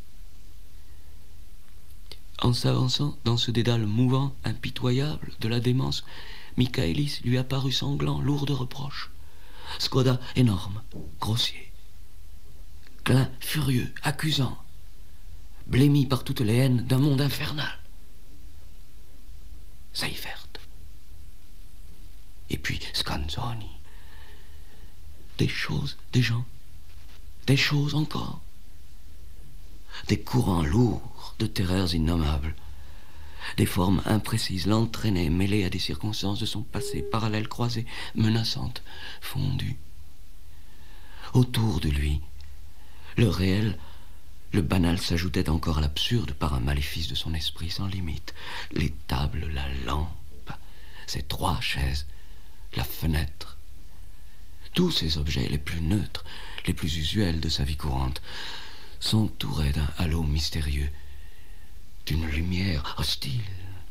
Speaker 21: En s'avançant dans ce dédale mouvant, impitoyable de la démence, Michaelis lui apparut sanglant, lourd de reproches. Skoda énorme, grossier. Klein furieux, accusant, blêmi par toutes les haines d'un monde infernal. Seifert. Et puis Scanzoni. Des choses, des gens, des choses encore. Des courants lourds de terreurs innommables. Des formes imprécises l'entraînaient, mêlées à des circonstances de son passé, parallèles, croisées, menaçantes, fondues. Autour de lui, le réel, le banal s'ajoutait encore à l'absurde par un maléfice de son esprit sans limite. Les tables, la lampe, ces trois chaises, la fenêtre. Tous ces objets les plus neutres, les plus usuels de sa vie courante, s'entouraient d'un halo mystérieux, d'une lumière hostile.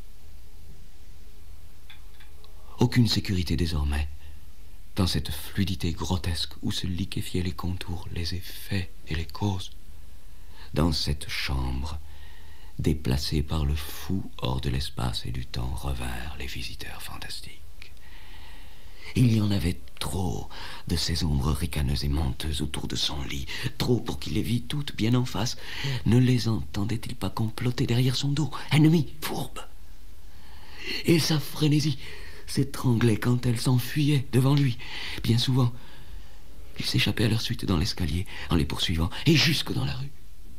Speaker 21: Aucune sécurité désormais, dans cette fluidité grotesque où se liquéfiaient les contours, les effets et les causes. Dans cette chambre, déplacée par le fou hors de l'espace et du temps, revinrent les visiteurs fantastiques. Il y en avait trop de ces ombres ricaneuses et menteuses autour de son lit, trop pour qu'il les vît toutes bien en face. Ne les entendait-il pas comploter derrière son dos, ennemis, fourbes? Et sa frénésie s'étranglait quand elles s'enfuyaient devant lui. Bien souvent, il s'échappait à leur suite dans l'escalier, en les poursuivant, et jusque dans la rue.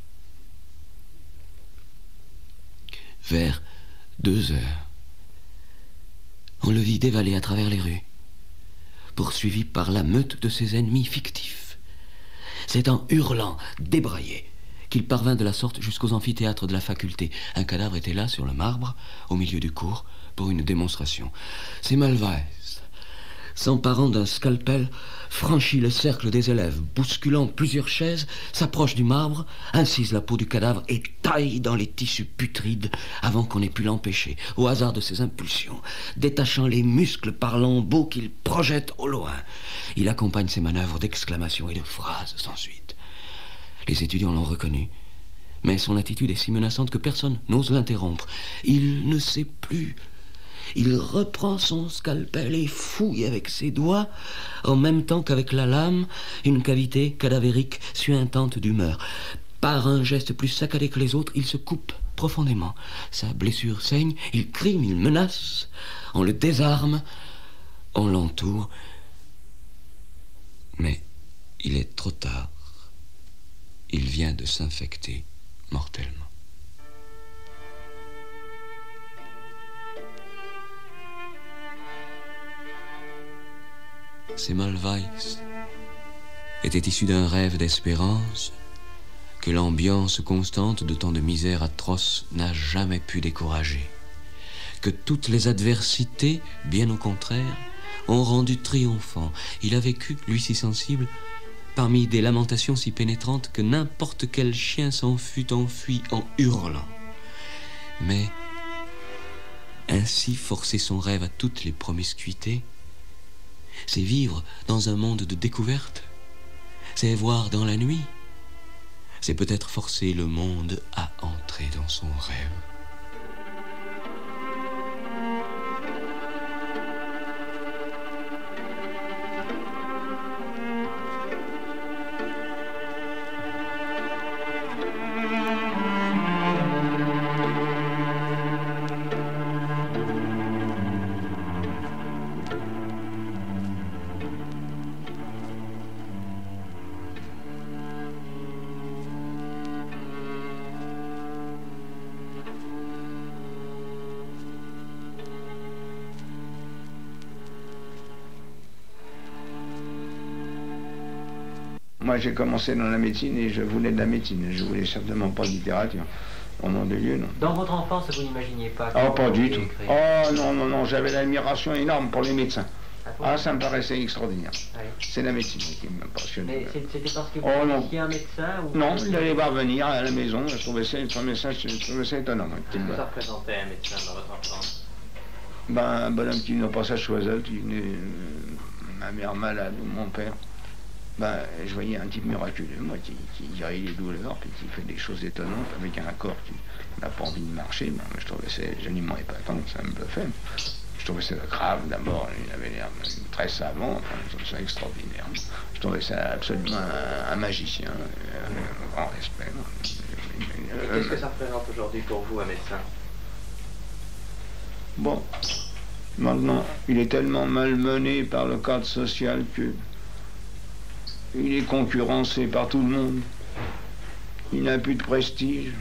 Speaker 21: Vers deux heures, on le vit dévaler à travers les rues, poursuivi par la meute de ses ennemis fictifs. C'est en hurlant, débraillé, qu'il parvint de la sorte jusqu'aux amphithéâtres de la faculté. Un cadavre était là, sur le marbre, au milieu du cours, pour une démonstration. Semmelweis, s'emparant d'un scalpel, franchit le cercle des élèves, bousculant plusieurs chaises, s'approche du marbre, incise la peau du cadavre et taille dans les tissus putrides avant qu'on ait pu l'empêcher, au hasard de ses impulsions, détachant les muscles par lambeaux qu'il projette au loin. Il accompagne ses manœuvres d'exclamations et de phrases sans suite. Les étudiants l'ont reconnu, mais son attitude est si menaçante que personne n'ose l'interrompre. Il ne sait plus. Il reprend son scalpel et fouille avec ses doigts, en même temps qu'avec la lame, une cavité cadavérique suintante d'humeur. Par un geste plus saccadé que les autres, il se coupe profondément. Sa blessure saigne, il crie, il menace. On le désarme, on l'entoure. Mais il est trop tard. Il vient de s'infecter mortellement. Semmelweis était issu d'un rêve d'espérance que l'ambiance constante de tant de misères atroces n'a jamais pu décourager, que toutes les adversités, bien au contraire, ont rendu triomphant. Il a vécu, lui si sensible, parmi des lamentations si pénétrantes que n'importe quel chien s'en fût enfui en hurlant. Mais Ainsi, forcer son rêve à toutes les promiscuités, c'est vivre dans un monde de découverte, c'est voir dans la nuit, c'est peut-être forcer le monde à entrer dans son rêve.
Speaker 3: Moi, j'ai commencé dans la médecine et je voulais de la médecine. Je voulais certainement pas de littérature. Au nom de Dieu, non.
Speaker 2: Dans votre enfance, vous n'imaginiez pas...
Speaker 3: Oh, pas du tout. Oh, non, non, non. J'avais l'admiration énorme pour les médecins. Ah, ça me paraissait extraordinaire. Oui. C'est la médecine qui me passionnait.
Speaker 2: Mais c'était parce que vous
Speaker 3: oh,
Speaker 2: étiez un médecin ou...
Speaker 3: Non, il allait voir venir à la maison. Je trouvais ça, je trouvais ça, je trouvais ça étonnant.
Speaker 2: Qu'est-ce que ça représentait un médecin dans votre enfance?
Speaker 3: Ben, un bonhomme qui venait au passage Choiseul, qui venait... Euh, ma mère malade ou mon père. Ben, je voyais un type miraculeux, moi, qui, qui guérit les douleurs, puis qui fait des choses étonnantes avec un corps qui n'a pas envie de marcher. Ben, je trouvais ça joliment épatant, ça me bluffait. Je trouvais ça grave, d'abord, il avait l'air très savant, enfin, je trouvais ça extraordinaire. Je trouvais ça absolument un, un magicien, un grand respect.
Speaker 2: Qu'est-ce que ça représente aujourd'hui pour vous, un médecin?
Speaker 3: Bon, maintenant, il est tellement malmené par le cadre social que il est concurrencé par tout le monde. Il n'a plus de prestige.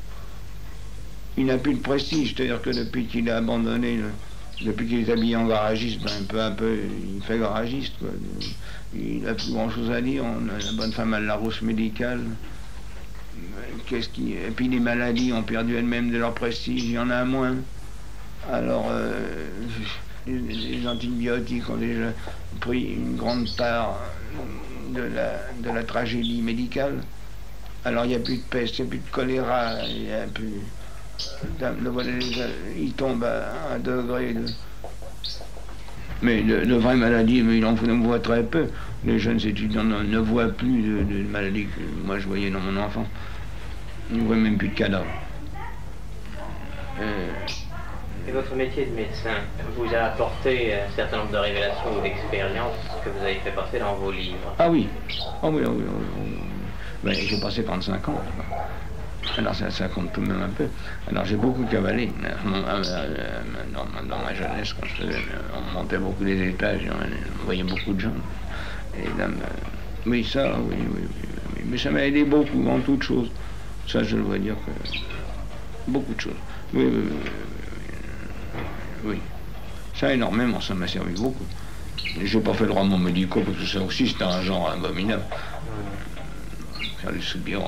Speaker 3: Il n'a plus de prestige, c'est-à-dire que depuis qu'il a abandonné, le, depuis qu'il est habillé en garagiste, ben, peu à peu, il fait garagiste, quoi. Il n'a plus grand-chose à dire. On a la bonne femme à la rousse médicale. Qu'est-ce qui... Et puis les maladies ont perdu elles-mêmes de leur prestige, il y en a moins. Alors, euh, les, les antibiotiques ont déjà pris une grande part de la, de la tragédie médicale. Alors il n'y a plus de peste, il n'y a plus de choléra, il n'y a plus... Le, le, il tombe à un degré de... Mais de, de vraies maladies, mais il en voit très peu. Les jeunes étudiants ne, ne voient plus de, de maladies que moi je voyais dans mon enfant. Ils ne voient même plus de cadavres.
Speaker 2: Euh... Et votre métier de médecin vous a apporté un certain nombre de révélations ou d'expériences que vous avez fait passer dans vos livres?
Speaker 3: Ah oui, ah oui, ah oui, ah oui. Ben, j'ai passé trente-cinq ans. Alors ça, ça compte tout de même un peu. Alors j'ai beaucoup cavalé. Dans, dans ma jeunesse, quand je faisais, on montait beaucoup les étages, on voyait beaucoup de gens. Et là, oui, ça, oui, oui, oui, oui. Mais ça m'a aidé beaucoup en toutes choses. Ça, je dois dire que beaucoup de choses. Oui, oui, oui. Oui, ça énormément, ça m'a servi beaucoup. J'ai pas fait de romans médicaux parce que ça aussi c'était un genre abominable. Faire des soupirants.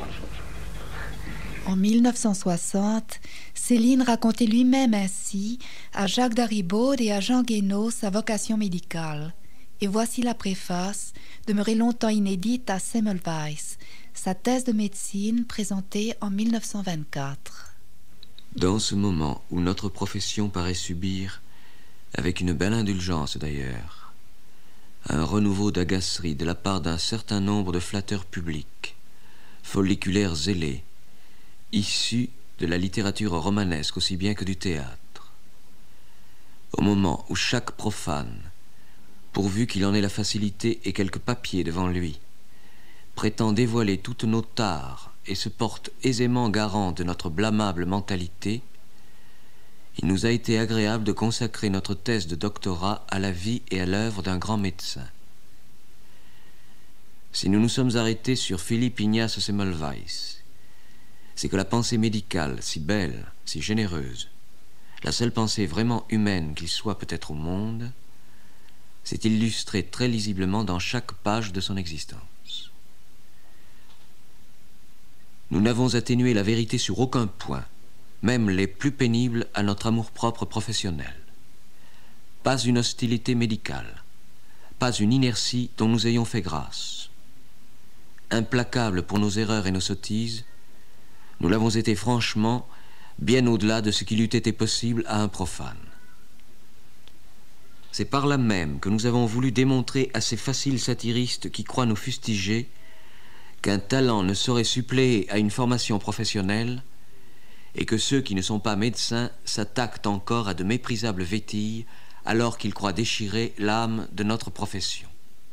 Speaker 4: En mille neuf cent soixante, Céline racontait lui-même ainsi à Jacques Daribaud et à Jean Guénaud sa vocation médicale. Et voici la préface, demeurée longtemps inédite à Semmelweis, sa thèse de médecine présentée en mille neuf cent vingt-quatre.
Speaker 21: Dans ce moment où notre profession paraît subir, avec une belle indulgence d'ailleurs, un renouveau d'agacerie de la part d'un certain nombre de flatteurs publics, folliculaires zélés, issus de la littérature romanesque aussi bien que du théâtre, au moment où chaque profane, pourvu qu'il en ait la facilité et quelques papiers devant lui, prétend dévoiler toutes nos tares et se porte aisément garant de notre blâmable mentalité, il nous a été agréable de consacrer notre thèse de doctorat à la vie et à l'œuvre d'un grand médecin. Si nous nous sommes arrêtés sur Philippe Ignace Semmelweis, c'est que la pensée médicale, si belle, si généreuse, la seule pensée vraiment humaine qu'il soit peut-être au monde, s'est illustrée très lisiblement dans chaque page de son existence. Nous n'avons atténué la vérité sur aucun point, même les plus pénibles à notre amour-propre professionnel. Pas une hostilité médicale, pas une inertie dont nous ayons fait grâce. Implacables pour nos erreurs et nos sottises, nous l'avons été franchement, bien au-delà de ce qu'il eût été possible à un profane.
Speaker 1: C'est par là même que nous avons voulu démontrer à ces faciles satiristes qui croient nous fustiger qu'un talent ne saurait suppléer à une formation professionnelle et que ceux qui ne sont pas médecins s'attaquent encore à de méprisables vétilles alors qu'ils croient déchirer l'âme de notre profession.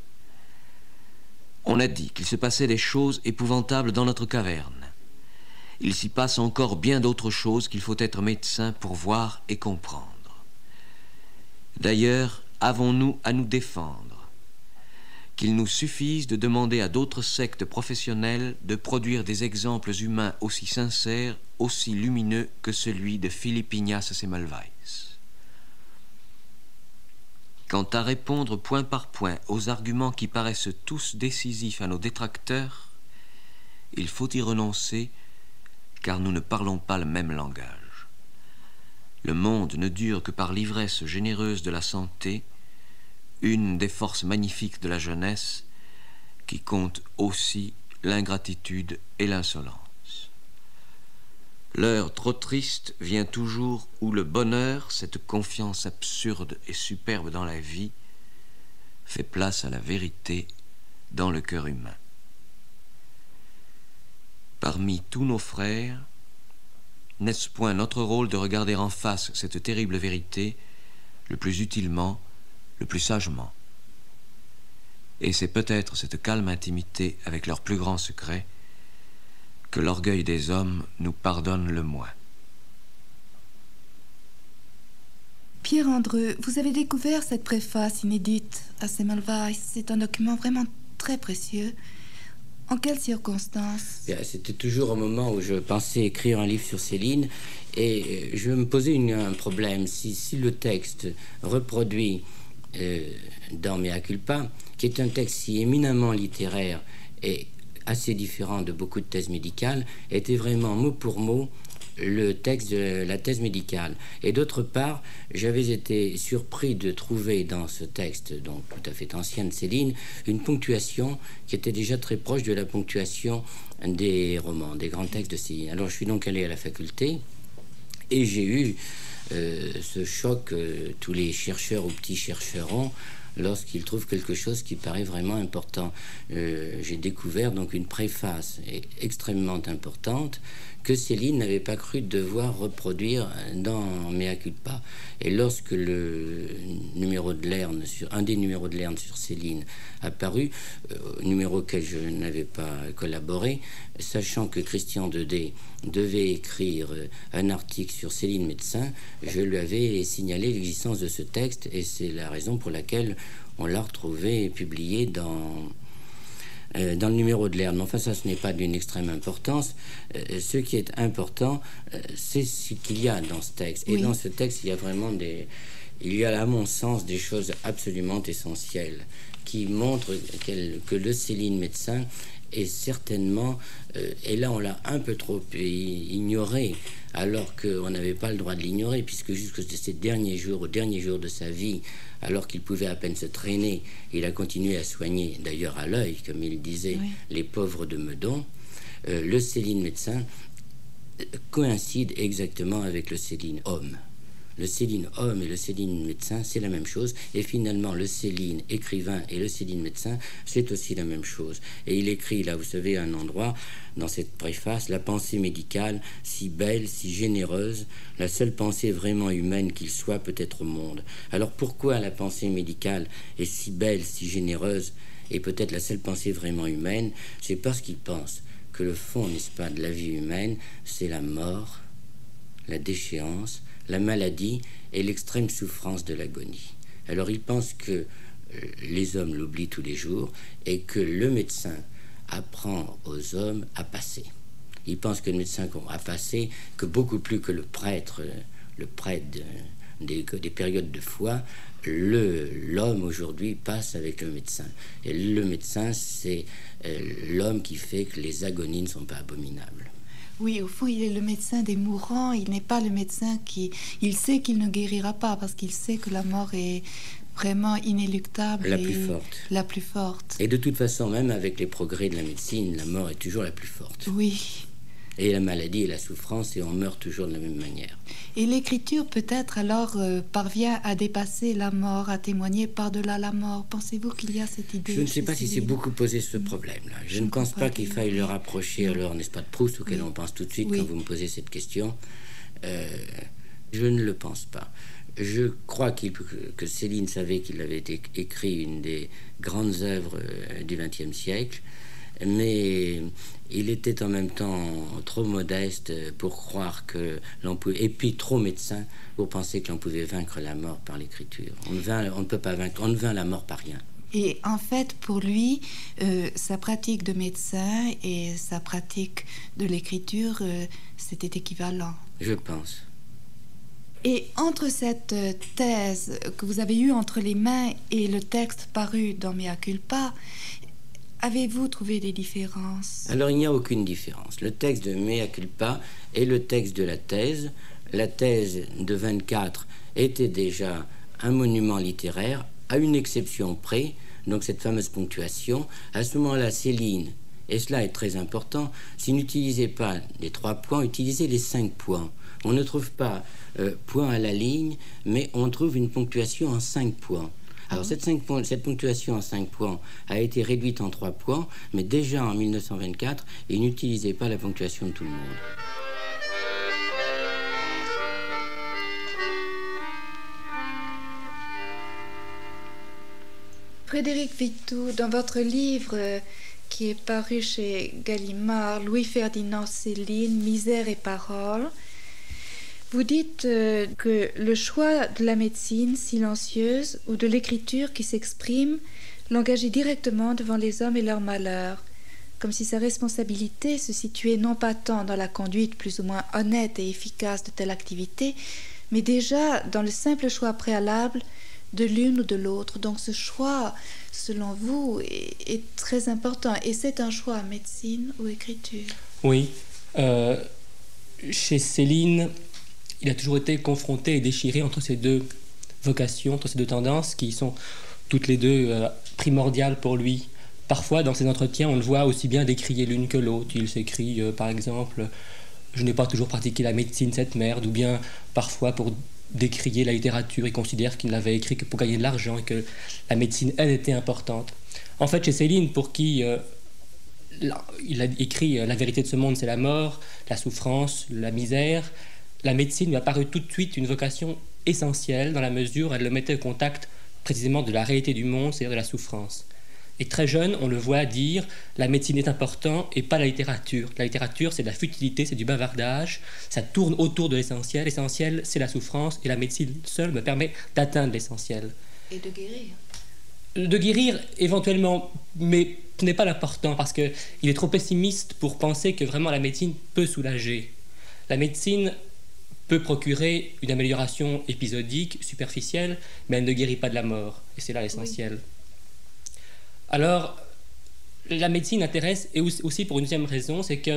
Speaker 1: On a dit qu'il se passait des choses épouvantables dans notre caverne. Il s'y passe encore bien d'autres choses qu'il faut être médecin pour voir et comprendre. D'ailleurs, avons-nous à nous défendre? Qu'il nous suffise de demander à d'autres sectes professionnelles de produire des exemples humains aussi sincères, aussi lumineux que celui de Philippe Ignace Semmelweis. Quant à répondre point par point aux arguments qui paraissent tous décisifs à nos détracteurs, il faut y renoncer, car nous ne parlons pas le même langage. Le monde ne dure que par l'ivresse généreuse de la santé, une des forces magnifiques de la jeunesse, qui compte aussi l'ingratitude et l'insolence. L'heure trop triste vient toujours où le bonheur, cette confiance absurde et superbe dans la vie, fait place à la vérité dans le cœur humain. Parmi tous nos frères, n'est-ce point notre rôle de regarder en face cette terrible vérité le plus utilement, le plus sagement? Et c'est peut-être cette calme intimité avec leurs plus grands secrets que l'orgueil des hommes nous pardonne le moins.
Speaker 4: Pierre Andreu, vous avez découvert cette préface inédite à Semmelweis. C'est un document vraiment très précieux. En quelles circonstances?
Speaker 5: C'était toujours au moment où je pensais écrire un livre sur Céline et je me posais une, un problème. Si, si le texte reproduit euh, dans Mea Culpa, qui est un texte si éminemment littéraire et assez différent de beaucoup de thèses médicales, était vraiment mot pour mot le texte de la thèse médicale. Et d'autre part, j'avais été surpris de trouver dans ce texte, donc tout à fait ancien de Céline, une ponctuation qui était déjà très proche de la ponctuation des romans, des grands textes de Céline. Alors je suis donc allé à la faculté et j'ai eu euh, ce choc que tous les chercheurs ou petits chercheurs ont lorsqu'ils trouvent quelque chose qui paraît vraiment important. Euh, j'ai découvert donc une préface extrêmement importante que Céline n'avait pas cru devoir reproduire dans Mea Culpa. Et lorsque le numéro de Lerne, sur, un des numéros de Lerne sur Céline apparu, euh, numéro auquel je n'avais pas collaboré, sachant que Christian Dedé devait écrire un article sur Céline médecin, je lui avais signalé l'existence de ce texte, et c'est la raison pour laquelle on l'a retrouvé publié dans... Euh, dans le numéro de Lerne. Enfin, ça, ce n'est pas d'une extrême importance. Euh, ce qui est important, euh, c'est ce qu'il y a dans ce texte. Et oui. Dans ce texte, il y a vraiment des... Il y a, à mon sens, des choses absolument essentielles qui montrent que le Céline médecin est certainement... Euh, et là, on l'a un peu trop ignoré, alors qu'on n'avait pas le droit de l'ignorer, puisque jusqu'à ces derniers jours, au dernier jour de sa vie, alors qu'il pouvait à peine se traîner, il a continué à soigner, d'ailleurs à l'œil, comme il disait, oui. les pauvres de Meudon. Euh, le Céline médecin coïncide exactement avec le Céline homme. Le Céline homme et le Céline médecin, c'est la même chose. Et finalement, le Céline écrivain et le Céline médecin, c'est aussi la même chose. Et il écrit, là, vous savez, à un endroit, dans cette préface, la pensée médicale, si belle, si généreuse, la seule pensée vraiment humaine qu'il soit peut-être au monde. Alors pourquoi la pensée médicale est si belle, si généreuse, et peut-être la seule pensée vraiment humaine? C'est parce qu'il pense que le fond, n'est-ce pas, de la vie humaine, c'est la mort, la déchéance, la maladie et l'extrême souffrance de l'agonie. Alors il pense que euh, les hommes l'oublient tous les jours et que le médecin apprend aux hommes à passer. Il pense que le médecin a passé, que beaucoup plus que le prêtre, euh, le prêtre de, des, des périodes de foi, le, l'homme aujourd'hui passe avec le médecin. Et le médecin, c'est euh, l'homme qui fait que les agonies ne sont pas abominables.
Speaker 4: Oui, au fond, il est le médecin des mourants. Il n'est pas le médecin qui... Il sait qu'il ne guérira pas parce qu'il sait que la mort est vraiment inéluctable.
Speaker 5: La plus forte.
Speaker 4: La plus forte.
Speaker 5: Et de toute façon, même avec les progrès de la médecine, la mort est toujours la plus forte.
Speaker 4: Oui.
Speaker 5: et la maladie et la souffrance, et on meurt toujours de la même manière.
Speaker 4: Et l'écriture peut-être alors euh, parvient à dépasser la mort, à témoigner par-delà la mort. Pensez-vous qu'il y a cette idée?
Speaker 5: Je ne sais pas si c'est beaucoup posé ce problème-là. Je, Je ne pense pas qu'il faille le rapprocher à l'heure, n'est-ce pas, de Proust, auquel oui. on pense tout de suite oui. quand vous me posez cette question. Euh, je ne le pense pas. Je crois qu'il, que Céline savait qu'il avait écrit une des grandes œuvres du vingtième siècle, mais il était en même temps trop modeste pour croire que l'on pouvait, et puis trop médecin pour penser que l'on pouvait vaincre la mort par l'écriture. On ne, vainc, on ne peut pas vaincre, on ne vainc la mort par rien.
Speaker 4: Et en fait, pour lui, euh, sa pratique de médecin et sa pratique de l'écriture, euh, c'était équivalent.
Speaker 5: Je pense.
Speaker 4: Et entre cette thèse que vous avez eue entre les mains et le texte paru dans Mea Culpa, avez-vous trouvé des différences?
Speaker 5: Alors, il n'y a aucune différence. Le texte de Mea Culpa est le texte de la thèse. La thèse de vingt-quatre était déjà un monument littéraire, à une exception près, donc cette fameuse ponctuation. À ce moment-là, Céline, et cela est très important, s'il n'utilisait pas les trois points, utilisait les cinq points. On ne trouve pas euh, point à la ligne, mais on trouve une ponctuation en cinq points. Alors, cette, cinq points, cette ponctuation en cinq points a été réduite en trois points, mais déjà en mille neuf cent vingt-quatre, il n'utilisait pas la ponctuation de tout le monde.
Speaker 4: Frédéric Vitou, dans votre livre euh, qui est paru chez Gallimard, Louis-Ferdinand Céline, Misère et Parole, vous dites euh, que le choix de la médecine silencieuse ou de l'écriture qui s'exprime l'engageait directement devant les hommes et leurs malheurs, comme si sa responsabilité se situait non pas tant dans la conduite plus ou moins honnête et efficace de telle activité, mais déjà dans le simple choix préalable de l'une ou de l'autre. Donc ce choix, selon vous, est, est très important. Et c'est un choix médecine ou écriture?
Speaker 7: Oui. Euh, chez Céline, il a toujours été confronté et déchiré entre ces deux vocations, entre ces deux tendances qui sont toutes les deux euh, primordiales pour lui. Parfois, dans ses entretiens, on le voit aussi bien décrier l'une que l'autre. Il s'écrit, euh, par exemple, « Je n'ai pas toujours pratiqué la médecine, cette merde », ou bien parfois pour décrier la littérature, il considère qu'il n'avait écrit que pour gagner de l'argent et que la médecine, elle, était importante. En fait, chez Céline, pour qui euh, là, il a écrit euh, « La vérité de ce monde, c'est la mort, la souffrance, la misère », la médecine lui a paru tout de suite une vocation essentielle dans la mesure où elle le mettait au contact précisément de la réalité du monde, c'est-à-dire de la souffrance. Et très jeune, on le voit dire « la médecine est importante et pas la littérature ». La littérature, c'est de la futilité, c'est du bavardage, ça tourne autour de l'essentiel. L'essentiel, c'est la souffrance et la médecine seule me permet d'atteindre l'essentiel.
Speaker 4: Et de guérir.
Speaker 7: De guérir éventuellement, mais ce n'est pas l'important parce qu'il est trop pessimiste pour penser que vraiment la médecine peut soulager. La médecine peut procurer une amélioration épisodique, superficielle, mais elle ne guérit pas de la mort. Et c'est là l'essentiel. Oui. Alors, la médecine intéresse, et aussi pour une deuxième raison, c'est que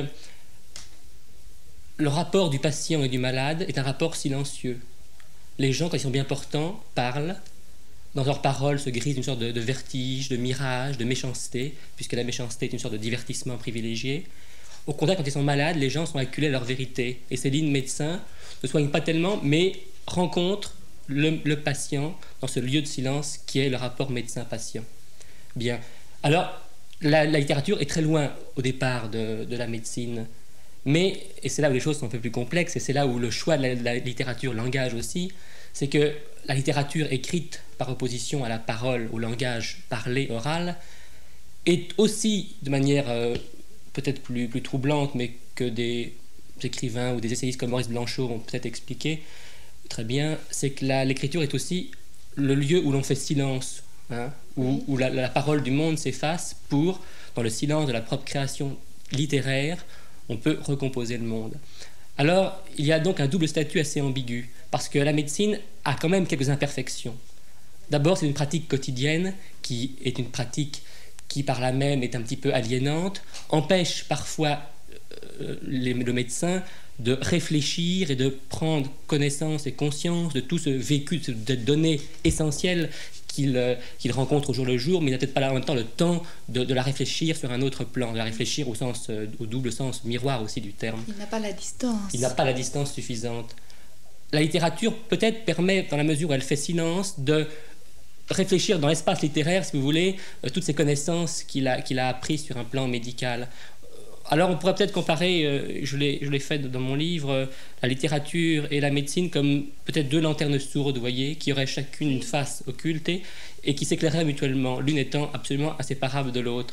Speaker 7: le rapport du patient et du malade est un rapport silencieux. Les gens, quand ils sont bien portants, parlent. Dans leurs paroles se grise une sorte de, de vertige, de mirage, de méchanceté, puisque la méchanceté est une sorte de divertissement privilégié. Au contraire, quand ils sont malades, les gens sont acculés à leur vérité. Et Céline, médecin, ne soigne pas tellement, mais rencontre le, le patient dans ce lieu de silence qui est le rapport médecin-patient. Bien. Alors, la, la littérature est très loin au départ de, de la médecine. Mais, et c'est là où les choses sont un peu plus complexes, et c'est là où le choix de la, de la littérature l'engage aussi, c'est que la littérature écrite par opposition à la parole, au langage parlé, oral, est aussi, de manière euh, peut-être plus, plus troublante, mais que des écrivains ou des essayistes comme Maurice Blanchot ont peut-être expliqué très bien, c'est que la, l'écriture est aussi le lieu où l'on fait silence, hein, où, où la, la parole du monde s'efface pour, dans le silence de la propre création littéraire, on peut recomposer le monde. Alors, il y a donc un double statut assez ambigu, parce que la médecine a quand même quelques imperfections. D'abord, c'est une pratique quotidienne, qui est une pratique qui, par là même, est un petit peu aliénante, empêche parfois euh, les, le médecin de réfléchir et de prendre connaissance et conscience de tout ce vécu, de données essentielles qu'il euh, qu'il rencontre au jour le jour, mais il n'a peut-être pas là, en même temps le temps de, de la réfléchir sur un autre plan, de la réfléchir au, sens, euh, au double sens, miroir aussi du terme.
Speaker 4: Il n'a pas la distance.
Speaker 7: Il n'a pas la distance suffisante. La littérature peut-être permet, dans la mesure où elle fait silence, de réfléchir dans l'espace littéraire, si vous voulez, euh, toutes ces connaissances qu'il a, qu'il a apprises sur un plan médical. Alors on pourrait peut-être comparer, euh, je l'ai, je l'ai fait dans mon livre, euh, la littérature et la médecine comme peut-être deux lanternes sourdes, vous voyez, qui auraient chacune une face occultée et qui s'éclaireraient mutuellement, l'une étant absolument inséparable de l'autre.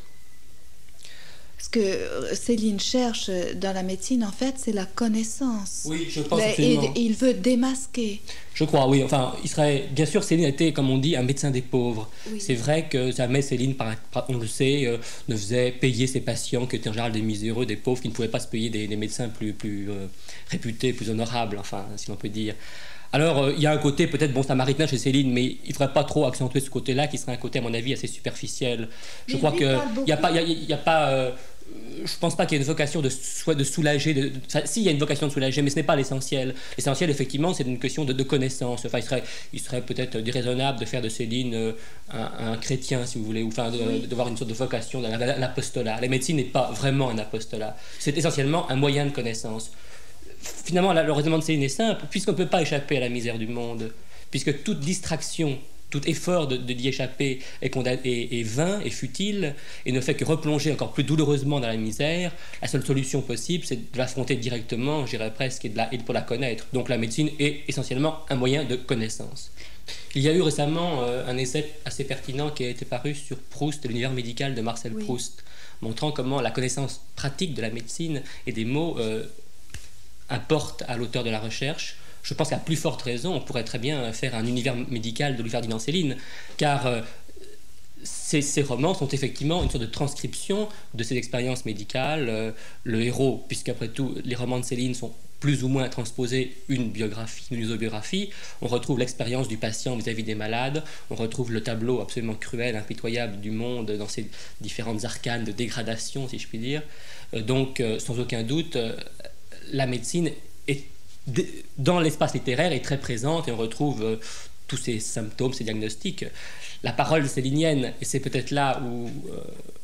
Speaker 4: Ce que Céline cherche dans la médecine, en fait, c'est la connaissance.
Speaker 7: Oui, je pense
Speaker 4: Mais
Speaker 7: absolument.
Speaker 4: il, il veut démasquer.
Speaker 7: Je crois, oui. Enfin, il serait... Bien sûr, Céline était, comme on dit, un médecin des pauvres.
Speaker 4: Oui.
Speaker 7: C'est vrai que jamais Céline, par, par- on le sait, euh, ne faisait payer ses patients, qui étaient en général des miséreux, des pauvres, qui ne pouvaient pas se payer des, des médecins plus, plus euh, réputés, plus honorables, enfin, si l'on peut dire. Alors, euh, il y a un côté peut-être bon samaritain chez Céline, mais il ne faudrait pas trop accentuer ce côté-là, qui serait un côté, à mon avis, assez superficiel. Je
Speaker 4: Mais
Speaker 7: crois
Speaker 4: lui
Speaker 7: qu'il
Speaker 4: parle
Speaker 7: n'y a pas... y a- y a pas euh, je ne pense pas qu'il y ait une vocation de, soit de soulager. De, enfin, si, il y a une vocation de soulager, mais ce n'est pas l'essentiel. L'essentiel, effectivement, c'est une question de, de connaissance. Enfin, il serait, il serait peut-être déraisonnable de faire de Céline euh, un, un chrétien, si vous voulez, ou enfin, de,
Speaker 4: Oui.
Speaker 7: de, d'avoir une sorte de vocation, d'un, d'un apostolat. La médecine n'est pas vraiment un apostolat. C'est essentiellement un moyen de connaissance. Finalement, la- le raisonnement de Céline est simple, puisqu'on ne peut pas échapper à la misère du monde, puisque toute distraction, tout effort de, de d'y échapper est, condam- est, est vain et futile et ne fait que replonger encore plus douloureusement dans la misère, la seule solution possible, c'est de l'affronter directement, je dirais presque, et, de la, et pour la connaître. Donc la médecine est essentiellement un moyen de connaissance. Il y a eu récemment euh, un essai assez pertinent qui a été paru sur Proust et l'univers médical de Marcel
Speaker 4: Oui.
Speaker 7: Proust, montrant comment la connaissance pratique de la médecine et des mots euh, importe à l'auteur de la recherche. Je pense qu'à plus forte raison, on pourrait très bien faire un univers médical de Louis-Ferdinand Céline, car euh, ces, ces romans sont effectivement une sorte de transcription de ces expériences médicales. Euh, le héros, puisqu'après tout, les romans de Céline sont plus ou moins transposés une biographie, une isobiographie. On retrouve l'expérience du patient vis-à-vis des malades, on retrouve le tableau absolument cruel, impitoyable du monde dans ses différentes arcanes de dégradation, si je puis dire. Euh, donc, euh, sans aucun doute, euh, la médecine est dans l'espace littéraire est très présente et on retrouve euh, tous ces symptômes, ces diagnostics. La parole célinienne, et c'est peut-être là où, euh,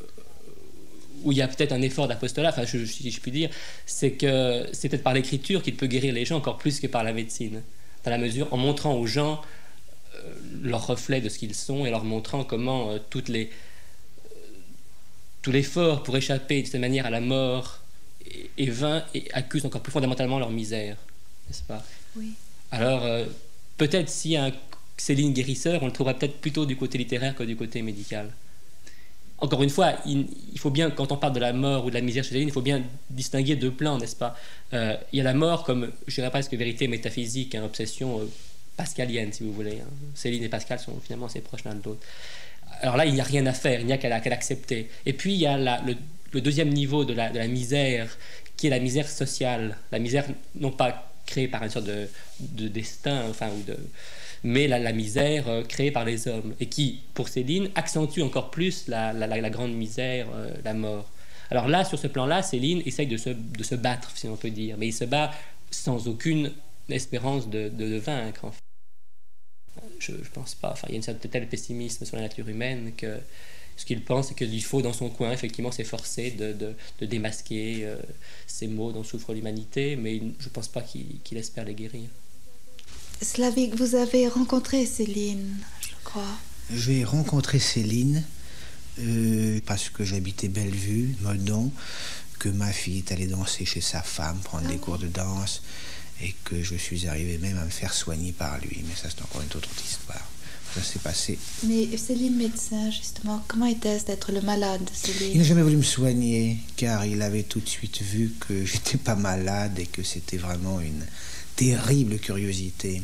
Speaker 7: où il y a peut-être un effort d'apostolat, enfin, je, si je puis dire, c'est que c'est peut-être par l'écriture qu'il peut guérir les gens encore plus que par la médecine, dans la mesure, en montrant aux gens euh, leur reflet de ce qu'ils sont et leur montrant comment euh, toutes les, euh, tout l'effort pour échapper de cette manière à la mort est, est vain et accuse encore plus fondamentalement leur misère. N'est-ce pas?
Speaker 4: Oui.
Speaker 7: Alors, euh, peut-être si un Céline guérisseur, on le trouverait peut-être plutôt du côté littéraire que du côté médical. Encore une fois, il, il faut bien, quand on parle de la mort ou de la misère chez Céline, il faut bien distinguer deux plans, n'est-ce pas? euh, Il y a la mort comme, je dirais presque vérité métaphysique, hein, obsession euh, pascalienne, si vous voulez. Hein. Céline et Pascal sont finalement assez proches l'un de l'autre. Alors là, il n'y a rien à faire, il n'y a qu'à, qu'à l'accepter. Et puis, il y a la, le, le deuxième niveau de la, de la misère, qui est la misère sociale. La misère, non pas créée par une sorte de, de destin, enfin, ou de, mais la, la misère euh, créée par les hommes, et qui, pour Céline, accentue encore plus la, la, la, la grande misère, euh, la mort. Alors là, sur ce plan-là, Céline essaye de se, de se battre, si on peut dire, mais il se bat sans aucune espérance de, de, de vaincre. En fait. Je ne pense pas. Enfin, il y a une sorte de tel pessimisme sur la nature humaine que ce qu'il pense, c'est qu'il faut, dans son coin, effectivement, s'efforcer de, de, de démasquer euh, ces maux dont souffre l'humanité, mais il, je ne pense pas qu'il, qu'il espère les guérir.
Speaker 4: Slavik, vous avez rencontré Céline, je crois.
Speaker 8: J'ai rencontré Céline euh, parce que j'habitais Bellevue, Meudon, que ma fille est allée danser chez sa femme, prendre des cours de danse, et que je suis arrivé même à me faire soigner par lui. Mais ça, c'est encore une autre histoire. Ça s'est passé.
Speaker 4: Mais Céline médecin, justement, comment était-ce d'être le malade de Céline?
Speaker 8: Il n'a jamais voulu me soigner, car il avait tout de suite vu que j'étais pas malade et que c'était vraiment une terrible curiosité.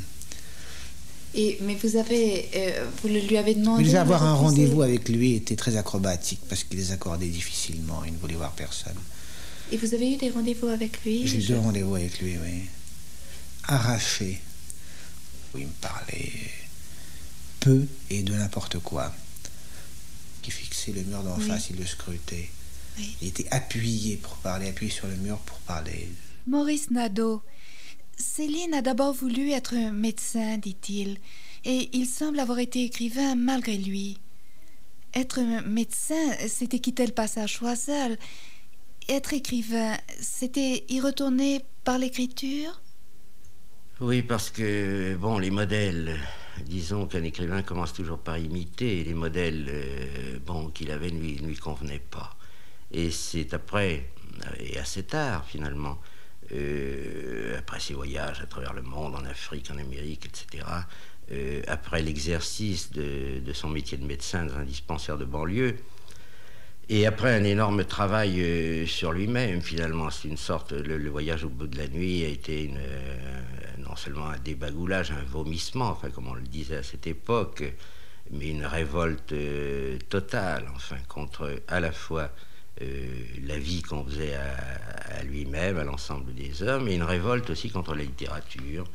Speaker 4: Et, mais vous avez, euh, vous le lui avez demandé?
Speaker 8: Mais déjà avoir
Speaker 4: de
Speaker 8: un
Speaker 4: refuser.
Speaker 8: rendez-vous avec lui était très acrobatique, parce qu'il les accordait difficilement, il ne voulait voir personne.
Speaker 4: Et vous avez eu des rendez-vous avec lui?
Speaker 8: J'ai eu
Speaker 4: je...
Speaker 8: deux rendez-vous avec lui, oui. Arraché. Où il me parlait peu et de n'importe quoi. Qui fixait le mur d'en
Speaker 4: oui.
Speaker 8: face, il le scrutait.
Speaker 4: Oui.
Speaker 8: Il était appuyé pour parler, appuyé sur le mur pour parler.
Speaker 4: Maurice Nadeau, Céline a d'abord voulu être médecin, dit-il. Et il semble avoir été écrivain malgré lui. Être médecin, c'était quitter le passage Choiseul. Être écrivain, c'était y retourner par l'écriture?
Speaker 5: Oui, parce que, bon, les modèles, disons qu'un écrivain commence toujours par imiter, et les modèles, euh, bon, qu'il avait ne lui, ne lui convenaient pas. Et c'est après, et assez tard finalement, euh, après ses voyages à travers le monde, en Afrique, en Amérique, et cetera, euh, après l'exercice de, de son métier de médecin dans un dispensaire de banlieue, et après un énorme travail euh, sur lui-même, finalement, c'est une sorte, le, le voyage au bout de la nuit a été une, euh, non seulement un débagoulage, un vomissement, enfin comme on le disait à cette époque, mais une révolte euh, totale, enfin, contre à la fois euh, la vie qu'on faisait à, à lui-même, à l'ensemble des hommes, et une révolte aussi contre la littérature.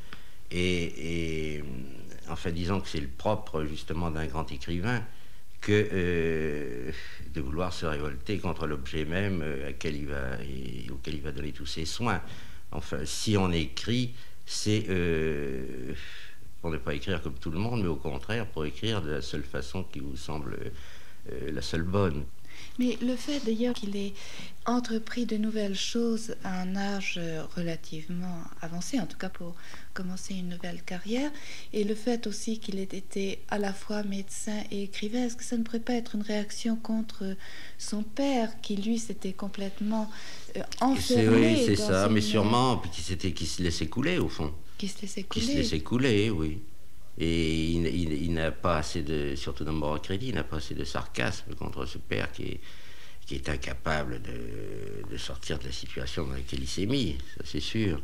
Speaker 5: Et, et enfin, disons que c'est le propre, justement, d'un grand écrivain, que euh, de vouloir se révolter contre l'objet même euh, auquel il va, et, auquel il va donner tous ses soins. Enfin, si on écrit, c'est euh, pour ne pas écrire comme tout le monde, mais au contraire, pour écrire de la seule façon qui vous semble euh, la seule bonne.
Speaker 4: Mais le fait d'ailleurs qu'il ait entrepris de nouvelles choses à un âge relativement avancé, en tout cas pour commencer une nouvelle carrière, et le fait aussi qu'il ait été à la fois médecin et écrivain, est-ce que ça ne pourrait pas être une réaction contre son père, qui lui s'était complètement euh, enfermé?
Speaker 5: Oui, c'est ça,
Speaker 4: une...
Speaker 5: mais sûrement qui, s'était, qui se laissait couler au fond.
Speaker 4: Qui se laissait couler.
Speaker 5: Qui se laissait couler, oui. Et il, il, il n'a pas assez de, surtout dans Mort à crédit, il n'a pas assez de sarcasme contre ce père qui est, qui est incapable de, de sortir de la situation dans laquelle il s'est mis, ça c'est sûr.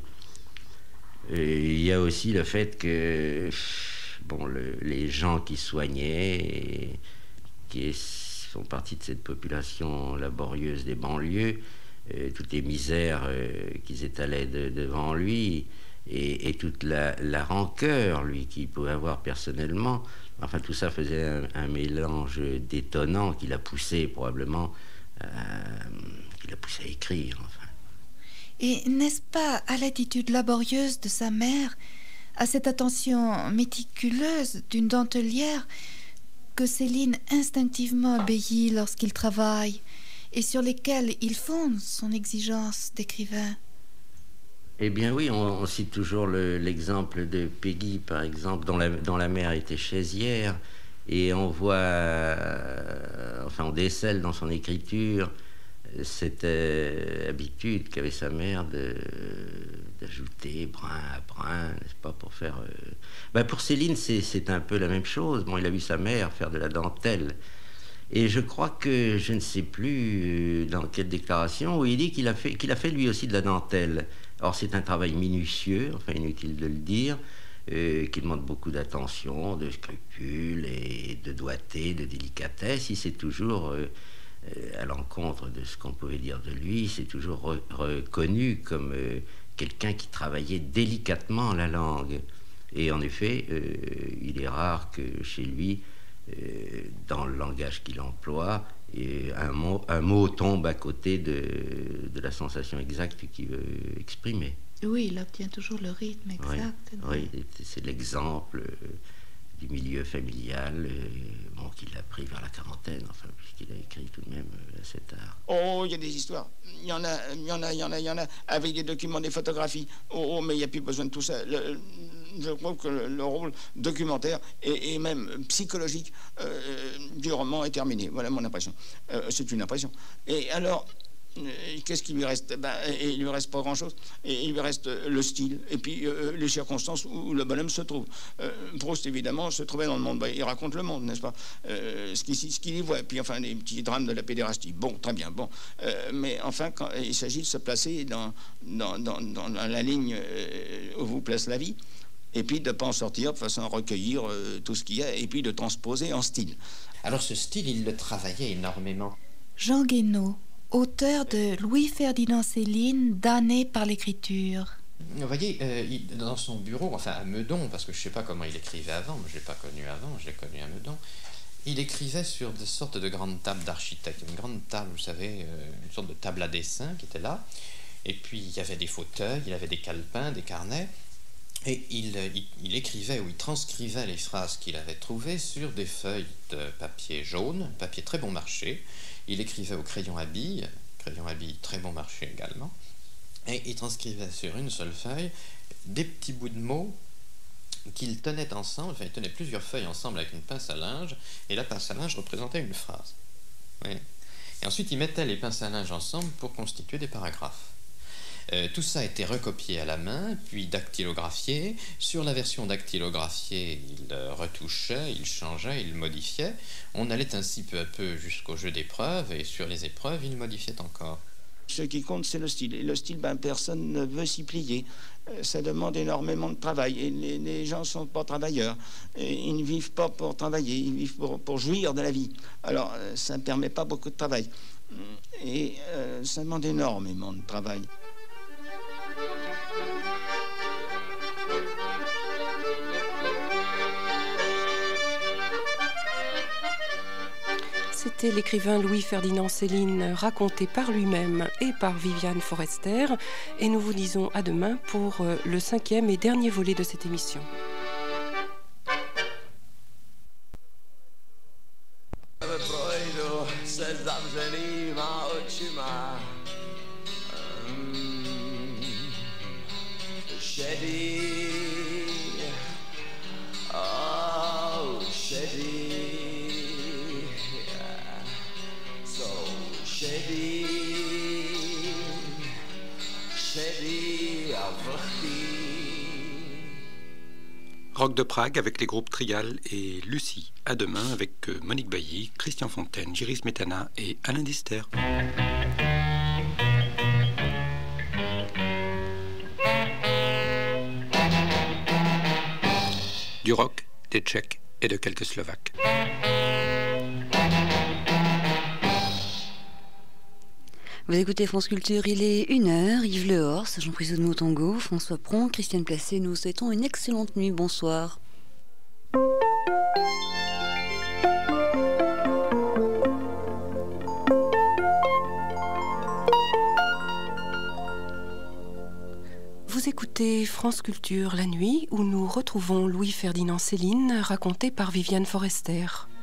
Speaker 5: Et il y a aussi le fait que bon, le, les gens qui soignaient, et qui font partie de cette population laborieuse des banlieues, euh, toutes les misères euh, qu'ils étalaient de, devant lui, Et, et toute la, la rancœur, lui, qu'il pouvait avoir personnellement. Enfin, tout ça faisait un, un mélange détonnant qui l'a poussé, probablement, euh, qui l'a poussé à écrire, enfin.
Speaker 4: Et n'est-ce pas à l'attitude laborieuse de sa mère, à cette attention méticuleuse d'une dentelière, que Céline instinctivement obéit lorsqu'il travaille, et sur lesquelles il fonde son exigence d'écrivain?
Speaker 5: Eh bien oui, on, on cite toujours le, l'exemple de Peggy, par exemple, dont la, dont la mère était chaisière, et on voit, euh, enfin on décèle dans son écriture cette euh, habitude qu'avait sa mère de, d'ajouter brin à brin, n'est-ce pas, pour faire... Euh... Ben pour Céline, c'est, c'est un peu la même chose. Bon, il a vu sa mère faire de la dentelle, et je crois que, je ne sais plus dans quelle déclaration, où il dit qu'il a fait, qu'il a fait lui aussi de la dentelle. Or, c'est un travail minutieux, enfin inutile de le dire, euh, qui demande beaucoup d'attention, de scrupule et de doigté, de délicatesse. Il s'est toujours, euh, euh, à l'encontre de ce qu'on pouvait dire de lui, c'est toujours re- reconnu comme euh, quelqu'un qui travaillait délicatement la langue. Et en effet, euh, il est rare que chez lui, euh, dans le langage qu'il emploie, et un mot, un mot tombe à côté de, de la sensation exacte qu'il veut exprimer.
Speaker 4: Oui, il obtient toujours le rythme exact.
Speaker 5: Oui, oui, c'est l'exemple du milieu familial, euh, bon, qu'il a pris vers la quarantaine, enfin, puisqu'il a écrit tout de même assez tard.
Speaker 19: Oh, il y a des histoires. Il y en a, il y en a, il y en a, il y en a, avec des documents, des photographies. Oh, oh mais il n'y a plus besoin de tout ça. Le, je crois que le, le rôle documentaire et, et même psychologique euh, du roman est terminé. Voilà mon impression. Euh, c'est une impression. Et alors... qu'est-ce qu'il lui reste? Ben, il lui reste pas grand-chose. Et il lui reste le style et puis euh, les circonstances où le bonhomme se trouve. Euh, Proust, évidemment, se trouvait dans le monde. Ben, il raconte le monde, n'est-ce pas? euh, Ce qu'il ce qu'il y voit. Et puis, enfin, les petits drames de la pédérastie. Bon, très bien, bon. Euh, mais enfin, quand il s'agit de se placer dans, dans, dans, dans la ligne euh, où vous place la vie, et puis de ne pas en sortir de façon à recueillir euh, tout ce qu'il y a, et puis de transposer en style.
Speaker 11: Alors, ce style, il le travaillait énormément.
Speaker 4: Jean Guénaud, auteur de Louis-Ferdinand Céline, damné par l'écriture.
Speaker 11: Vous voyez, euh, il, dans son bureau, enfin à Meudon, parce que je ne sais pas comment il écrivait avant, moi je ne l'ai pas connu avant, je l'ai connu à Meudon, il écrivait sur des sortes de grandes tables d'architecte, une grande table, vous savez, euh, une sorte de table à dessin qui était là, et puis il y avait des fauteuils, il avait des calepins, des carnets, Et il, il, il écrivait ou il transcrivait les phrases qu'il avait trouvées sur des feuilles de papier jaune, papier très bon marché. Il écrivait au crayon à billes, crayon à billes très bon marché également, et il transcrivait sur une seule feuille des petits bouts de mots qu'il tenait ensemble, enfin il tenait plusieurs feuilles ensemble avec une pince à linge, et la pince à linge représentait une phrase. Oui. Et ensuite il mettait les pinces à linge ensemble pour constituer des paragraphes. Euh, tout ça a été recopié à la main, puis dactylographié. Sur la version dactylographiée, il euh, retouchait, il changeait, il modifiait. On allait ainsi peu à peu jusqu'au jeu d'épreuves, et sur les épreuves, il modifiait encore.
Speaker 19: Ce qui compte, c'est le style. Et le style, ben, personne ne veut s'y plier. Euh, ça demande énormément de travail. Et les, les gens ne sont pas travailleurs. Et ils ne vivent pas pour travailler, ils vivent pour, pour jouir de la vie. Alors, euh, ça ne permet pas beaucoup de travail. Et euh, ça demande énormément de travail.
Speaker 20: C'était l'écrivain Louis-Ferdinand Céline, raconté par lui-même et par Viviane Forester. Et nous vous disons à demain pour le cinquième et dernier volet de cette émission.
Speaker 10: Rock de Prague avec les groupes Trial et Lucie. À demain avec Monique Bailly, Christian Fontaine, Jiris Métana et Alain Dister. Du rock, des Tchèques et de quelques Slovaques.
Speaker 22: Vous écoutez France Culture, il est une heure. Yves Lehors, Jean-Prisot de Motango, François Pron, Christiane Placé, nous souhaitons une excellente nuit. Bonsoir.
Speaker 20: Vous écoutez France Culture la nuit, où nous retrouvons Louis-Ferdinand Céline, raconté par Viviane Forester.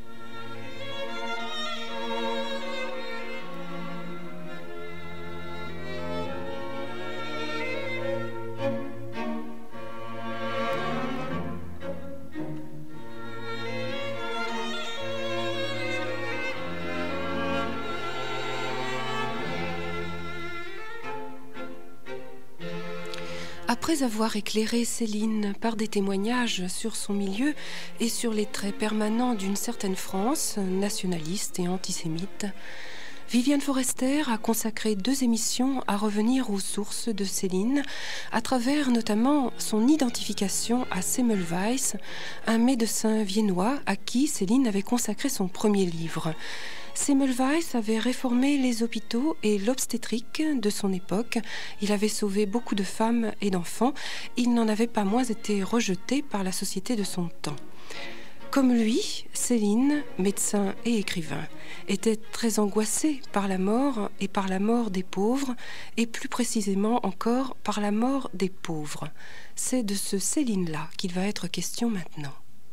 Speaker 20: Après avoir éclairé Céline par des témoignages sur son milieu et sur les traits permanents d'une certaine France, nationaliste et antisémite, Viviane Forester a consacré deux émissions à revenir aux sources de Céline, à travers notamment son identification à Semmelweis, un médecin viennois à qui Céline avait consacré son premier livre. Semmelweis avait réformé les hôpitaux et l'obstétrique de son époque. Il avait sauvé beaucoup de femmes et d'enfants. Il n'en avait pas moins été rejeté par la société de son temps. Comme lui, Céline, médecin et écrivain, était très angoissée par la mort et par la mort des pauvres, et plus précisément encore par la mort des pauvres. C'est de ce Céline-là qu'il va être question maintenant.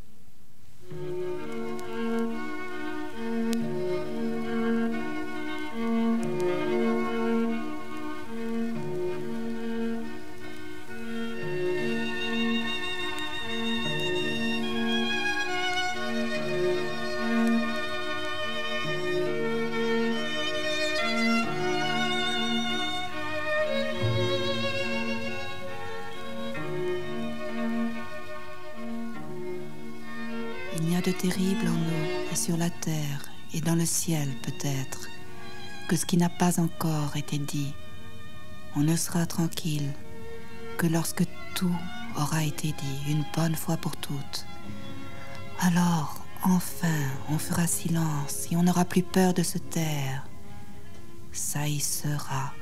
Speaker 23: De terrible en nous et sur la terre et dans le ciel peut-être que ce qui n'a pas encore été dit. On ne sera tranquille que lorsque tout aura été dit une bonne fois pour toutes. Alors enfin on fera silence et on n'aura plus peur de se taire. Ça y sera.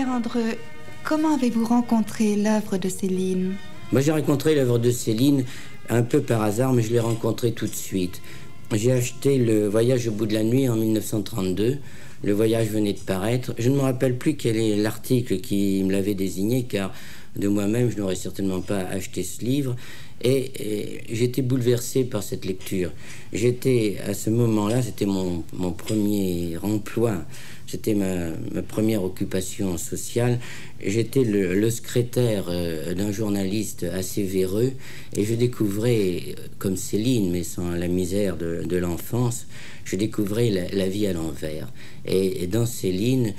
Speaker 4: Léandre, comment avez-vous rencontré l'œuvre de Céline?
Speaker 6: Moi, j'ai rencontré l'œuvre de Céline un peu par hasard, mais je l'ai rencontrée tout de suite. J'ai acheté Le Voyage au bout de la nuit en mille neuf cent trente-deux. Le Voyage venait de paraître. Je ne me rappelle plus quel est l'article qui me l'avait désigné, car de moi-même, je n'aurais certainement pas acheté ce livre. Et, et j'étais bouleversé par cette lecture. J'étais, à ce moment-là, c'était mon, mon premier emploi. C'était ma, ma première occupation sociale. J'étais le, le secrétaire euh, d'un journaliste assez véreux et je découvrais, comme Céline, mais sans la misère de, de l'enfance, je découvrais la, la vie à l'envers. Et, et dans Céline,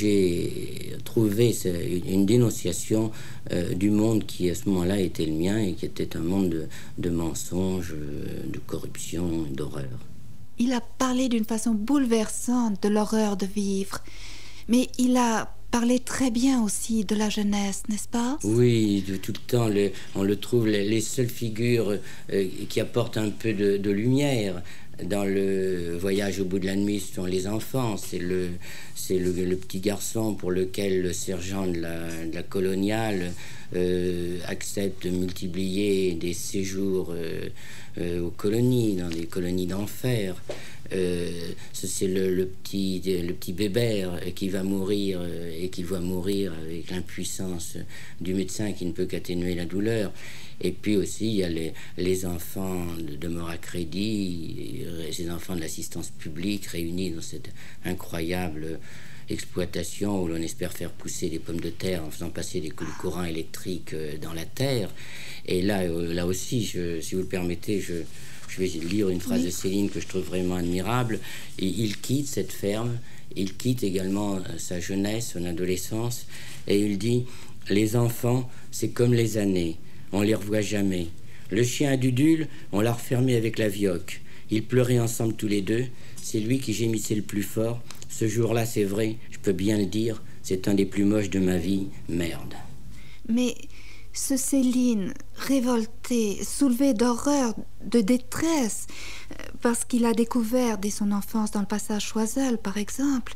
Speaker 6: j'ai trouvé une dénonciation euh, du monde qui, à ce moment-là, était le mien et qui était un monde de, de mensonges, de corruption, d'horreur.
Speaker 4: Il a parlé d'une façon bouleversante de l'horreur de vivre, mais il a parlé très bien aussi de la jeunesse, n'est-ce pas?
Speaker 6: Oui, de, tout le temps, le, on le trouve, les, les seules figures euh, qui apportent un peu de, de lumière dans Le Voyage au bout de la nuit sont les enfants. C'est le, c'est le, le petit garçon pour lequel le sergent de la, de la coloniale euh, accepte de multiplier des séjours euh, euh, aux colonies, dans des colonies d'enfer. Euh, c'est le, le, petit, le petit bébert qui va mourir euh, et qui voit mourir avec l'impuissance du médecin qui ne peut qu'atténuer la douleur. Et puis aussi, il y a les, les enfants de, de mort à crédit, ces enfants de l'assistance publique réunis dans cette incroyable exploitation où l'on espère faire pousser des pommes de terre en faisant passer des coups de courant électrique dans la terre. Et là, là aussi, je, si vous le permettez, je... Je vais lire une phrase oui. de Céline que je trouve vraiment admirable. Et il quitte cette ferme, il quitte également sa jeunesse, son adolescence, et il dit « Les enfants, c'est comme les années, on les revoit jamais. Le chien à Dudule, on l'a refermé avec la vioque. Ils pleuraient ensemble tous les deux, c'est lui qui gémissait le plus fort. Ce jour-là, c'est vrai, je peux bien le dire, c'est un des plus moches de ma vie, merde. »
Speaker 4: Mais... ce Céline, révolté, soulevé d'horreur, de détresse, parce qu'il a découvert dès son enfance dans le passage Choiseul, par exemple,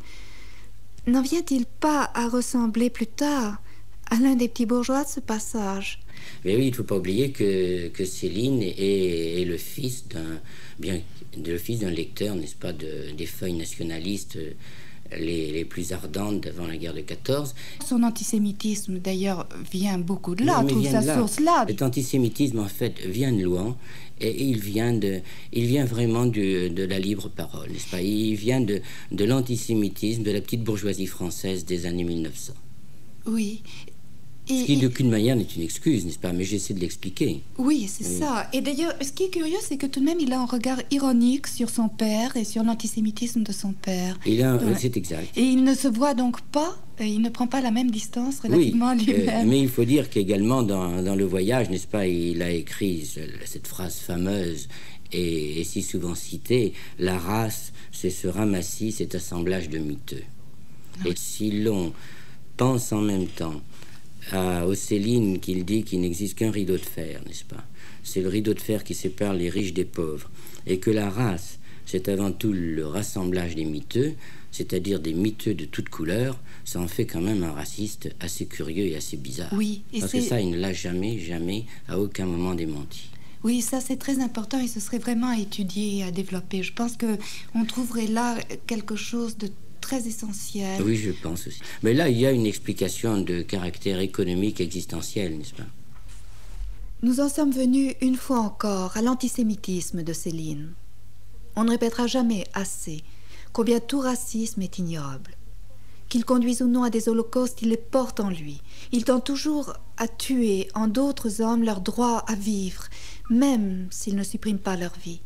Speaker 4: n'en vient-il pas à ressembler plus tard à l'un des petits bourgeois de ce passage?
Speaker 6: Mais oui, il ne faut pas oublier que, que Céline est, est le fils d'un bien le fils d'un lecteur, n'est-ce pas, de, des feuilles nationalistes Les, les plus ardentes d'avant la guerre de quatorze.
Speaker 4: Son antisémitisme, d'ailleurs, vient beaucoup de là,
Speaker 6: non,
Speaker 4: trouve sa
Speaker 6: là.
Speaker 4: source là.
Speaker 6: Cet antisémitisme, en fait, vient de loin, et il vient, de, il vient vraiment de, de la libre parole, n'est-ce pas? Il vient de, de l'antisémitisme de la petite bourgeoisie française des années mille neuf cents.
Speaker 4: Oui.
Speaker 6: Et, ce qui, d'aucune manière, n'est une excuse, n'est-ce pas? Mais j'essaie de l'expliquer.
Speaker 4: Oui, c'est oui. ça. Et d'ailleurs, ce qui est curieux, c'est que tout de même, il a un regard ironique sur son père et sur l'antisémitisme de son père.
Speaker 6: Il a, ouais. C'est exact.
Speaker 4: Et il ne se voit donc pas, il ne prend pas la même distance relativement
Speaker 6: oui,
Speaker 4: à lui-même.
Speaker 6: Euh, mais il faut dire qu'également, dans, dans Le Voyage, n'est-ce pas, il a écrit cette phrase fameuse et, et si souvent citée, « La race, c'est ce ramassis, cet assemblage de miteux. » Et si l'on pense en même temps à, au Céline qu'il dit qu'il n'existe qu'un rideau de fer, n'est-ce pas? C'est le rideau de fer qui sépare les riches des pauvres. Et que la race, c'est avant tout le rassemblage des miteux, c'est-à-dire des miteux de toutes couleurs, ça en fait quand même un raciste assez curieux et assez bizarre.
Speaker 4: Oui, et
Speaker 6: parce que ça, il ne l'a jamais, jamais, à aucun moment démenti.
Speaker 4: Oui, ça c'est très important et ce serait vraiment à étudier et à développer. Je pense qu'on trouverait là quelque chose de très essentiel.
Speaker 6: Oui, je pense aussi. Mais là, il y a une explication de caractère économique existentiel, n'est-ce pas?
Speaker 4: Nous en sommes venus une fois encore à l'antisémitisme de Céline. On ne répétera jamais assez combien tout racisme est ignoble. Qu'il conduise ou non à des holocaustes, il les porte en lui. Il tend toujours à tuer en d'autres hommes leur droit à vivre, même s'ils ne suppriment pas leur vie.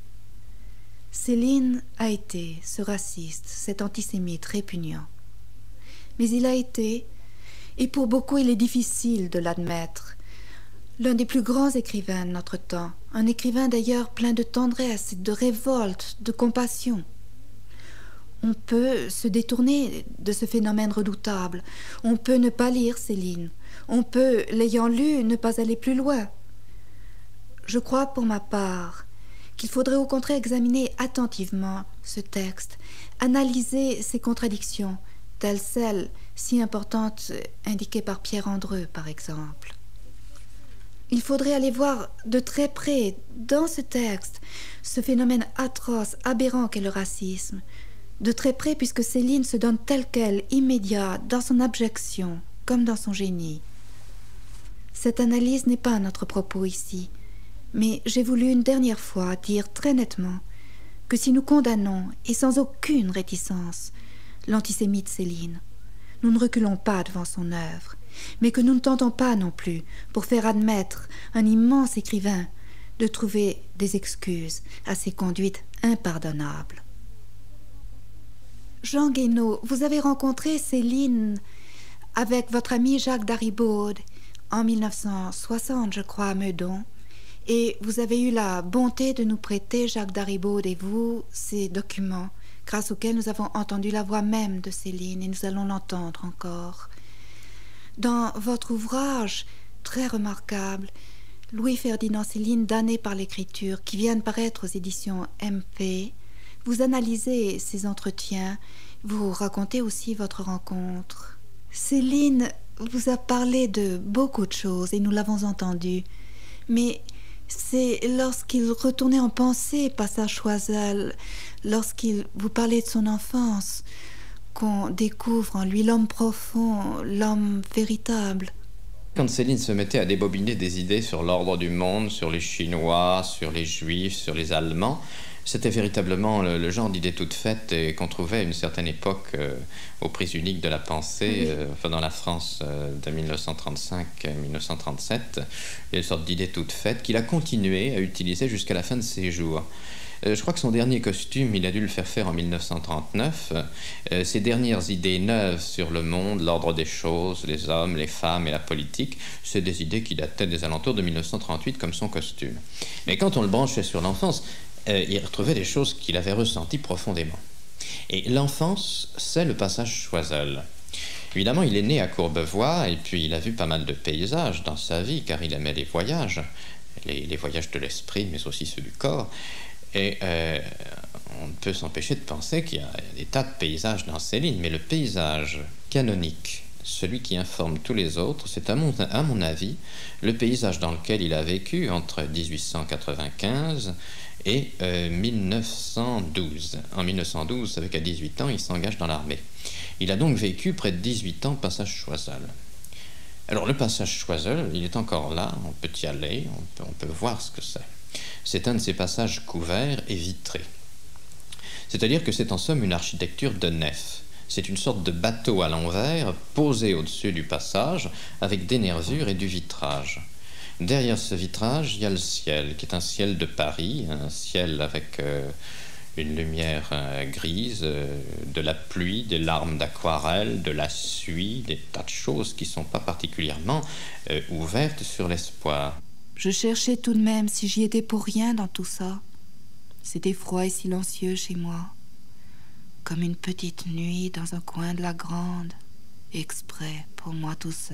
Speaker 4: Céline a été ce raciste, cet antisémite répugnant. Mais il a été, et pour beaucoup il est difficile de l'admettre, l'un des plus grands écrivains de notre temps, un écrivain d'ailleurs plein de tendresse, de révolte, de compassion. On peut se détourner de ce phénomène redoutable, on peut ne pas lire Céline, on peut, l'ayant lu, ne pas aller plus loin. Je crois pour ma part qu'il faudrait au contraire examiner attentivement ce texte, analyser ses contradictions, telles celles, si importante indiquée par Pierre Andreu, par exemple. Il faudrait aller voir de très près, dans ce texte, ce phénomène atroce, aberrant qu'est le racisme. De très près, puisque Céline se donne telle qu'elle, immédiat, dans son abjection, comme dans son génie. Cette analyse n'est pas à notre propos ici, mais j'ai voulu une dernière fois dire très nettement que si nous condamnons, et sans aucune réticence, l'antisémite Céline, nous ne reculons pas devant son œuvre, mais que nous ne tentons pas non plus, pour faire admettre un immense écrivain, de trouver des excuses à ses conduites impardonnables. Jean Guénaud, vous avez rencontré Céline avec votre ami Jacques Daribaud en mille neuf cent soixante, je crois, à Meudon, et vous avez eu la bonté de nous prêter, Jacques Daribaud et vous, ces documents, grâce auxquels nous avons entendu la voix même de Céline, et nous allons l'entendre encore. Dans votre ouvrage, très remarquable, Louis-Ferdinand Céline, damné par l'écriture, qui vient de paraître aux éditions M P, vous analysez ces entretiens, vous racontez aussi votre rencontre. Céline vous a parlé de beaucoup de choses, et nous l'avons entendu, mais c'est lorsqu'il retournait en pensée, passage Choiseul, lorsqu'il vous parlait de son enfance, qu'on découvre en lui l'homme profond, l'homme véritable.
Speaker 11: Quand Céline se mettait à débobiner des idées sur l'ordre du monde, sur les Chinois, sur les Juifs, sur les Allemands, c'était véritablement le, le genre d'idées toutes faites et qu'on trouvait à une certaine époque euh, aux prises uniques de la pensée, euh, enfin dans la France euh, de mille neuf cent trente-cinq à mille neuf cent trente-sept, une sorte d'idées toutes faites qu'il a continué à utiliser jusqu'à la fin de ses jours. Euh, je crois que son dernier costume, il a dû le faire faire en mille neuf cent trente-neuf. Euh, ses dernières idées neuves sur le monde, l'ordre des choses, les hommes, les femmes et la politique, c'est des idées qui dataient des alentours de mille neuf cent trente-huit comme son costume. Mais quand on le branchait sur l'enfance, euh, il retrouvait des choses qu'il avait ressenties profondément. Et l'enfance, c'est le passage Choiseul. Évidemment, il est né à Courbevoie et puis il a vu pas mal de paysages dans sa vie car il aimait les voyages, les, les voyages de l'esprit mais aussi ceux du corps. Et euh, on ne peut s'empêcher de penser qu'il y a des tas de paysages dans Céline, mais le paysage canonique, celui qui informe tous les autres, c'est à mon, à mon avis le paysage dans lequel il a vécu entre dix-huit cent quatre-vingt-quinze et euh, mille neuf cent douze. En mille neuf cent douze, vous savez qu'à dix-huit ans, il s'engage dans l'armée. Il a donc vécu près de dix-huit ans passage Choiseul. Alors le passage Choiseul, il est encore là, on peut y aller, on peut, on peut voir ce que c'est. C'est un de ces passages couverts et vitrés. C'est-à-dire que c'est en somme une architecture de nef. C'est une sorte de bateau à l'envers posé au-dessus du passage avec des nervures et du vitrage. Derrière ce vitrage, il y a le ciel, qui est un ciel de Paris, un ciel avec euh, une lumière euh, grise, euh, de la pluie, des larmes d'aquarelle, de la suie, des tas de choses qui ne sont pas particulièrement euh, ouvertes sur l'espoir.
Speaker 4: Je cherchais tout de même si j'y étais pour rien dans tout ça. C'était froid et silencieux chez moi, comme une petite nuit dans un coin de la grande, exprès pour moi tout seul.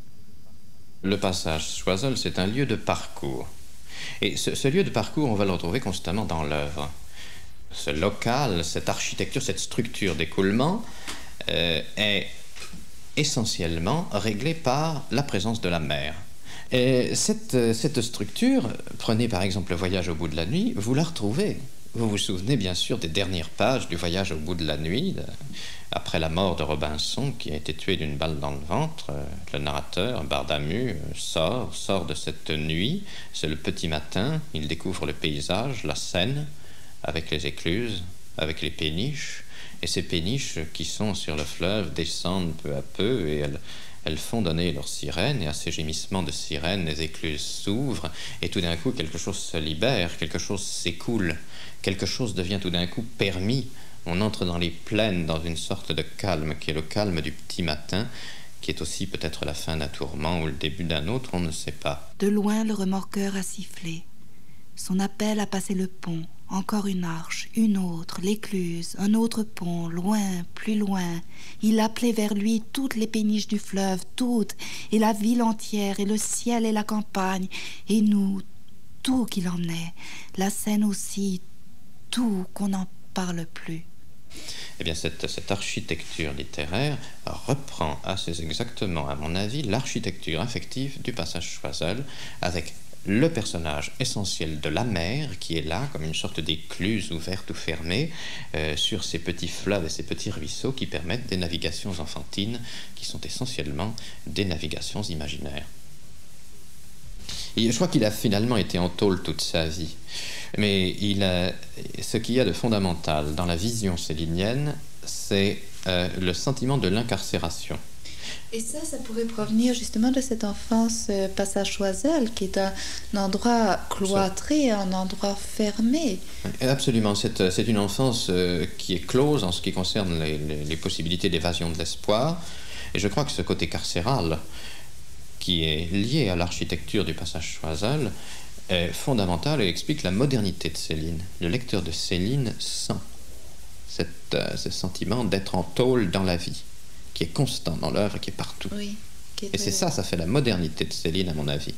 Speaker 11: Le passage Choiseul, c'est un lieu de parcours. Et ce, ce lieu de parcours, on va le retrouver constamment dans l'œuvre. Ce local, cette architecture, cette structure d'écoulement euh, est essentiellement réglée par la présence de la mer. Et cette, cette structure, prenez par exemple le voyage au bout de la nuit, vous la retrouvez. Vous vous souvenez bien sûr des dernières pages du voyage au bout de la nuit, de, après la mort de Robinson qui a été tué d'une balle dans le ventre. Le narrateur, Bardamu, sort, sort de cette nuit. C'est le petit matin, il découvre le paysage, la Seine, avec les écluses, avec les péniches. Et ces péniches qui sont sur le fleuve descendent peu à peu et elles... Elles font donner leurs sirènes, et à ces gémissements de sirènes, les écluses s'ouvrent, et tout d'un coup, quelque chose se libère, quelque chose s'écoule, quelque chose devient tout d'un coup permis. On entre dans les plaines, dans une sorte de calme, qui est le calme du petit matin, qui est aussi peut-être la fin d'un tourment ou le début d'un autre, on ne sait pas.
Speaker 4: De loin, le remorqueur a sifflé. Son appel a passé le pont. Encore une arche, une autre, l'écluse, un autre pont, loin, plus loin. Il appelait vers lui toutes les péniches du fleuve, toutes, et la ville entière, et le ciel et la campagne, et nous, tout qu'il en est, la Seine aussi, tout qu'on n'en parle plus.
Speaker 11: Eh bien, cette, cette architecture littéraire reprend assez exactement, à mon avis, l'architecture affective du passage Choiseul, avec le personnage essentiel de la mer qui est là comme une sorte d'écluse ouverte ou fermée euh, sur ces petits fleuves et ces petits ruisseaux qui permettent des navigations enfantines qui sont essentiellement des navigations imaginaires. Et je crois qu'il a finalement été en tôle toute sa vie, mais il a, ce qu'il y a de fondamental dans la vision célinienne, c'est euh, le sentiment de l'incarcération.
Speaker 23: Et ça, ça pourrait provenir justement de cette enfance euh, passage Choiseul, qui est un, un endroit cloîtré, un endroit fermé.
Speaker 11: Absolument, c'est, c'est une enfance euh, qui est close en ce qui concerne les, les, les possibilités d'évasion de l'espoir. Et je crois que ce côté carcéral, qui est lié à l'architecture du passage Choiseul, est fondamental et explique la modernité de Céline. Le lecteur de Céline sent cette, euh, ce sentiment d'être en tôle dans la vie, qui est constant dans l'œuvre, qui est partout.
Speaker 23: Oui, qui est
Speaker 11: et c'est ça, ça fait la modernité de Céline, à mon avis.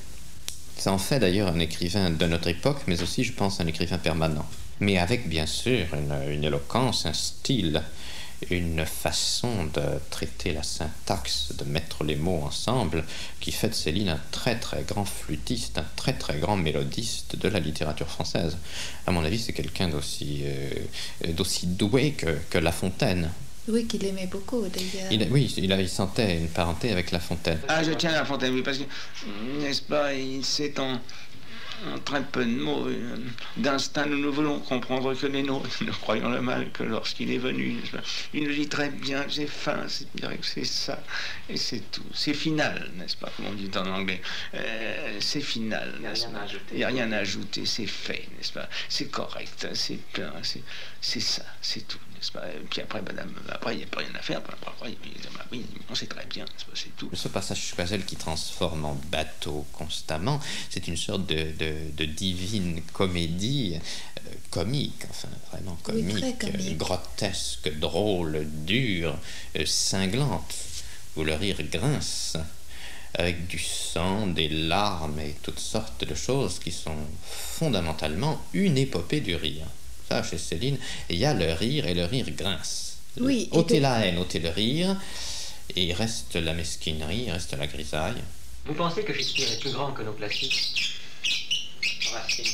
Speaker 11: Ça en fait d'ailleurs un écrivain de notre époque, mais aussi, je pense, un écrivain permanent. Mais avec, bien sûr, une, une éloquence, un style, une façon de traiter la syntaxe, de mettre les mots ensemble, qui fait de Céline un très très grand flûtiste, un très très grand mélodiste de la littérature française. À mon avis, c'est quelqu'un d'aussi, euh, d'aussi doué que, que La Fontaine.
Speaker 23: Oui, qu'il aimait beaucoup, d'ailleurs.
Speaker 11: Il, oui, il, a, il sentait une parenté avec La Fontaine.
Speaker 19: Ah, je tiens à La Fontaine, oui, parce que, n'est-ce pas, il s'est en, en très peu de mots, euh, d'instinct, nous ne voulons comprendre que les nôtres, nous croyons le mal que lorsqu'il est venu, n'est-ce pas. Il nous dit très bien, j'ai faim, c'est bien que c'est ça, et c'est tout. C'est final, n'est-ce pas, comme on dit en anglais. Euh, c'est final, n'est-ce pas. Il n'y a rien à ajouter, c'est fait, n'est-ce pas. C'est correct, c'est plein, c'est, c'est ça, c'est tout. Et puis après, madame, après, il n'y a plus rien à faire. Après, oui, on sait très bien, c'est tout.
Speaker 11: Ce passage Choiseul qui transforme en bateau constamment, c'est une sorte de, de, de divine comédie euh, comique, enfin vraiment comique, oui, comique. grotesque, drôle, dure, euh, cinglante, où le rire grince, avec du sang, des larmes et toutes sortes de choses qui sont fondamentalement une épopée du rire. Ça, chez Céline, il y a le rire et le rire grince.
Speaker 23: Oui,
Speaker 11: ôtez la haine, ôtez le rire, et il reste la mesquinerie, il reste la grisaille.
Speaker 2: Vous pensez que Shakespeare est plus grand que nos classiques? Racine,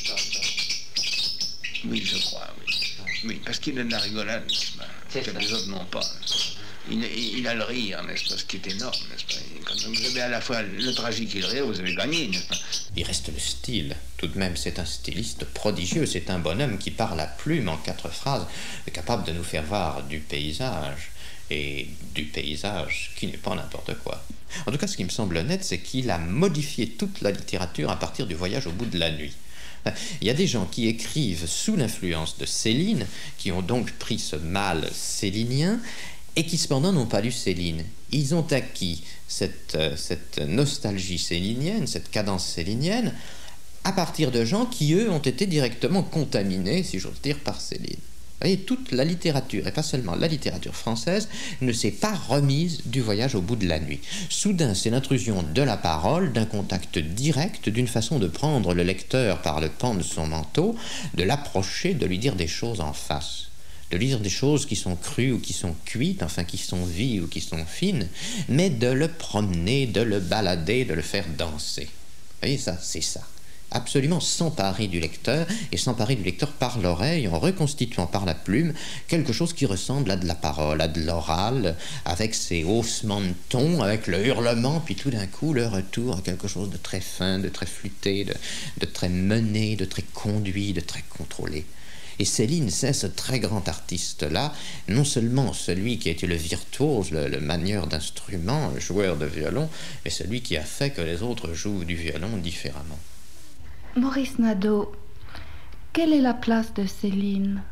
Speaker 19: oui, je crois, oui. Oui, parce qu'il a de la rigolade, que les autres n'ont pas. Il, il a le rire, n'est-ce pas, ce qui est énorme, n'est-ce pas. Quand vous avez à la fois le tragique et le rire, vous avez gagné, n'est-ce pas.
Speaker 11: Il reste le style. Tout de même, c'est un styliste prodigieux. C'est un bonhomme qui parle à plume en quatre phrases, capable de nous faire voir du paysage, et du paysage qui n'est pas n'importe quoi. En tout cas, ce qui me semble net, c'est qu'il a modifié toute la littérature à partir du Voyage au bout de la nuit. Il y a des gens qui écrivent sous l'influence de Céline, qui ont donc pris ce mal célinien, et qui cependant n'ont pas lu Céline. Ils ont acquis cette, euh, cette nostalgie célinienne, cette cadence célinienne, à partir de gens qui, eux, ont été directement contaminés, si j'ose dire, par Céline. Vous voyez, toute la littérature, et pas seulement la littérature française, ne s'est pas remise du Voyage au bout de la nuit. Soudain, c'est l'intrusion de la parole, d'un contact direct, d'une façon de prendre le lecteur par le pan de son manteau, de l'approcher, de lui dire des choses en face. De lire des choses qui sont crues ou qui sont cuites, enfin qui sont vives ou qui sont fines, mais de le promener, de le balader, de le faire danser. Vous voyez, ça, c'est ça. Absolument s'emparer du lecteur, et s'emparer du lecteur par l'oreille, en reconstituant par la plume quelque chose qui ressemble à de la parole, à de l'oral, avec ses haussements de ton, avec le hurlement, puis tout d'un coup le retour à quelque chose de très fin, de très flûté, de, de très mené, de très conduit, de très contrôlé. Et Céline, c'est ce très grand artiste-là, non seulement celui qui a été le virtuose, le, le manieur d'instruments, le joueur de violon, mais celui qui a fait que les autres jouent du violon différemment.
Speaker 4: Maurice Nadeau, quelle est la place de Céline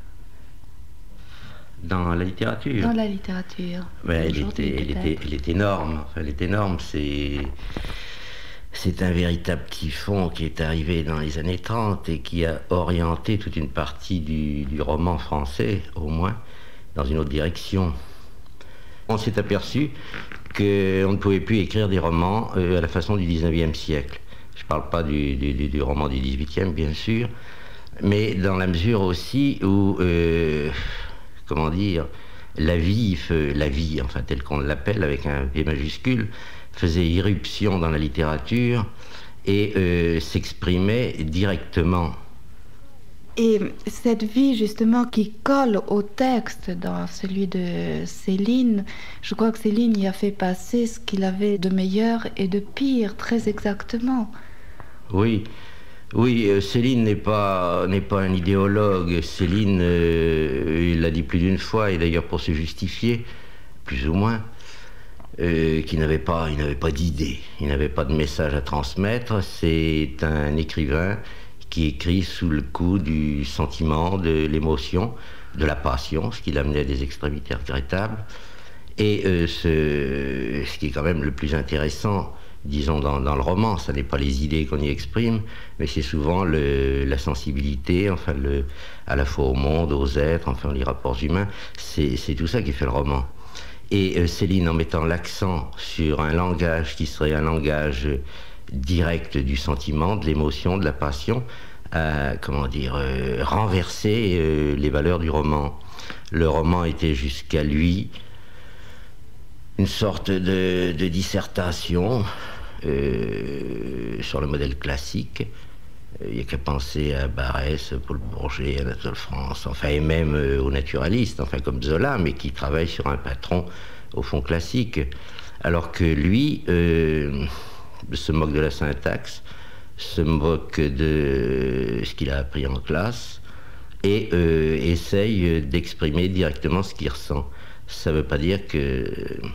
Speaker 5: dans la littérature?
Speaker 4: Dans la littérature.
Speaker 5: Ouais, elle, était, elle, était, elle est énorme. Enfin, elle est énorme, c'est... C'est un véritable typhon qui est arrivé dans les années trente et qui a orienté toute une partie du, du roman français, au moins, dans une autre direction. On s'est aperçu qu'on ne pouvait plus écrire des romans euh, à la façon du dix-neuvième siècle. Je ne parle pas du, du, du roman du dix-huitième, bien sûr, mais dans la mesure aussi où, euh, comment dire, la vie, la vie, enfin telle qu'on l'appelle avec un V majuscule, faisait irruption dans la littérature et euh, s'exprimait directement.
Speaker 4: Et cette vie, justement, qui colle au texte dans celui de Céline, je crois que Céline y a fait passer ce qu'il avait de meilleur et de pire, très exactement.
Speaker 5: Oui, oui, euh, Céline n'est pas, n'est pas un idéologue. Céline, euh, il l'a dit plus d'une fois, et d'ailleurs pour se justifier, plus ou moins, euh, qu'il n'avait pas, il n'avait pas d'idée, il n'avait pas de message à transmettre. C'est un écrivain qui écrit sous le coup du sentiment, de l'émotion, de la passion, ce qui l'amenait à des extrémités regrettables. Et euh, ce, ce qui est quand même le plus intéressant, disons, dans, dans le roman, ce n'est pas les idées qu'on y exprime, mais c'est souvent le, la sensibilité, enfin, le, à la fois au monde, aux êtres, enfin, les rapports humains. C'est, c'est tout ça qui fait le roman. Et euh, Céline, en mettant l'accent sur un langage qui serait un langage direct du sentiment, de l'émotion, de la passion, à, comment dire, euh, renverser euh, les valeurs du roman. Le roman était jusqu'à lui une sorte de, de dissertation euh, sur le modèle classique. Il n'y a qu'à penser à Barrès, Paul Bourget, Anatole France, enfin, et même euh, aux naturalistes, enfin, comme Zola, mais qui travaillent sur un patron, au fond, classique. Alors que lui euh, se moque de la syntaxe, se moque de ce qu'il a appris en classe, et euh, essaye d'exprimer directement ce qu'il ressent. Ça ne veut pas dire que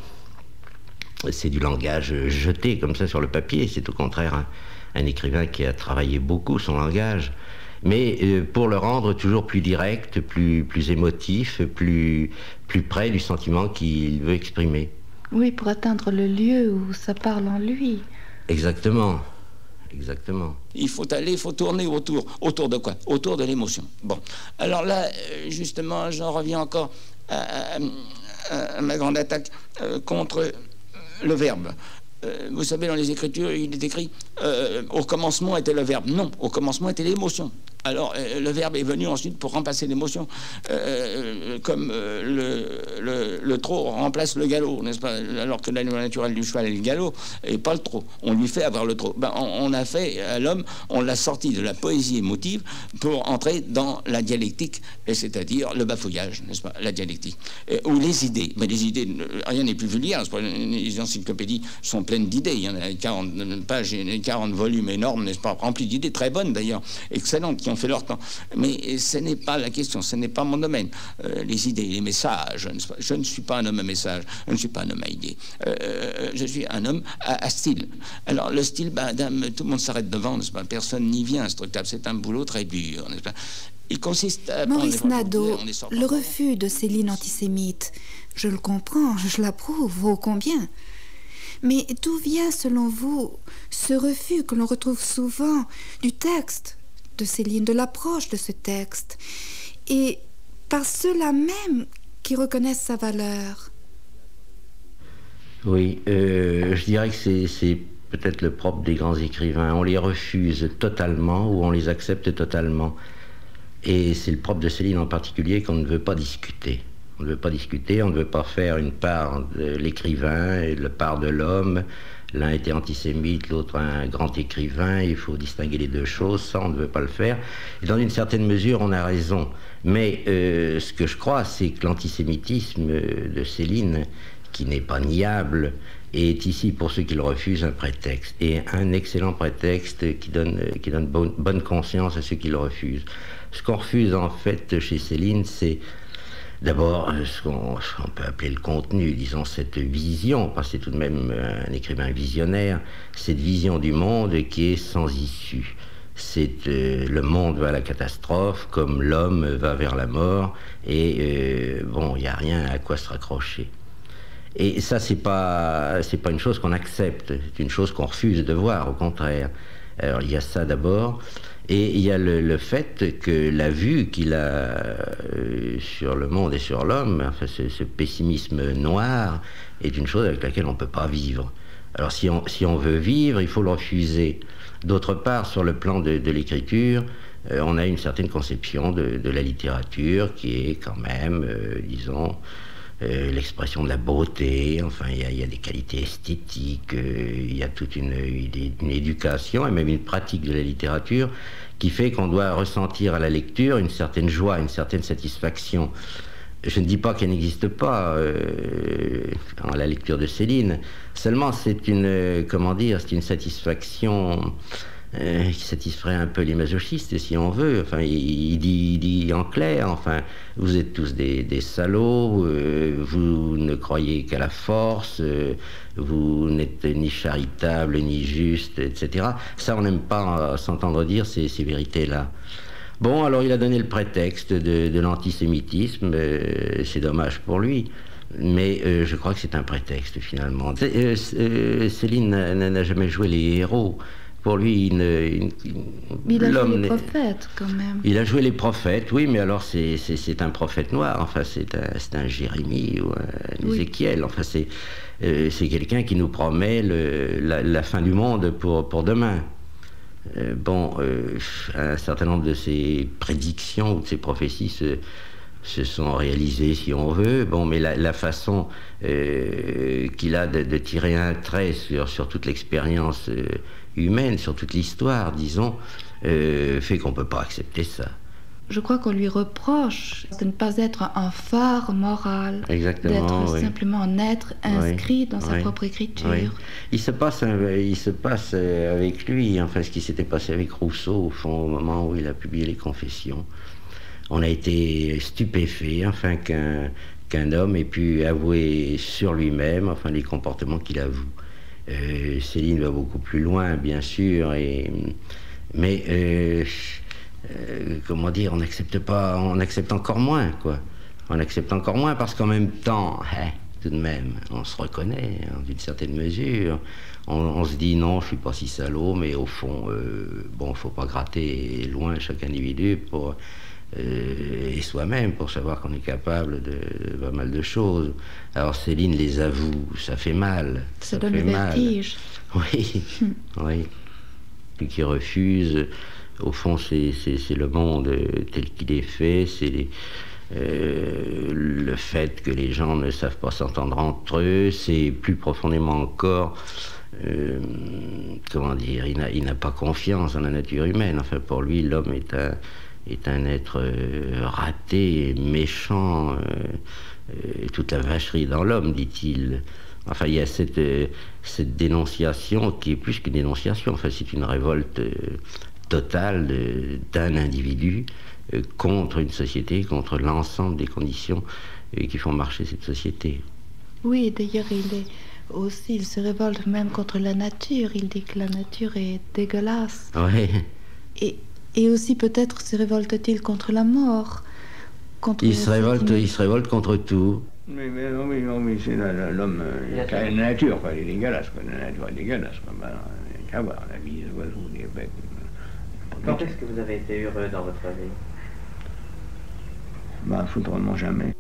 Speaker 5: c'est du langage jeté comme ça sur le papier, c'est au contraire un, un écrivain qui a travaillé beaucoup son langage, mais euh, pour le rendre toujours plus direct, plus, plus émotif, plus, plus près du sentiment qu'il veut exprimer.
Speaker 4: Oui, pour atteindre le lieu où ça parle en lui.
Speaker 5: Exactement. Exactement.
Speaker 19: Il faut aller, il faut tourner autour. Autour de quoi? Autour de l'émotion. Bon. Alors là, justement, j'en reviens encore à, à, à ma grande attaque euh, contre le verbe. Euh, vous savez, dans les Écritures, il est écrit euh, au commencement était le verbe. Non, au commencement était l'émotion. Alors, euh, le verbe est venu ensuite pour remplacer l'émotion, euh, comme euh, le, le, le trot remplace le galop, n'est-ce pas? Alors que l'animal naturel du cheval est le galop, et pas le trot. On lui fait avoir le trot. Ben, on, on a fait à l'homme, on l'a sorti de la poésie émotive pour entrer dans la dialectique, c'est-à-dire le bafouillage, n'est-ce pas? La dialectique. Et, ou les idées. Mais les idées, rien n'est plus vulgaire, n'est-ce pas? Les encyclopédies sont pleines d'idées. Il y en a quarante pages, quarante volumes énormes, n'est-ce pas? Remplis d'idées, très bonnes d'ailleurs, excellentes, qui ont fait leur temps. Mais ce n'est pas la question, ce n'est pas mon domaine. Euh, les idées, les messages, je ne suis pas un homme à message, je ne suis pas un homme à idées. Euh, je suis un homme à, à style. Alors le style, ben, tout le monde s'arrête devant, n'est-ce pas? Personne n'y vient, c'est un boulot très dur, n'est-ce pas? Il consiste à...
Speaker 4: Maurice Nadeau, le refus de Céline antisémite, je le comprends, je l'approuve, ô combien. Mais d'où vient, selon vous, ce refus que l'on retrouve souvent du texte de Céline, de l'approche de ce texte, et par ceux-là même qui reconnaissent sa valeur?
Speaker 5: Oui, euh, je dirais que c'est, c'est peut-être le propre des grands écrivains. On les refuse totalement ou on les accepte totalement. Et c'est le propre de Céline en particulier qu'on ne veut pas discuter. On ne veut pas discuter, on ne veut pas faire une part de l'écrivain et la part de l'homme. L'un était antisémite, l'autre un grand écrivain, il faut distinguer les deux choses, ça on ne veut pas le faire. Et dans une certaine mesure, on a raison. Mais euh, ce que je crois, c'est que l'antisémitisme de Céline, qui n'est pas niable, est ici, pour ceux qui le refusent, un prétexte. Et un excellent prétexte qui donne, qui donne bonne, bonne conscience à ceux qui le refusent. Ce qu'on refuse en fait chez Céline, c'est d'abord, ce qu'on, ce qu'on peut appeler le contenu, disons cette vision, parce que c'est tout de même un écrivain visionnaire, cette vision du monde qui est sans issue. C'est euh, le monde va à la catastrophe, comme l'homme va vers la mort, et euh, bon, il n'y a rien à quoi se raccrocher. Et ça, c'est pas, c'est pas une chose qu'on accepte, c'est une chose qu'on refuse de voir, au contraire. Alors, il y a ça d'abord. Et il y a le, le fait que la vue qu'il a euh, sur le monde et sur l'homme, enfin, ce, ce pessimisme noir, est une chose avec laquelle on ne peut pas vivre. Alors si on, si on veut vivre, il faut le refuser. D'autre part, sur le plan de, de l'écriture, euh, on a une certaine conception de, de la littérature qui est quand même, euh, disons, euh, l'expression de la beauté. Enfin, il y, y a des qualités esthétiques, euh, il y a toute une, une, une éducation et même une pratique de la littérature qui fait qu'on doit ressentir à la lecture une certaine joie, une certaine satisfaction. Je ne dis pas qu'elle n'existe pas euh, dans la lecture de Céline, seulement c'est une, euh, comment dire, c'est une satisfaction euh, qui satisferait un peu les masochistes, si on veut. Enfin, il, il, dit, il dit en clair, enfin, vous êtes tous des, des salauds, euh, vous ne croyez qu'à la force, euh, vous n'êtes ni charitable, ni juste, et cetera. Ça, on n'aime pas s'entendre dire ces, ces vérités-là. Bon, alors il a donné le prétexte de, de l'antisémitisme, euh, c'est dommage pour lui, mais euh, je crois que c'est un prétexte finalement. Euh, euh, Céline n'a jamais joué les héros. Pour lui, il, il,
Speaker 4: il, il a joué les prophètes quand même.
Speaker 5: Il a joué les prophètes, oui, mais alors c'est un prophète noir, enfin c'est un, un Jérémie ou un oui. Ézéchiel, enfin c'est euh, quelqu'un qui nous promet le, la, la fin du monde pour, pour demain. Euh, bon, euh, un certain nombre de ces prédictions ou de ces prophéties se, se sont réalisées, si on veut. Bon, mais la, la façon euh, qu'il a de, de tirer un trait sur, sur toute l'expérience euh, humaine, sur toute l'histoire, disons, euh, fait qu'on ne peut pas accepter ça.
Speaker 4: Je crois qu'on lui reproche de ne pas être un phare moral, d'être oui. simplement un être inscrit oui. dans sa oui. propre écriture. Oui.
Speaker 5: Il se passe, il se passe avec lui, enfin ce qui s'était passé avec Rousseau au fond au moment où il a publié les Confessions. On a été stupéfait, enfin qu'un qu'un homme ait pu avouer sur lui-même, enfin les comportements qu'il avoue. Euh, Céline va beaucoup plus loin, bien sûr, et mais euh, Euh, comment dire, on n'accepte pas, on accepte encore moins, quoi. On accepte encore moins parce qu'en même temps, hein, tout de même, on se reconnaît, hein, d'une certaine mesure. On, on se dit non, je suis pas si salaud, mais au fond, euh, bon, faut pas gratter loin chaque individu pour euh, et soi-même pour savoir qu'on est capable de, de pas mal de choses. Alors Céline les avoue, ça fait mal.
Speaker 4: Ça,
Speaker 5: ça
Speaker 4: donne
Speaker 5: fait
Speaker 4: le vertige.
Speaker 5: Oui, oui. Puis qui refuse. Au fond, c'est le monde tel qu'il est fait, c'est euh, le fait que les gens ne savent pas s'entendre entre eux, c'est plus profondément encore, euh, comment dire, il n'a pas confiance dans la nature humaine. Enfin, pour lui, l'homme est un, est un être euh, raté, méchant, euh, euh, toute la vacherie dans l'homme, dit-il. Enfin, il y a cette, euh, cette dénonciation qui est plus qu'une dénonciation, enfin, c'est une révolte euh, totale d'un individu euh, contre une société, contre l'ensemble des conditions euh, qui font marcher cette société.
Speaker 4: Oui, d'ailleurs, il est aussi, il se révolte même contre la nature. Il dit que la nature est dégueulasse.
Speaker 5: Oui.
Speaker 4: Et, et aussi peut-être se révolte-t-il contre la mort. Contre
Speaker 5: il, se révolte, il se révolte contre tout.
Speaker 3: Mais, mais non, mais, non, mais c'est l'homme, la nature, quoi, elle est dégueulasse, quoi. La nature est dégueulasse, quoi. Ben, il y a qu'à voir, la vie, les oiseaux, les bêtes.
Speaker 2: Quand est-ce que vous avez été heureux dans votre vie?
Speaker 3: Ben, foutrement jamais.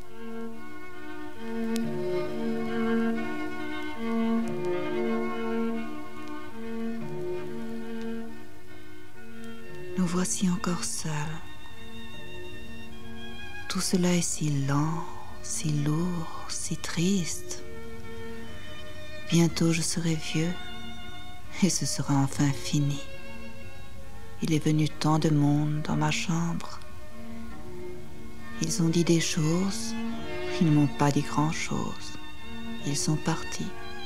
Speaker 23: Nous voici encore seuls. Tout cela est si lent, si lourd, si triste. Bientôt je serai vieux et ce sera enfin fini. Il est venu tant de monde dans ma chambre. Ils ont dit des choses, ils ne m'ont pas dit grand-chose. Ils sont partis.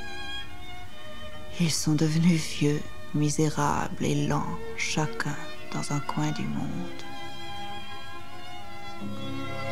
Speaker 23: Ils sont devenus vieux, misérables et lents, chacun dans un coin du monde.